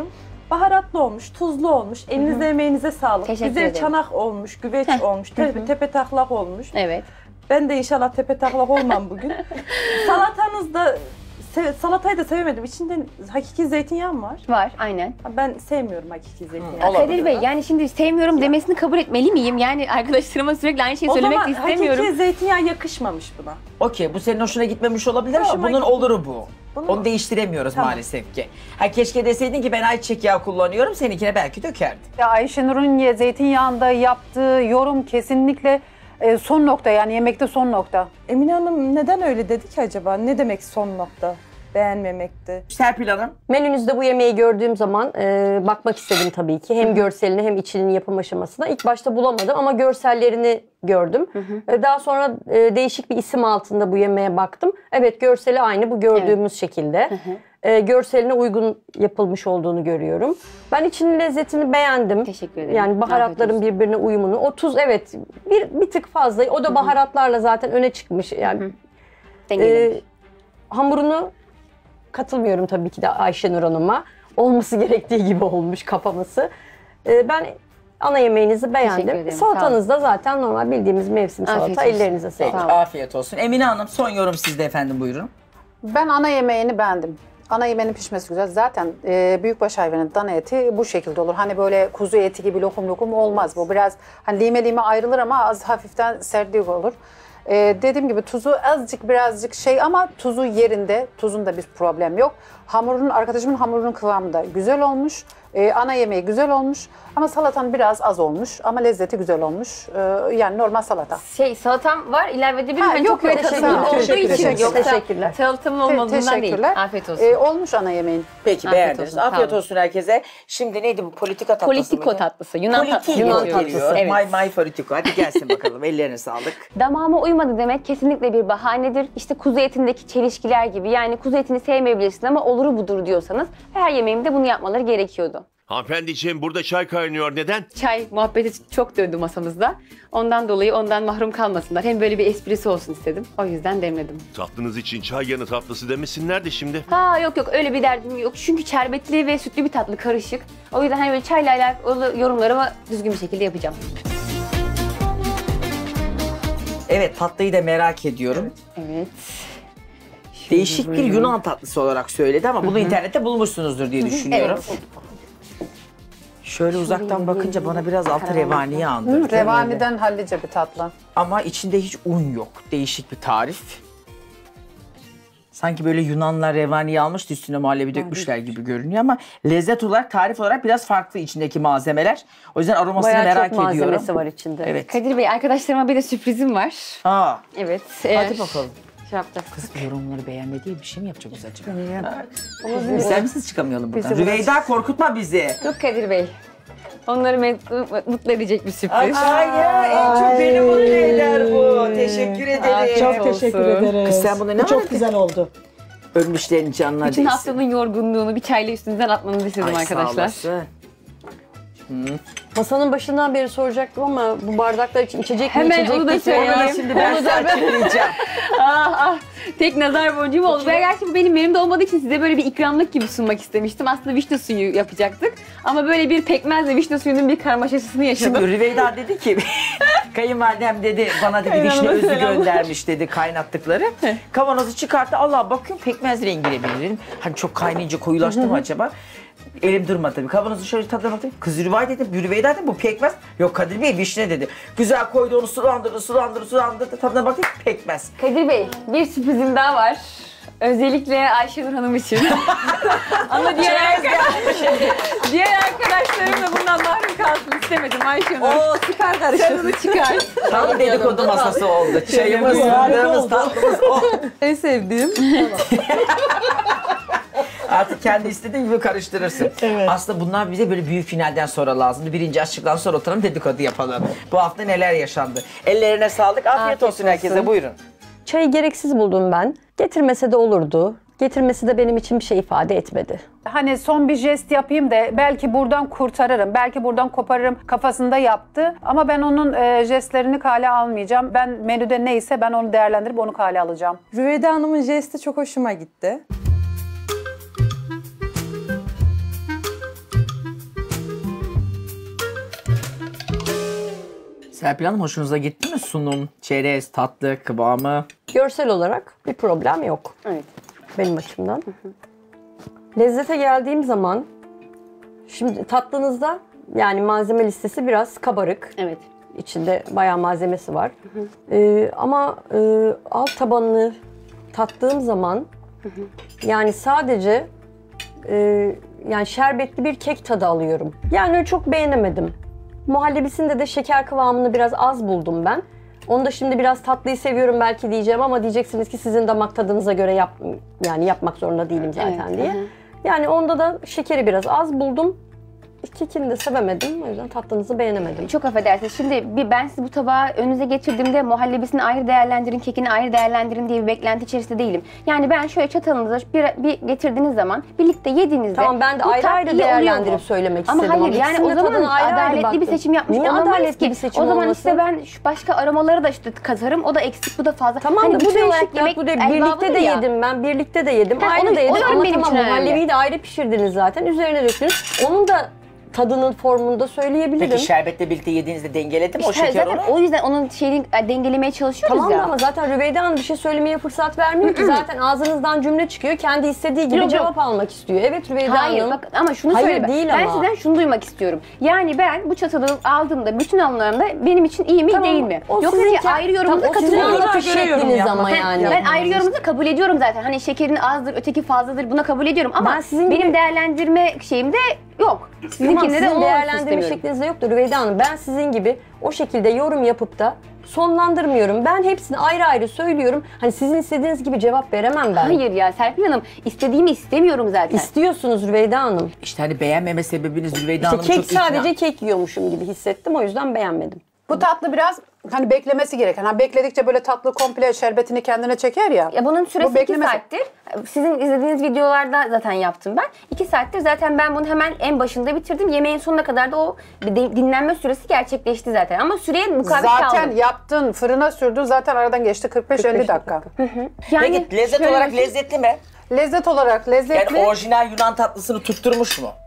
Baharatlı olmuş, tuzlu olmuş. Elinize emeğinize sağlık. Teşekkür Güzel ederim. çanak olmuş, güveç olmuş, tepe, tepe taklak olmuş. Evet. Ben de inşallah tepe taklak olmam bugün. Salatanız da, se- salatayı da sevemedim. İçinde hakiki zeytinyağı mı var? Var, aynen. Ben sevmiyorum hakiki zeytinyağı. Kadir Bey, yani şimdi sevmiyorum demesini kabul etmeli miyim? Yani arkadaşlarıma sürekli aynı şeyi O söylemek zaman de istemiyorum. hakiki zeytinyağı yakışmamış buna. Okey, bu senin hoşuna gitmemiş olabilir ama Hoşuma bunun gitti. oluru bu. Bunun- Onu değiştiremiyoruz Tamam. maalesef ki. Ha, keşke deseydin ki ben ayçiçek yağı kullanıyorum, seninkine belki dökerdin. Ya Ayşenur'un ye- zeytinyağında yaptığı yorum kesinlikle e, son nokta, yani yemekte son nokta. Emine Hanım neden öyle dedi ki acaba? Ne demek son nokta? Beğenmemekti. Serpil Hanım. Menünüzde bu yemeği gördüğüm zaman e, bakmak istedim tabii ki. Hem görselini hem içinin yapım aşamasına. İlk başta bulamadım ama görsellerini gördüm. E, Daha sonra e, değişik bir isim altında bu yemeğe baktım. Evet, görseli aynı bu gördüğümüz şekilde. E, görseline uygun yapılmış olduğunu görüyorum. Ben içinin lezzetini beğendim. Teşekkür ederim. Yani baharatların Afiyet birbirine uyumunu. O tuz evet bir, bir tık fazla. O da baharatlarla zaten öne çıkmış. Yani Dengelemiş. e, hamurunu katılmıyorum tabii ki de Ayşenur Hanım'a. Olması gerektiği gibi olmuş kapaması. Ee, ben ana yemeğinizi Teşekkür beğendim. ederim, Salatanız da zaten normal bildiğimiz mevsim Afiyet salata. olsun. Ellerinize Sağ sağlık. olun. Afiyet olsun. Emine Hanım, son yorum sizde efendim, buyurun. Ben ana yemeğini beğendim. Ana yemeğinin pişmesi güzel. Zaten e, büyükbaş hayvanın dana eti bu şekilde olur. Hani böyle kuzu eti gibi lokum lokum olmaz. Bu biraz hani lime lime ayrılır ama az hafiften sertlik olur. E, dediğim gibi tuzu azıcık birazcık şey ama tuzu yerinde. Tuzunda bir problem yok. Hamurun, arkadaşımın hamurunun kıvamı da güzel olmuş. E, ana yemeği güzel olmuş. Ama salatan biraz az olmuş. Ama lezzeti güzel olmuş. E, yani normal salata. Şey, salatam var, ilave edebilirim. Ha, Hani yok, çok böyle yok, tadımlı teşekkür- olduğu teşekkür için. ederim. Yoksa Teşekkürler. salatamın Te- olmadığından değil. Afiyet olsun. E, olmuş ana yemeğin. Peki, Afiyet beğendiniz. olsun, sağ Afiyet olun. olsun herkese. Şimdi neydi bu, politika tatlısı Politiko mıydı? tatlısı, Yunan tatlısı. Politiko Yunan geliyor. tatlısı, evet. My, my politiko. Hadi gelsin bakalım. Ellerine sağlık. Damağıma uymadı demek kesinlikle bir bahanedir. İşte kuzu etindeki çelişkiler gibi. Yani kuzu etini sevmeyebilirsin ama oluru budur diyorsanız her yemeğimde bunu yapmaları gerekiyordu. Hanımefendiciğim, burada çay kaynıyor. Neden? Çay muhabbeti çok döndü masamızda. Ondan dolayı ondan mahrum kalmasınlar. Hem böyle bir esprisi olsun istedim. O yüzden demledim. Tatlınız için çay yanı tatlısı demesinler de şimdi. Ha yok yok, öyle bir derdim yok. Çünkü şerbetli ve sütlü bir tatlı karışık. O yüzden hani böyle çayla alakalı yorumlarımı düzgün bir şekilde yapacağım. Evet, tatlıyı da merak ediyorum. Evet. Değişik bir Yunan tatlısı olarak söyledi ama bunu internette bulmuşsunuzdur diye düşünüyorum. Evet. Şöyle uzaktan bakınca bana biraz altı revaniye andırdı. Revaniden hallice bir tatlı. Ama içinde hiç un yok. Değişik bir tarif. Sanki böyle Yunanlar revaniye almış da üstüne muhallebi dökmüşler gibi görünüyor ama lezzet olarak, tarif olarak biraz farklı içindeki malzemeler. O yüzden aromasını Bayağı merak çok malzemesi ediyorum. var içinde. Evet. Kadir Bey, arkadaşlarıma bir de sürprizim var. Aa, Evet. hadi bakalım. Şey yapacağız. Kız bu yorumları beğenmediği bir şey mi yapacak biz acaba? İster misiniz çıkamayalım buradan? Rüveyda, korkutma bizi. Yok Kadir Bey. Onları mutlu, mutlu edecek bir sürpriz. Ay, ay ya, en çok beni mutlu eder bu. Teşekkür ederim. Çok teşekkür ederiz. Kız sen bunu ne Bu çok var? güzel oldu. Ölmüşlerin canına Bütün değsin. haftanın yorgunluğunu bir çayla üstünüzden atmanızı istedim Ay, sağ arkadaşlar. olasın. Masanın başından beri soracaktım ama bu bardaklar için içecek mi Hemen içecek onu da mi? söyleyeyim. Onu da şimdi ben size açıklayacağım. Ah ah, tek nazar boncuğum oldu. Ben gerçi bu benim menümde olmadığı için size böyle bir ikramlık gibi sunmak istemiştim. Aslında vişne suyu yapacaktık. Ama böyle bir pekmezle vişne suyunun bir karmaşasını yaşadım. Şimdi Rüveyda dedi ki, kayınvalidem dedi bana dedi vişne özü göndermiş dedi kaynattıkları. Kavanozu çıkarttı. Allah, bakıyorum pekmez rengine benim. Hani çok kaynayınca koyulaştı mı acaba? Elim durmadı tabii. Kavanozu şöyle tadına baktım. Kız Rüvay dedim, Rüveyda dedim, bu pekmez. Yok Kadir Bey, vişne dedi. Güzel koydu, onu sulandırdı, sulandırdı, sulandırdı. Tadına baktım, pekmez. Kadir Bey, bir sürprizim daha var. Özellikle Ayşenur Hanım için. Ama diğer, arkadaş, diğer arkadaşlarım da bundan mahrum kalsın istemedim Ayşenur. Oo, çıkar karışır. Sen onu çıkar. Tam dedikodu masası oldu. Çayımız, fındığımız, tatlımız o. En sevdiğim. Artık kendi istediğin gibi karıştırırsın. Evet. Aslında bunlar bize böyle büyük finalden sonra lazımdı. Birinci aşktan sonra oturalım, dedikodu yapalım. Bu hafta neler yaşandı? Ellerine sağlık. Afiyet, Afiyet olsun herkese. olsun. Buyurun. Çayı gereksiz buldum ben. Getirmese de olurdu. Getirmesi de benim için bir şey ifade etmedi. Hani son bir jest yapayım da belki buradan kurtarırım, belki buradan koparırım kafasında yaptı. Ama ben onun e, jestlerini kale almayacağım. Ben menüde neyse ben onu değerlendirip onu kale alacağım. Rüveyda Hanım'ın jesti çok hoşuma gitti. Serpil Hanım hoşunuza gitti mi sunum, çerez, tatlı, kıvamı? Görsel olarak bir problem yok. Evet. Benim açımdan. Lezzete geldiğim zaman, şimdi tatlınızda yani malzeme listesi biraz kabarık. Evet. İçinde bayağı malzemesi var. Ee, ama e, alt tabanını tattığım zaman yani sadece e, yani şerbetli bir kek tadı alıyorum. Yani öyle çok beğenemedim. Muhallebisinde de şeker kıvamını biraz az buldum ben. Onu da şimdi biraz tatlıyı seviyorum belki diyeceğim ama diyeceksiniz ki sizin damak tadınıza göre yap, yani yapmak zorunda değilim zaten Evet, diye. hı hı. Yani onda da şekeri biraz az buldum. Kekini de sevemedim. O yüzden tatlınızı beğenemedim. Çok affedersiniz. Şimdi bir ben sizi bu tabağı önünüze getirdiğimde muhallebisini ayrı değerlendirin, kekini ayrı değerlendirin diye bir beklenti içerisinde değilim. Yani ben şöyle çatalınıza bir, bir getirdiğiniz zaman birlikte yediğinizde Tamam ben de bu ayrı tat ayrı iyi oluyor mu? değerlendirip söylemek Ama istedim. hayır yani İkisinin o de zaman tadına ayrı ayrı adaletli bir baktım. seçim yapmış Niye olamayız adaletli ki. bir seçim O zaman olmasın? işte ben şu başka aromaları da işte katarım. O da eksik, bu da fazla. Tamam Hani da bu bütün olarak değişik yemek bu de erbabıdır birlikte de ya. yedim ben. Birlikte de yedim. Ha, Aynı onu- da yedim o yorum ama benim tamam için önemli. muhallebiyi de ayrı pişirdiniz zaten. Üzerine döktünüz. Onun da tadının formunda söyleyebilirim. Peki şerbetle birlikte yediğinizde dengeledi mi o İşte şeker zaten onu? o yüzden onun şeyini e, dengelemeye çalışıyoruz Tamam ya. da ama zaten Rüveyda Hanım bir şey söylemeye fırsat vermiyor ki. Zaten ağzınızdan cümle çıkıyor. Kendi istediği gibi Yok, cevap yok. almak istiyor. Evet Rüveyda Hayır Hanım. bak ama şunu Hayır, söyle. değil ben ama. sizden şunu duymak istiyorum. Yani ben bu çatalı aldığımda bütün anlamlarında benim için iyi mi Tamam, değil mi? o Yoksa sizin ki ayrı yorumunuza Tamam, o sizin katılıyorum. anlatış şekliniz ama Ben- yani. Ben ayrı yorumunuzu kabul ediyorum zaten. Hani şekerin azdır, öteki fazladır buna kabul ediyorum ama Ben sizin benim gibi- değerlendirme şeyimde yok. Tamam, Sizinkinde de sizin olmaması değerlendirme istemiyorum. şeklinizde yoktur Rüveyda Hanım. Ben sizin gibi o şekilde yorum yapıp da sonlandırmıyorum. Ben hepsini ayrı ayrı söylüyorum. Hani sizin istediğiniz gibi cevap veremem ben. Hayır ya Serpil Hanım istediğimi istemiyorum zaten. İstiyorsunuz Rüveyda Hanım. İşte hani beğenmeme sebebiniz Rüveyda İşte Hanım kek çok ikna. sadece kek yiyormuşum gibi hissettim. O yüzden beğenmedim. Bu tatlı biraz hani beklemesi gereken. Hani bekledikçe böyle tatlı komple şerbetini kendine çeker ya. Ya bunun süresi Bu iki beklemesi- saattir. Sizin izlediğiniz videolarda zaten yaptım ben. iki saattir zaten ben bunu hemen en başında bitirdim. Yemeğin sonuna kadar da o bir de- dinlenme süresi gerçekleşti zaten. Ama süreye mukabil Zaten kaldım. yaptın, fırına sürdün zaten aradan geçti kırk beş elli dakika. Yani Peki lezzet şöyle olarak bir şey- lezzetli mi? Lezzet olarak lezzetli. Yani orijinal Yunan tatlısını tutturmuş mu?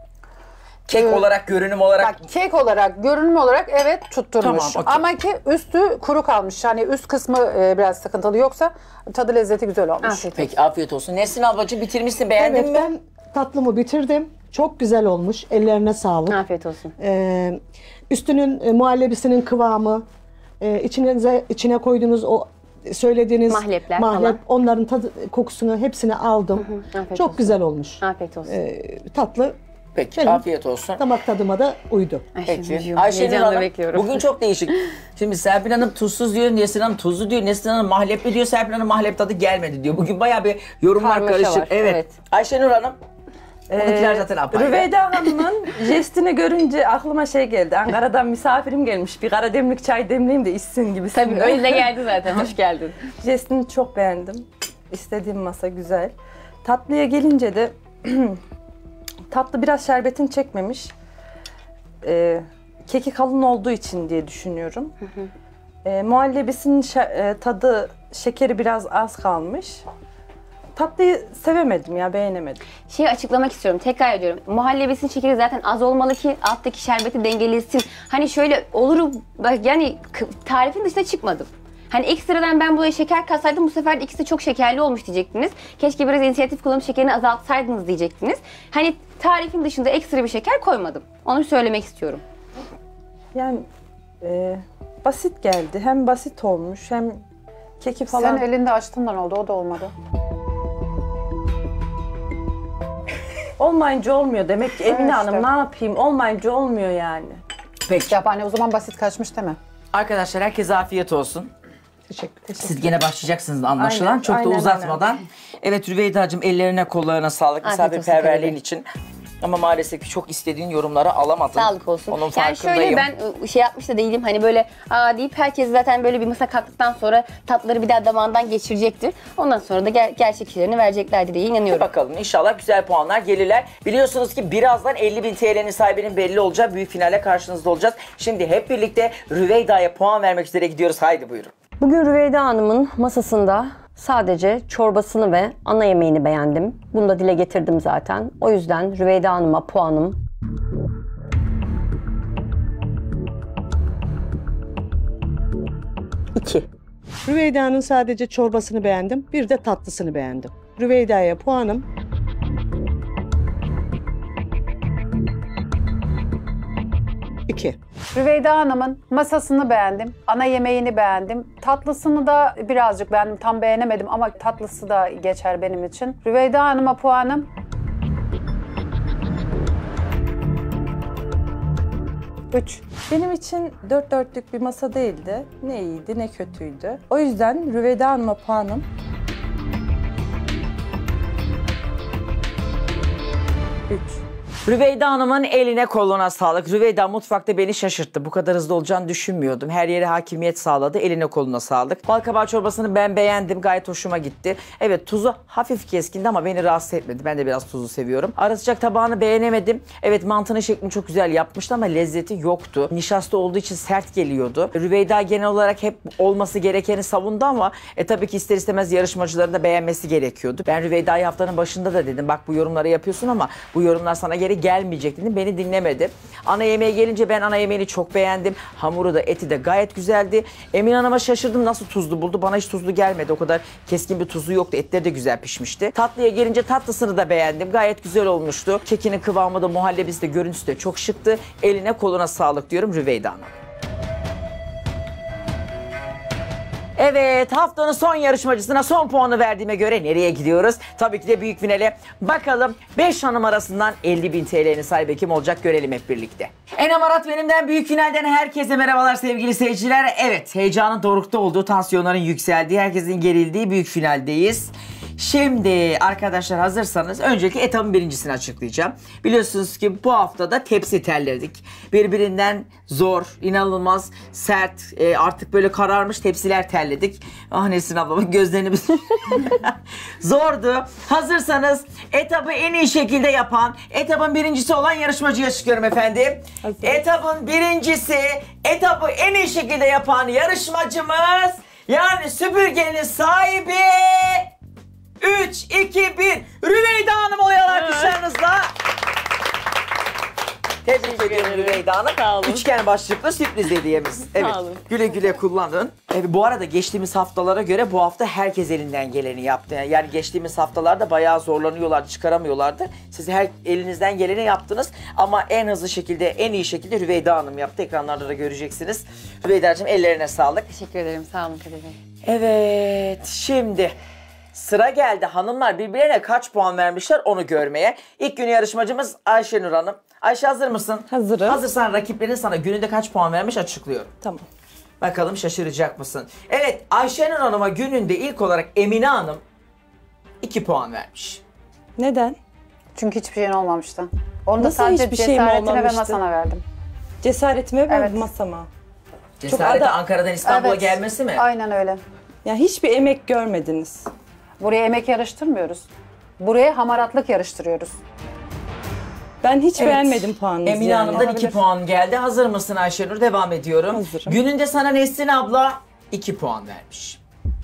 Kek olarak, görünüm olarak. Bak kek olarak, görünüm olarak evet tutturmuş. Tamam, okey. Ama ki üstü kuru kalmış. Hani üst kısmı e, biraz sıkıntılı. Yoksa tadı lezzeti güzel olmuş. Afiyet olsun. Peki afiyet olsun. Nesrin ablacığım bitirmişsin, beğendin Evet mi? ben tatlımı bitirdim. Çok güzel olmuş. Ellerine sağlık. Afiyet olsun. Ee, üstünün e, muhallebisinin kıvamı, e, içinize içine koyduğunuz o söylediğiniz Mahlepler mahlep, falan. onların tadı kokusunu hepsini aldım. Afiyet Çok olsun. güzel olmuş. Afiyet olsun. Ee, tatlı Peki Benim- afiyet olsun. damak tadıma da uydu. Peki. Ayşenurcuğum, Ayşenur heyecanla Hanım bekliyorum. bugün çok değişik. Şimdi Serpil Hanım tuzsuz diyor, Nesrin Hanım tuzlu diyor, Nesrin Hanım mahlepli diyor, Serpil Hanım mahlep tadı gelmedi diyor. Bugün bayağı bir yorumlar Karmaşa karışık. var, Evet. evet. Ayşenur Hanım. Onunkiler zaten apayrı. Rüveyda Hanım'ın jestini görünce aklıma şey geldi. Ankara'dan misafirim gelmiş. Bir kara demlik çay demleyeyim de içsin gibi. Tabii öyle de geldi zaten. Hoş geldin. Jestini çok beğendim. İstediğim masa güzel. Tatlıya gelince de tatlı biraz şerbetini çekmemiş. Ee, keki kalın olduğu için diye düşünüyorum. Ee, muhallebisinin şe- e, tadı, şekeri biraz az kalmış. Tatlıyı sevemedim ya, beğenemedim. Şeyi açıklamak istiyorum. Tekrar ediyorum. Muhallebisinin şekeri zaten az olmalı ki alttaki şerbeti dengelesin. Hani şöyle olur bak yani k- tarifin dışına çıkmadım. Hani ekstradan ben buraya şeker katsaydım bu sefer de ikisi de çok şekerli olmuş diyecektiniz. Keşke biraz inisiyatif kullanıp şekerini azaltsaydınız diyecektiniz. Hani tarifin dışında ekstra bir şeker koymadım. Onu söylemek istiyorum. Yani e, basit geldi. Hem basit olmuş hem keki falan. Sen elinde açtığından oldu, o da olmadı. Olmayınca olmuyor demek ki Emine Evet Hanım, işte. ne yapayım, olmayınca olmuyor yani. Peki. Yabani o zaman basit kaçmış deme. Arkadaşlar herkese afiyet olsun. Teşekkür ederim. Siz gene başlayacaksınız anlaşılan. Aynen, Çok da aynen, uzatmadan. Evet Rüveyda'cığım ellerine kollarına sağlık Afiyet olsun misafirperverliğin Kadir Bey. için. Ama maalesef ki çok istediğin yorumları alamadın. Sağlık olsun. Onun Yani farkındayım. şöyle ben ı, şey yapmış da değilim hani böyle aa deyip herkes zaten böyle bir masa kalktıktan sonra tatları bir daha damağından geçirecektir. Ondan sonra da ger- gerçeklerini vereceklerdir diye inanıyorum. Bakalım inşallah güzel puanlar gelirler. Biliyorsunuz ki birazdan elli bin T L'nin sahibinin belli olacağı büyük finale karşınızda olacağız. Şimdi hep birlikte Rüveyda'ya puan vermek üzere gidiyoruz. Haydi buyurun. Bugün Rüveyda Hanım'ın masasında sadece çorbasını ve ana yemeğini beğendim. Bunu da dile getirdim zaten. O yüzden Rüveyda Hanım'a puanım iki. Rüveyda'nın sadece çorbasını beğendim. Bir de tatlısını beğendim. Rüveyda'ya puanım iki. Rüveyda Hanım'ın masasını beğendim. Ana yemeğini beğendim. Tatlısını da birazcık beğendim. Tam beğenemedim ama tatlısı da geçer benim için. Rüveyda Hanım'a puanım üç. Benim için dört dörtlük bir masa değildi. Ne iyiydi ne kötüydü. O yüzden Rüveyda Hanım'a puanım üç. Rüveyda Hanım'ın eline koluna sağlık. Rüveyda mutfakta beni şaşırttı. Bu kadar hızlı olacağını düşünmüyordum. Her yere hakimiyet sağladı. Eline koluna sağlık. Balkabağı çorbasını ben beğendim. Gayet hoşuma gitti. Evet, tuzu hafif keskindi ama beni rahatsız etmedi. Ben de biraz tuzu seviyorum. Ara sıcak tabağını beğenemedim. Evet, mantının şeklini çok güzel yapmıştı ama lezzeti yoktu. Nişasta olduğu için sert geliyordu. Rüveyda genel olarak hep olması gerekeni savundu ama e tabii ki ister istemez yarışmacıların da beğenmesi gerekiyordu. Ben Rüveyda'yı haftanın başında da dedim. Bak, bu yorumları yapıyorsun ama bu yorumlar sana geri gelmeyecek dedim. Beni dinlemedi. Ana yemeğe gelince ben ana yemeğini çok beğendim. Hamuru da eti de gayet güzeldi. Emine Hanım'a şaşırdım, nasıl tuzlu buldu. Bana hiç tuzlu gelmedi. O kadar keskin bir tuzu yoktu. Etleri de güzel pişmişti. Tatlıya gelince tatlısını da beğendim. Gayet güzel olmuştu. Kekinin kıvamı da, muhallebisi de, görüntüsü de çok şıktı. Eline koluna sağlık diyorum Rüveyda Hanım. Evet, haftanın son yarışmacısına son puanı verdiğime göre nereye gidiyoruz? Tabii ki de büyük finale. Bakalım beş hanım arasından elli bin T L'nin sahibi kim olacak, görelim hep birlikte. Enem Arat benimden büyük finalden herkese merhabalar sevgili seyirciler. Evet, heyecanın dorukta olduğu, tansiyonların yükseldiği, herkesin gerildiği büyük finaldeyiz. Şimdi arkadaşlar hazırsanız öncelikle etapın birincisini açıklayacağım. Biliyorsunuz ki bu haftada tepsi terledik. Birbirinden zor, inanılmaz sert, e, artık böyle kararmış tepsiler terledik. Ah Nesrin ablamın gözlerini zordu. Hazırsanız etabı en iyi şekilde yapan, etapın birincisi olan yarışmacıya çıkıyorum efendim. Hazır. Etapın birincisi, etabı en iyi şekilde yapan yarışmacımız, yani süpürgenin sahibi... üç, iki, bir. Rüveyda Hanım oluyor alkışlarınızla. Tebrik ediyorum Rüveyda Hanım. Sağ olun. Üçgen başlıklı sürpriz hediyemiz. Evet. olun. Güle güle kullanın. Evet, bu arada geçtiğimiz haftalara göre bu hafta herkes elinden geleni yaptı. Yani geçtiğimiz haftalarda bayağı zorlanıyorlardı, çıkaramıyorlardı. Siz her elinizden geleni yaptınız. Ama en hızlı şekilde, en iyi şekilde Rüveyda Hanım yaptı. Ekranlarda da göreceksiniz. Rüveyda'cığım, ellerine sağlık. Teşekkür ederim. Sağ olun Kadir Bey. Evet, şimdi... sıra geldi hanımlar birbirlerine kaç puan vermişler onu görmeye. İlk gün yarışmacımız Ayşenur Hanım. Ayşe, hazır mısın? Hazırım. Hazırsan rakiplerin sana gününde kaç puan vermiş açıklıyorum. Tamam. Bakalım şaşıracak mısın? Evet, Ayşenur Hanım'a gününde ilk olarak Emine Hanım iki puan vermiş. Neden? Çünkü hiçbir şeyin olmamıştı. Onu da Nasıl sadece hiçbir şeyim cesaretine ve olmamıştı? masana verdim. Cesaretime ve Evet. masama. Cesareti ada- Ankara'dan İstanbul'a Evet. gelmesi mi? Aynen öyle. Ya hiçbir emek görmediniz. Buraya emek yarıştırmıyoruz. Buraya hamaratlık yarıştırıyoruz. Ben hiç Evet. beğenmedim puanınızı. Emine yani. Hanım'dan iki puan geldi. Hazır mısın Ayşenur? Devam ediyorum. Hazırım. Gününde sana Nesrin abla iki puan vermiş.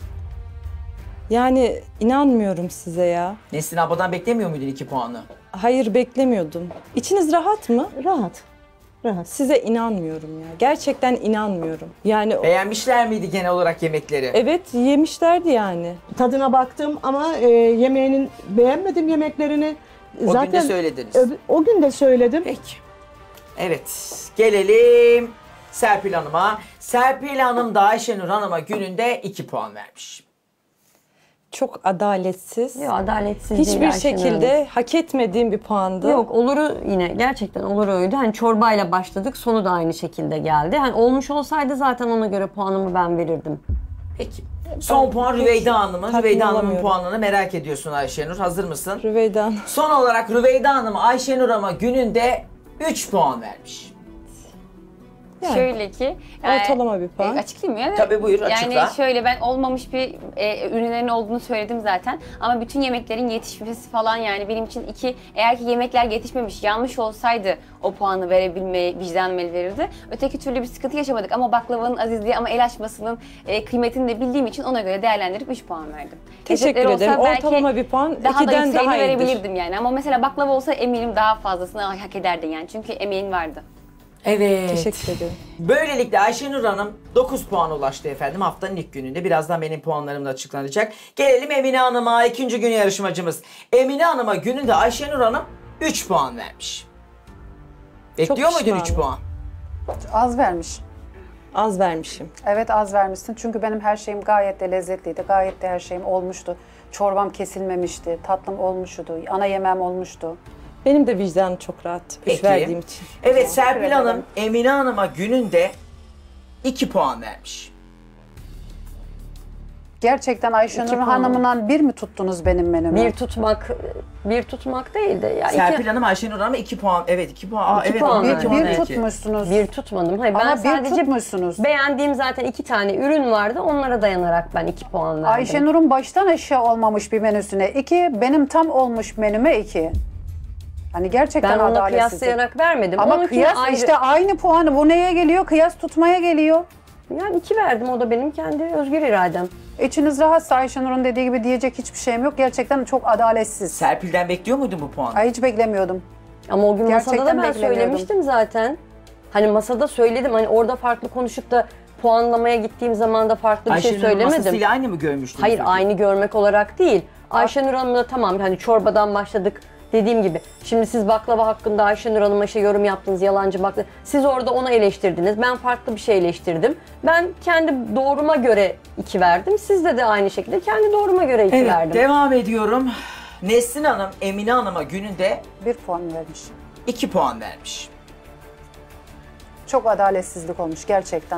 Yani inanmıyorum size ya. Nesrin abladan beklemiyor muydun iki puanı? Hayır, beklemiyordum. İçiniz rahat mı? Rahat. Rahat. Size inanmıyorum ya. Gerçekten inanmıyorum. Yani Beğenmişler miydi genel olarak yemekleri? evet, yemişlerdi yani. Tadına baktım ama e, yemeğinin beğenmedim yemeklerini. O gün de söylediniz. ö- O gün de söyledim. Peki. Evet, gelelim Serpil Hanım'a. Serpil Hanım da Ayşenur Hanım'a gününde iki puan vermiş. Çok adaletsiz. Yok, adaletsiz değil Hiçbir Ayşenur şekilde Hanım. hak etmediğim bir puandı. Yok, oluru yine gerçekten olur oydu. Hani çorbayla başladık, sonu da aynı şekilde geldi. Hani olmuş olsaydı zaten ona göre puanımı ben verirdim. Peki. Son puan Rüveyda Hanım'ın. tatmin Rüveyda Hanım'ın olamıyorum. puanını merak ediyorsun Ayşenur. Hazır mısın? Rüveyda Hanım. Son olarak Rüveyda Hanım Ayşenur Hanım'a gününde üç puan vermiş. Yani. Şöyle ki... Ortalama bir puan. E, açıklayayım mı? Tabii, buyur, açıkla. Yani şöyle, ben olmamış bir e, ürünlerin olduğunu söyledim zaten. Ama bütün yemeklerin yetişmesi falan, yani benim için iki... Eğer ki yemekler yetişmemiş, yanlış olsaydı o puanı verebilmeye vicdanım el verirdi. Öteki türlü bir sıkıntı yaşamadık ama baklavanın azizliği ama el açmasının e, kıymetini de bildiğim için ona göre değerlendirip üç puan verdim. Teşekkür Lezzetleri olsa ederim. belki Ortalama bir puan. daha da ikiden yükseğini daha iyidir. verebilirdim yani. Ama mesela baklava olsa eminim daha fazlasını hak ederdin yani. Çünkü emeğin vardı. Evet. Teşekkür ederim. Böylelikle Ayşenur Hanım dokuz puan ulaştı efendim haftanın ilk gününde. Birazdan benim puanlarım da açıklanacak. Gelelim Emine Hanım'a, ikinci gün yarışmacımız. Emine Hanım'a gününde Ayşenur Hanım üç puan vermiş. Bekliyor muydun üç pişmanım. puan? Az vermiş. Az vermişim. Evet az vermişsin çünkü benim her şeyim gayet de lezzetliydi. Gayet de her şeyim olmuştu. Çorbam kesilmemişti, tatlım olmuştu, ana yemeğim olmuştu. Benim de vicdanım çok rahat. Peki. Üç verdiğim için. Evet Serpil ederim. Hanım Emine Hanım'a gününde iki puan vermiş. Gerçekten Ayşenur İki puan. Hanım'la bir mi tuttunuz benim menümü? Bir tutmak, bir tutmak değil de ya Serpil iki, Hanım Ayşenur Hanım'a iki puan. Evet iki puan. Aa, İki evet, puan ona verdim. iki bir, puan bir belki. tutmuşsunuz. bir tutmadım. Hayır, ben Ama bir sadece tutmuşsunuz. beğendiğim zaten iki tane ürün vardı. Onlara dayanarak ben iki puan verdim. Ayşenur'un baştan aşağı olmamış bir menüsüne iki, benim tam olmuş menüme iki. Hani gerçekten ben ona adaletsizlik. kıyaslayarak vermedim. Ama Onunkine kıyas ayrı- işte aynı puanı bu neye geliyor? Kıyas tutmaya geliyor. Yani iki verdim. O da benim kendi özgür iradem. İçiniz rahatsa Ayşenur'un dediği gibi diyecek hiçbir şeyim yok. Gerçekten çok adaletsiz. Serpil'den bekliyor muydun bu puanı? Ay hiç beklemiyordum. Ama o gün masada Gerçekten da ben beklemiyordum. söylemiştim zaten. Hani masada söyledim. Hani orada farklı konuşup da puanlamaya gittiğim zaman da farklı bir şey Ayşenur'un söylemedim. masasıyla aynı mı görmüştünüz? Hayır, peki? aynı görmek olarak değil. Ayşenur Hanım'la tamam hani çorbadan başladık dediğim gibi. Şimdi siz baklava hakkında Ayşenur Hanım'a şey yorum yaptınız, yalancı baklava. Siz orada onu eleştirdiniz. Ben farklı bir şey eleştirdim. Ben kendi doğruma göre iki verdim. Sizde de aynı şekilde kendi doğruma göre iki Evet verdim. devam ediyorum. Nesrin Hanım Emine Hanım'a gününde Bir puan vermiş. iki puan vermiş. Çok adaletsizlik olmuş gerçekten.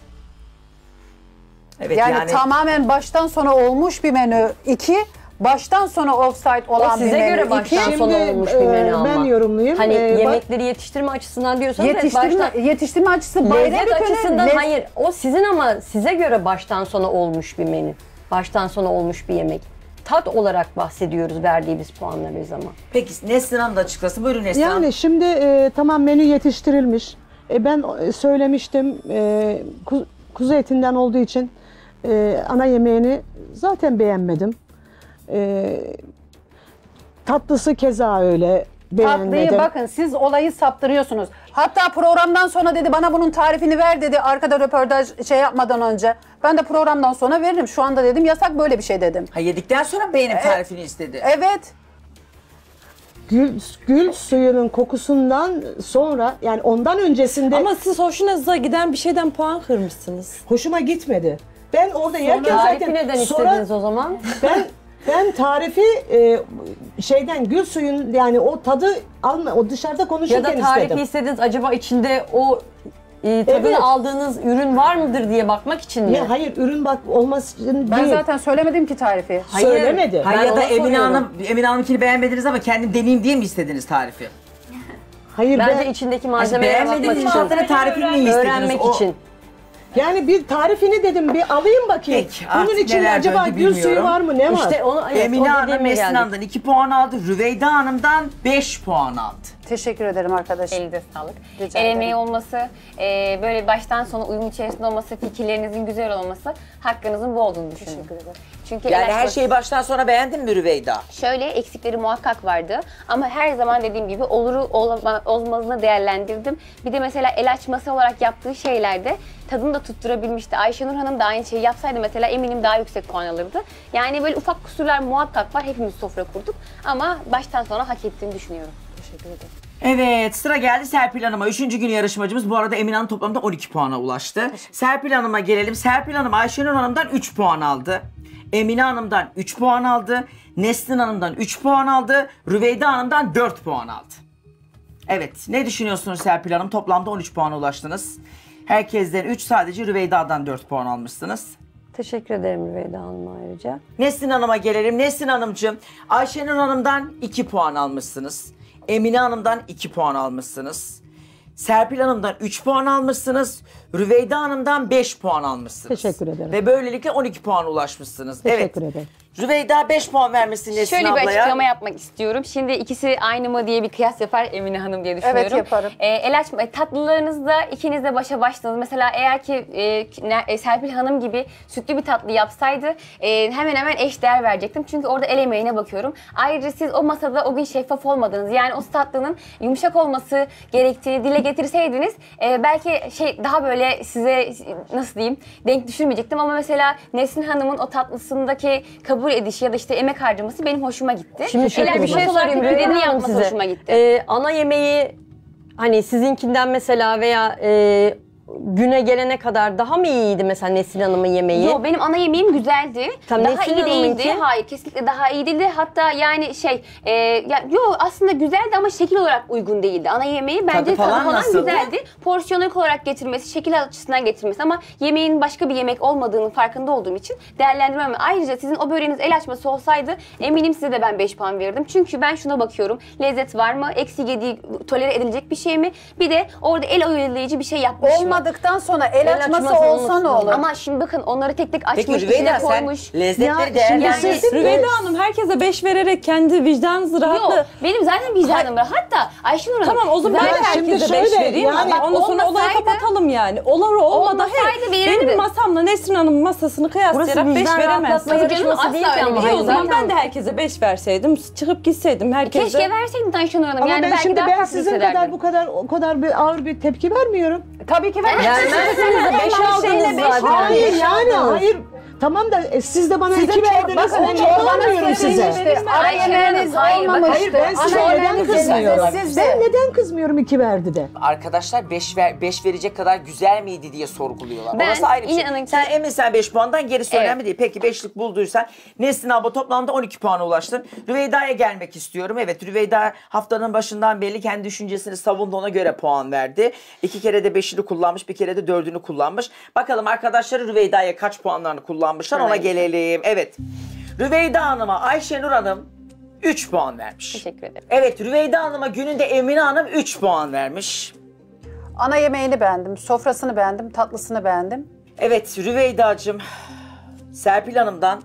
Evet yani, yani, tamamen baştan sona olmuş bir menü iki, baştan sona offside olan O size bir menü göre iki. baştan sona Şimdi, olmuş bir menü e, ama. ben yorumlayayım. Hani E, bak- yemekleri yetiştirme açısından diyorsanız evet, Yetiştirme, baştan... yetiştirme açısı bayram Lezzet günü. açısından lez- hayır. O sizin ama size göre baştan sona olmuş bir menü. Baştan sona olmuş bir yemek. Tat olarak bahsediyoruz verdiğimiz puanları biz ama. peki Nesrin Hanım da açıklasın. Buyurun Nesrin Hanım. Yani şimdi e, tamam menü yetiştirilmiş. E, ben e, söylemiştim e, ku- kuzu etinden olduğu için e, ana yemeğini zaten beğenmedim. E, tatlısı keza öyle beğenmedim. Tatlıyı bakın siz olayı saptırıyorsunuz. Hatta programdan sonra dedi bana bunun tarifini ver dedi arkada röportaj şey yapmadan önce. Ben de programdan sonra veririm. Şu anda dedim yasak böyle bir şey dedim. Ha, yedikten sonra beğenip Evet. tarifini istedi. Evet. Gül, gül suyunun kokusundan sonra yani ondan öncesinde Ama siz hoşunuza giden bir şeyden puan kırmışsınız. hoşuma gitmedi. Ben orada yerken Tarifi zaten neden sonra istediniz o zaman? ben ben tarifi e, şeyden gül suyun yani o tadı alma o dışarıda Ya konuşurken da tarifi istedim. istediniz acaba içinde o e, tadını Evet. aldığınız ürün var mıdır diye bakmak için mi? Ya hayır ürün bak olmasın Ben değil. zaten söylemedim ki tarifi. Hayır. Söylemedi. Hayır Ben ya da ona Emine soruyorum. Hanım, Emine Hanım'ınkini beğenmediniz ama kendim deneyeyim diye mi istediniz tarifi? Hayır Bence ben içindeki Hani malzemelere bakmak beğenmediğiniz için. malzeme tarifini niye istediniz? Öğrenmek O- için. yani bir tarifini dedim bir alayım bakayım. Peki, Bunun artık içinde neler acaba döndü gül suyu bilmiyorum. var mı ne var? İşte onu evet, Emine o Hanım dediğime Nesrin geldik. Hanım'dan iki puan aldı. Rüveyda Hanım'dan beş puan aldı. Teşekkür ederim arkadaşım. Elinize sağlık. Rica El ederim. emeği olması, e, böyle baştan sona uyum içerisinde olması, fikirlerinizin güzel olması hakkınızın bu olduğunu düşünüyorum. Teşekkür ederim. Çünkü Yani el her açması- şeyi baştan sona beğendin mi Rüveyda? Şöyle eksikleri muhakkak vardı ama her zaman dediğim gibi oluru olma- olmazını değerlendirdim. Bir de mesela el açması olarak yaptığı şeylerde tadını da tutturabilmişti. Ayşenur Hanım da aynı şeyi yapsaydı mesela eminim daha yüksek puan alırdı. Yani böyle ufak kusurlar muhakkak var. Hepimiz sofra kurduk ama baştan sona hak ettiğini düşünüyorum. Teşekkür ederim. Evet sıra geldi Serpil Hanım'a. Üçüncü gün yarışmacımız bu arada Emine Hanım toplamda on iki puana ulaştı. Serpil Hanım'a gelelim. Serpil Hanım Ayşenur Hanım'dan üç puan aldı. Emine Hanım'dan üç puan aldı. Nesrin Hanım'dan üç puan aldı. Rüveyda Hanım'dan dört puan aldı. Evet ne düşünüyorsunuz Serpil Hanım? Toplamda on üç puana ulaştınız. Herkesten üç sadece Rüveyda'dan dört puan almışsınız. Teşekkür ederim Rüveyda Hanım'a ayrıca. Nesrin Hanım'a gelelim. Nesrin Hanımcığım Ayşenur Hanım'dan iki puan almışsınız. Emine Hanım'dan iki puan almışsınız. Serpil Hanım'dan üç puan almışsınız. Rüveyda Hanım'dan beş puan almışsınız. Teşekkür ederim. Ve böylelikle on iki puana ulaşmışsınız. Teşekkür evet. ederim. Rüveyda beş puan vermişsin Nesrin Şöyle ablaya. bir açıklama yapmak istiyorum. Şimdi ikisi aynı mı diye bir kıyas yapar Emine Hanım diye düşünüyorum. Evet, yaparım. Ee, el açma, e, tatlılarınızda ikiniz de başa başladınız. Mesela eğer ki e, ne- e, Serpil Hanım gibi sütlü bir tatlı yapsaydı e, hemen hemen eş değer verecektim. Çünkü orada el emeğine bakıyorum. Ayrıca siz o masada o gün şeffaf olmadınız. Yani o tatlının yumuşak olması gerektiğini dile getirseydiniz e, belki şey daha böyle size nasıl diyeyim denk düşürmeyecektim. Ama mesela Nesrin Hanım'ın o tatlısındaki kabul edişi ya da işte emek harcaması benim hoşuma gitti. Şimdi şöyle El bir şey açması olarak sorayım dediğini Rüveyda Hanım yapması size. hoşuma gitti. Ee, ana yemeği hani sizinkinden mesela veya e, güne gelene kadar daha mı iyiydi mesela Nesrin Hanım'ın yemeği? Yo, benim ana yemeğim güzeldi. Tamam, daha Nesrin iyi değildi. Hanım'ınki? Hayır, kesinlikle daha iyi değildi. Hatta yani şey, e, ya, yo aslında güzeldi ama şekil olarak uygun değildi. Ana yemeği bence Tadı falan tadı falan nasıldı? güzeldi. Porsiyonel olarak getirmesi, şekil açısından getirmesi ama yemeğin başka bir yemek olmadığının farkında olduğum için değerlendirmem. Ayrıca sizin o böreğiniz el açması olsaydı eminim size de ben beş puan verirdim. Çünkü ben şuna bakıyorum. Lezzet var mı? Eksi yediği tolere edilecek bir şey mi? Bir de orada el oyalayıcı bir şey yapmış mı? Olmadıktan sonra el, El açması, açması olsa olmasın. ne olur? Ama şimdi bakın onları tek tek Peki açmış, Rüveyda içine sen koymuş. lezzetleri Ya, değerlendir. şimdi siz- Rüveyda Hanım herkese beş vererek kendi vicdanınızı rahatla... Yok, benim zaten vicdanım var. Hatta Ayşenur Hanım. Tamam o zaman ben de zaten şimdi herkese beş şöyle, vereyim. yani Yani ondan sonra olayı olmasaydı- kapatalım yani. Olur olmadı. Olmasaydı Hayır, verirdi. benim masamla Nesrin Hanım'ın masasını kıyaslayarak Burası beş vicdan veremezsiniz. rahatlatma Canım, yarışması asla değil ki öyle ama. bir şey İyi o yok. zaman Zaten- ben de herkese beş verseydim, çıkıp gitseydim herkese. Keşke verseydin Ayşenur Hanım. Ama yani ben belki şimdi daha ben farklı sizin hissederdin. kadar bu kadar o kadar bir ağır bir tepki vermiyorum. Tabii ki Evet, vermezsiniz. Vermezseniz de beş aldınız zaten. Hayır Beş yani aldınız. hayır. Tamam da e, siz de bana Sizin iki çor- verdiniz. bakın, Ben çorbanız vermiyorum size. verilmişti. Ara Ayşe yemeğiniz Hanım, hayır, bak- olmamıştı. Hayır ben size Ana neden yemeğiniz kızmıyorum? siz de. Ben neden kızmıyorum iki verdi de? Arkadaşlar beş ver, beş verecek kadar güzel miydi diye sorguluyorlar. Ben Orası ayrı bir şey. inanın ki- Sen emin sen beş puandan gerisi Evet. önemli değil. Peki beşlik bulduysan Nesrin abla toplamda on iki puana ulaştın. Rüveyda'ya gelmek istiyorum. Evet Rüveyda haftanın başından belli kendi düşüncesini savundu, ona göre puan verdi. İki kere de beşini kullanmış, bir kere de dördünü kullanmış. Bakalım arkadaşları Rüveyda'ya kaç puanlarını kullanmışlar, ona gelelim. Evet. Rüveyda Hanım'a Ayşenur Hanım üç puan vermiş. Teşekkür ederim. Evet Rüveyda Hanım'a gününde Emine Hanım üç puan vermiş. Ana yemeğini beğendim, sofrasını beğendim, tatlısını beğendim. Evet Rüveyda'cığım Serpil Hanım'dan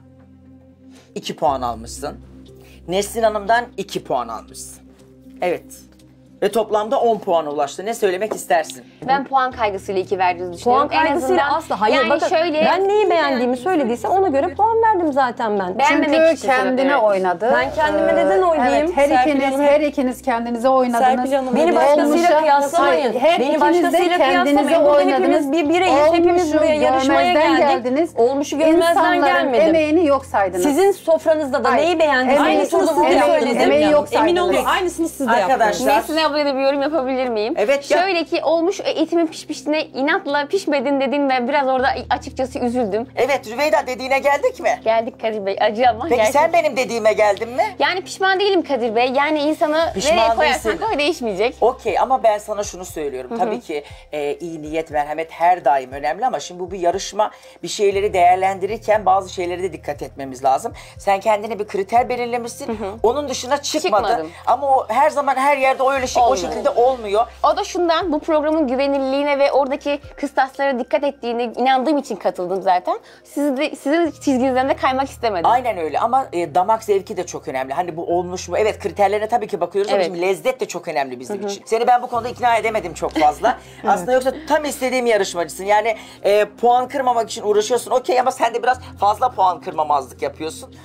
iki puan almışsın. Nesrin Hanım'dan iki puan almışsın. Evet. Ve toplamda on puana ulaştı. Ne söylemek istersin? Ben puan kaygısıyla iki verdiğinizi Puan düşünüyorum. En kaygısıyla azından- asla. Hayır yani bakın şöyle, ben neyi beğendiğimi söylediyse ona göre puan verdim zaten ben. Beğenmemek Çünkü için sebep, kendine evet. oynadı. Ben kendime Ee, neden oynayayım? Evet, her Serpil ikiniz, Hanım- her ikiniz kendinize oynadınız. Serpil Hanım- Beni Olmuşa- başkasıyla kıyaslamayın. Her Beni ikiniz de başkasıyla kendinize kıyaslamayın. Burada oynadınız. hepimiz bir bireyiz. Hepimiz Olmuşu buraya yarışmaya görmezden geldik. geldiniz. Olmuşu görmezden İnsanların gelmedim. emeğini yok saydınız. Sizin sofranızda da Hayır. neyi beğendiniz? Emeği- Aynısını Aynısını siz siz de de emeği- söylediniz. söylediniz. emeği yok Emin saydınız. olun aynısını siz de Arkadaşlar- yaptınız. Nesrin ablaya da bir yorum yapabilir miyim? Evet, ya- Şöyle ki olmuş e, etimin pişmişine inatla pişmedin dedin ve biraz orada açıkçası üzüldüm. Evet Rüveyda dediğine geldik mi? Geldik Kadir Bey, acı ama Peki gerçekten. sen benim dediğime geldin mi? Yani pişman değilim Kadir Bey. Yani insanı Pişman nereye koyarsan değilsin. koy değişmeyecek. Okey ama ben sana şunu söylüyorum. Tabii ki e, iyi niyet, merhamet her daim önemli ama şimdi bu bir yarışma. Bir şeyleri değerlendirirken bazı şeylere de dikkat etmemiz lazım. Sen kendine bir kriter belirlemişsin. Onun dışına çıkmadın. Çıkmadım. Ama o her zaman her yerde o öyle şey o Olmuyor. şekilde olmuyor. O da şundan, bu programın güvenilirliğine ve oradaki kıstaslara dikkat ettiğine inandığım için katıldım zaten. Siz de, sizin çizginizden de kaymak istemedim. Aynen öyle ama e, damak zevki de çok önemli. Hani bu olmuş mu? Evet kriterlerine tabii ki bakıyoruz ama Evet. şimdi lezzet de çok önemli bizim için. Seni ben bu konuda ikna edemedim çok fazla. Aslında yoksa tam istediğim yarışmacısın. Yani e, puan kırmamak için uğraşıyorsun okey ama sen de biraz fazla puan kırmamazlık yapıyorsun.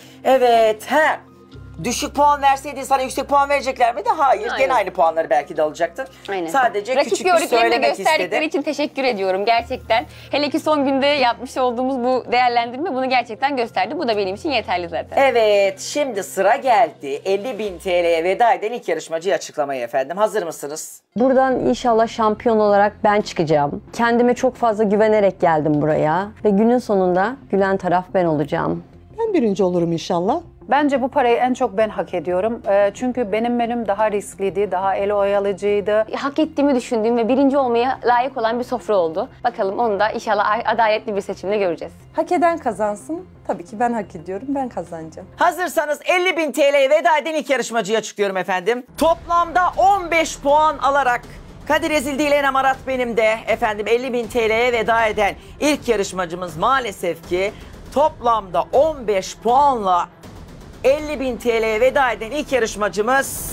Evet ha. Düşük puan verseydin sana yüksek puan verecekler miydi? Hayır. Aynen. Gene aynı puanları belki de alacaktın. Aynen. Sadece Rakip küçük bir gördüklerini de söylemek gösterdikleri istedim. için teşekkür ediyorum gerçekten. Hele ki son günde yapmış olduğumuz bu değerlendirme bunu gerçekten gösterdi. Bu da benim için yeterli zaten. Evet, şimdi sıra geldi. elli bin T L'ye veda eden ilk yarışmacıyı açıklamaya efendim. Hazır mısınız? Buradan inşallah şampiyon olarak ben çıkacağım. Kendime çok fazla güvenerek geldim buraya. Ve günün sonunda gülen taraf ben olacağım. Ben birinci olurum inşallah. Bence bu parayı en çok ben hak ediyorum. Ee, çünkü benim menüm daha riskliydi, daha el oyalıcıydı. Hak ettiğimi düşündüğüm ve birinci olmaya layık olan bir sofra oldu. Bakalım onu da inşallah adaletli bir seçimle göreceğiz. Hak eden kazansın. Tabii ki ben hak ediyorum. Ben kazanacağım. Hazırsanız elli bin T L'ye veda eden ilk yarışmacıyı açıklıyorum efendim. Toplamda on beş puan alarak Kadir Ezildi ile Enem Arat benim de efendim elli bin T L'ye veda eden ilk yarışmacımız maalesef ki toplamda on beş puanla elli bin T L'ye veda eden ilk yarışmacımız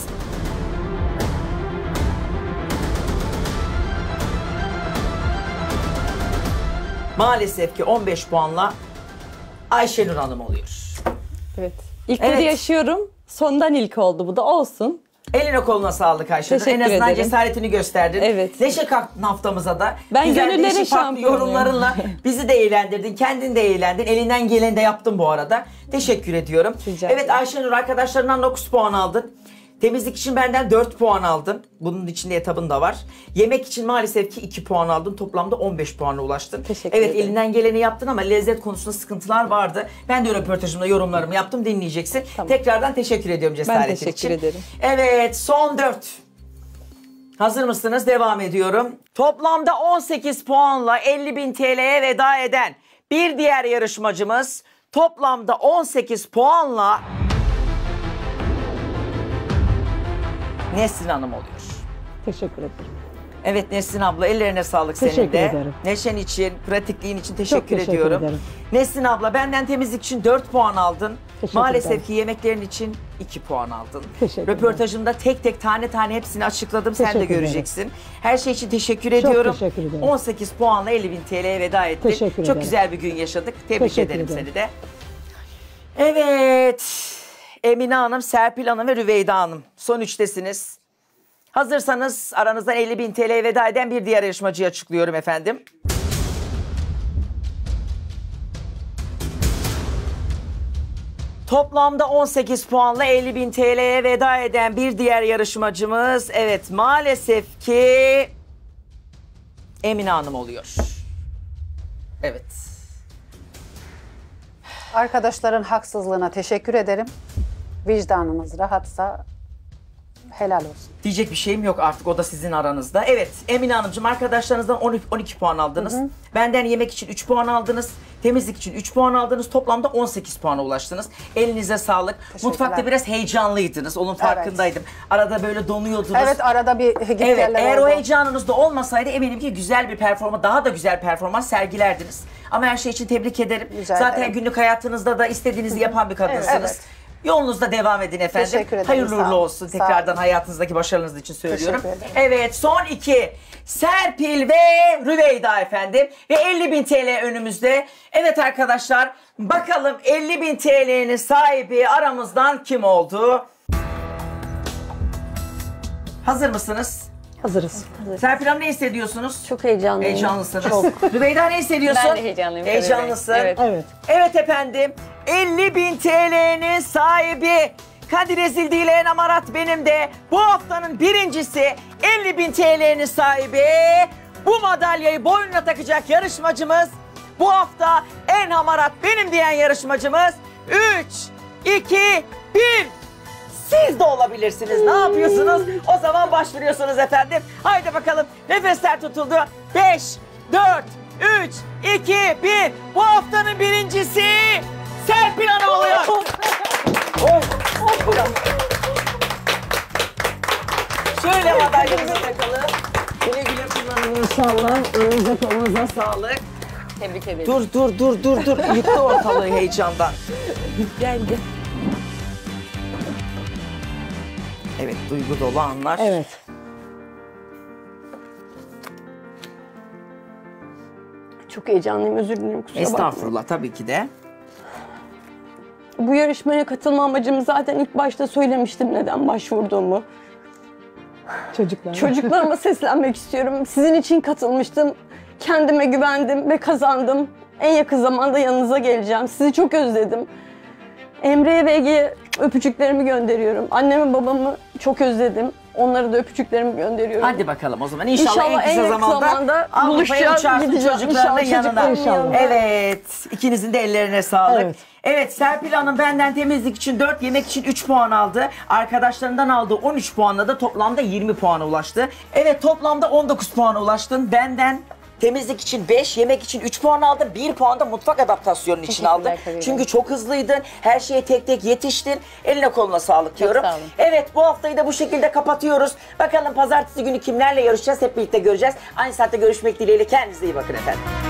maalesef ki on beş puanla Ayşenur Hanım oluyor. Evet. İlkleri Evet. yaşıyorum. Sondan ilk oldu bu da olsun. Eline koluna sağlık Ayşenur. En Teşekkür azından ederim. cesaretini gösterdin. Evet. Neşe kalktın haftamıza da. Ben Güzel, gönüllerin değişik, farklı şampiyonuyum. yorumlarınla bizi de eğlendirdin. Kendin de eğlendin. Elinden geleni de yaptın bu arada. Teşekkür ediyorum. Rica evet ederim. Ayşenur arkadaşlarından dokuz puan aldın. Temizlik için benden dört puan aldın. Bunun içinde etabın da var. Yemek için maalesef ki iki puan aldın. Toplamda on beş puana ulaştın. Teşekkür evet ederim. elinden geleni yaptın ama lezzet konusunda sıkıntılar vardı. Ben de röportajımda yorumlarımı yaptım. Dinleyeceksin. Tamam. Tekrardan teşekkür ediyorum cesaretin için. Ben teşekkür ederim. Evet son dört. Hazır mısınız? Devam ediyorum. Toplamda on sekiz puanla elli bin T L'ye veda eden bir diğer yarışmacımız toplamda on sekiz puanla Nesrin Hanım oluyor. Teşekkür ederim. Evet Nesrin abla ellerine sağlık senin Teşekkür de. ederim. Neşen için, pratikliğin için teşekkür, teşekkür ediyorum. ederim. Nesrin abla benden temizlik için dört puan aldın. Teşekkür Maalesef ederim. ki yemeklerin için iki puan aldın. Teşekkür ederim. Röportajımda tek tek tane tane hepsini açıkladım. Sen de Teşekkür ederim. göreceksin. Her şey için teşekkür ediyorum. teşekkür ederim. on sekiz puanla elli bin T L'ye veda ettin. Teşekkür Çok ederim. güzel bir gün yaşadık. Tebrik Teşekkür ederim ederim. seni de. Evet. Emine Hanım, Serpil Hanım ve Rüveyda Hanım. Son üçtesiniz. Hazırsanız aranızdan elli bin T L'ye veda eden bir diğer yarışmacıyı açıklıyorum efendim. Toplamda on sekiz puanla elli bin T L'ye veda eden bir diğer yarışmacımız evet maalesef ki Emine Hanım oluyor. Evet. Arkadaşların haksızlığına teşekkür ederim. Vicdanınız rahatsa helal olsun. Diyecek bir şeyim yok artık o da sizin aranızda. Evet Emine Hanımcığım arkadaşlarınızdan on iki puan aldınız. Hı hı. Benden yemek için üç puan aldınız. Temizlik için üç puan aldınız. Toplamda on sekiz puana ulaştınız. Elinize sağlık. Mutfakta biraz heyecanlıydınız. Onun farkındaydım. Evet. Arada böyle donuyordunuz. Evet arada bir git Evet yerler eğer oldu. o heyecanınız da olmasaydı eminim ki güzel bir performans, daha da güzel performans sergilerdiniz. Ama her şey için tebrik ederim. Rica Zaten ederim. günlük hayatınızda da istediğinizi yapan bir kadınsınız. Evet, evet. Yolunuzda devam edin efendim. Teşekkür ederim, Hayırlı sağ uğurlu olun. olsun Sağ tekrardan olun. hayatınızdaki başarınız için söylüyorum. Teşekkür ederim. Evet son iki. Serpil ve Rüveyda efendim. Ve elli bin T L önümüzde. Evet arkadaşlar bakalım elli bin T L'nin sahibi aramızdan kim oldu? Hazır mısınız? Hazırız. Serpil Hanım ne hissediyorsunuz? Çok heyecanlıyım. Heyecanlısınız. Rüveyda ne hissediyorsun? Ben de heyecanlıyım. Kadir Bey. Heyecanlısın. Evet. Evet. Evet efendim. elli bin T L'nin sahibi Kadir Ezildi ile Enem Arat benim de bu haftanın birincisi elli bin T L'nin sahibi bu madalyayı boynuna takacak yarışmacımız bu hafta en hamarat benim diyen yarışmacımız üç, iki, bir siz de olabilirsiniz. Ne yapıyorsunuz? O zaman başvuruyorsunuz efendim. Haydi bakalım. Nefesler tutuldu. beş, dört, üç, iki, bir. Bu haftanın birincisi Serpil Hanım oluyor. Oh, oh, şöyle madalyamızı takalım. Güle güle kullanın inşallah. Önünüze kolunuza sağlık. Tebrik ederim. Dur dur dur dur dur. Yıktı ortalığı heyecandan. Geldi. Evet duygu dolu anlar. Evet. Çok heyecanlıyım, özür dilerim, kusura bakmayın. Estağfurullah tabii ki de. Bu yarışmaya katılma amacımı zaten ilk başta söylemiştim neden başvurduğumu. Çocuklar. Çocuklarıma seslenmek istiyorum. Sizin için katılmıştım. Kendime güvendim ve kazandım. En yakın zamanda yanınıza geleceğim. Sizi çok özledim. Emre'ye ve Ege'ye öpücüklerimi gönderiyorum. Annemi babamı çok özledim. Onlara da öpücüklerimi gönderiyorum. Hadi bakalım o zaman. İnşallah, İnşallah en kısa en yakın zamanda, zamanda Avrupa'ya buluşacağız, uçarsın gideceğiz. çocuklarının İnşallah yanına. çocuklarımın yanına. Evet. İkinizin de ellerine sağlık. Evet. Evet. Serpil Hanım benden temizlik için dört, yemek için üç puan aldı. Arkadaşlarından aldığı on üç puanla da toplamda yirmi puana ulaştı. Evet toplamda on dokuz puana ulaştın. Benden Temizlik için beş, yemek için üç puan aldın. bir puan da mutfak adaptasyonun için aldın. Teşekkürler, tabii Çünkü ki. çok hızlıydın. Her şeye tek tek yetiştin. Eline koluna sağlık diyorum. sağ olun. Evet, bu haftayı da bu şekilde kapatıyoruz. Bakalım pazartesi günü kimlerle yarışacağız hep birlikte göreceğiz. Aynı saatte görüşmek dileğiyle. Kendinize iyi bakın efendim.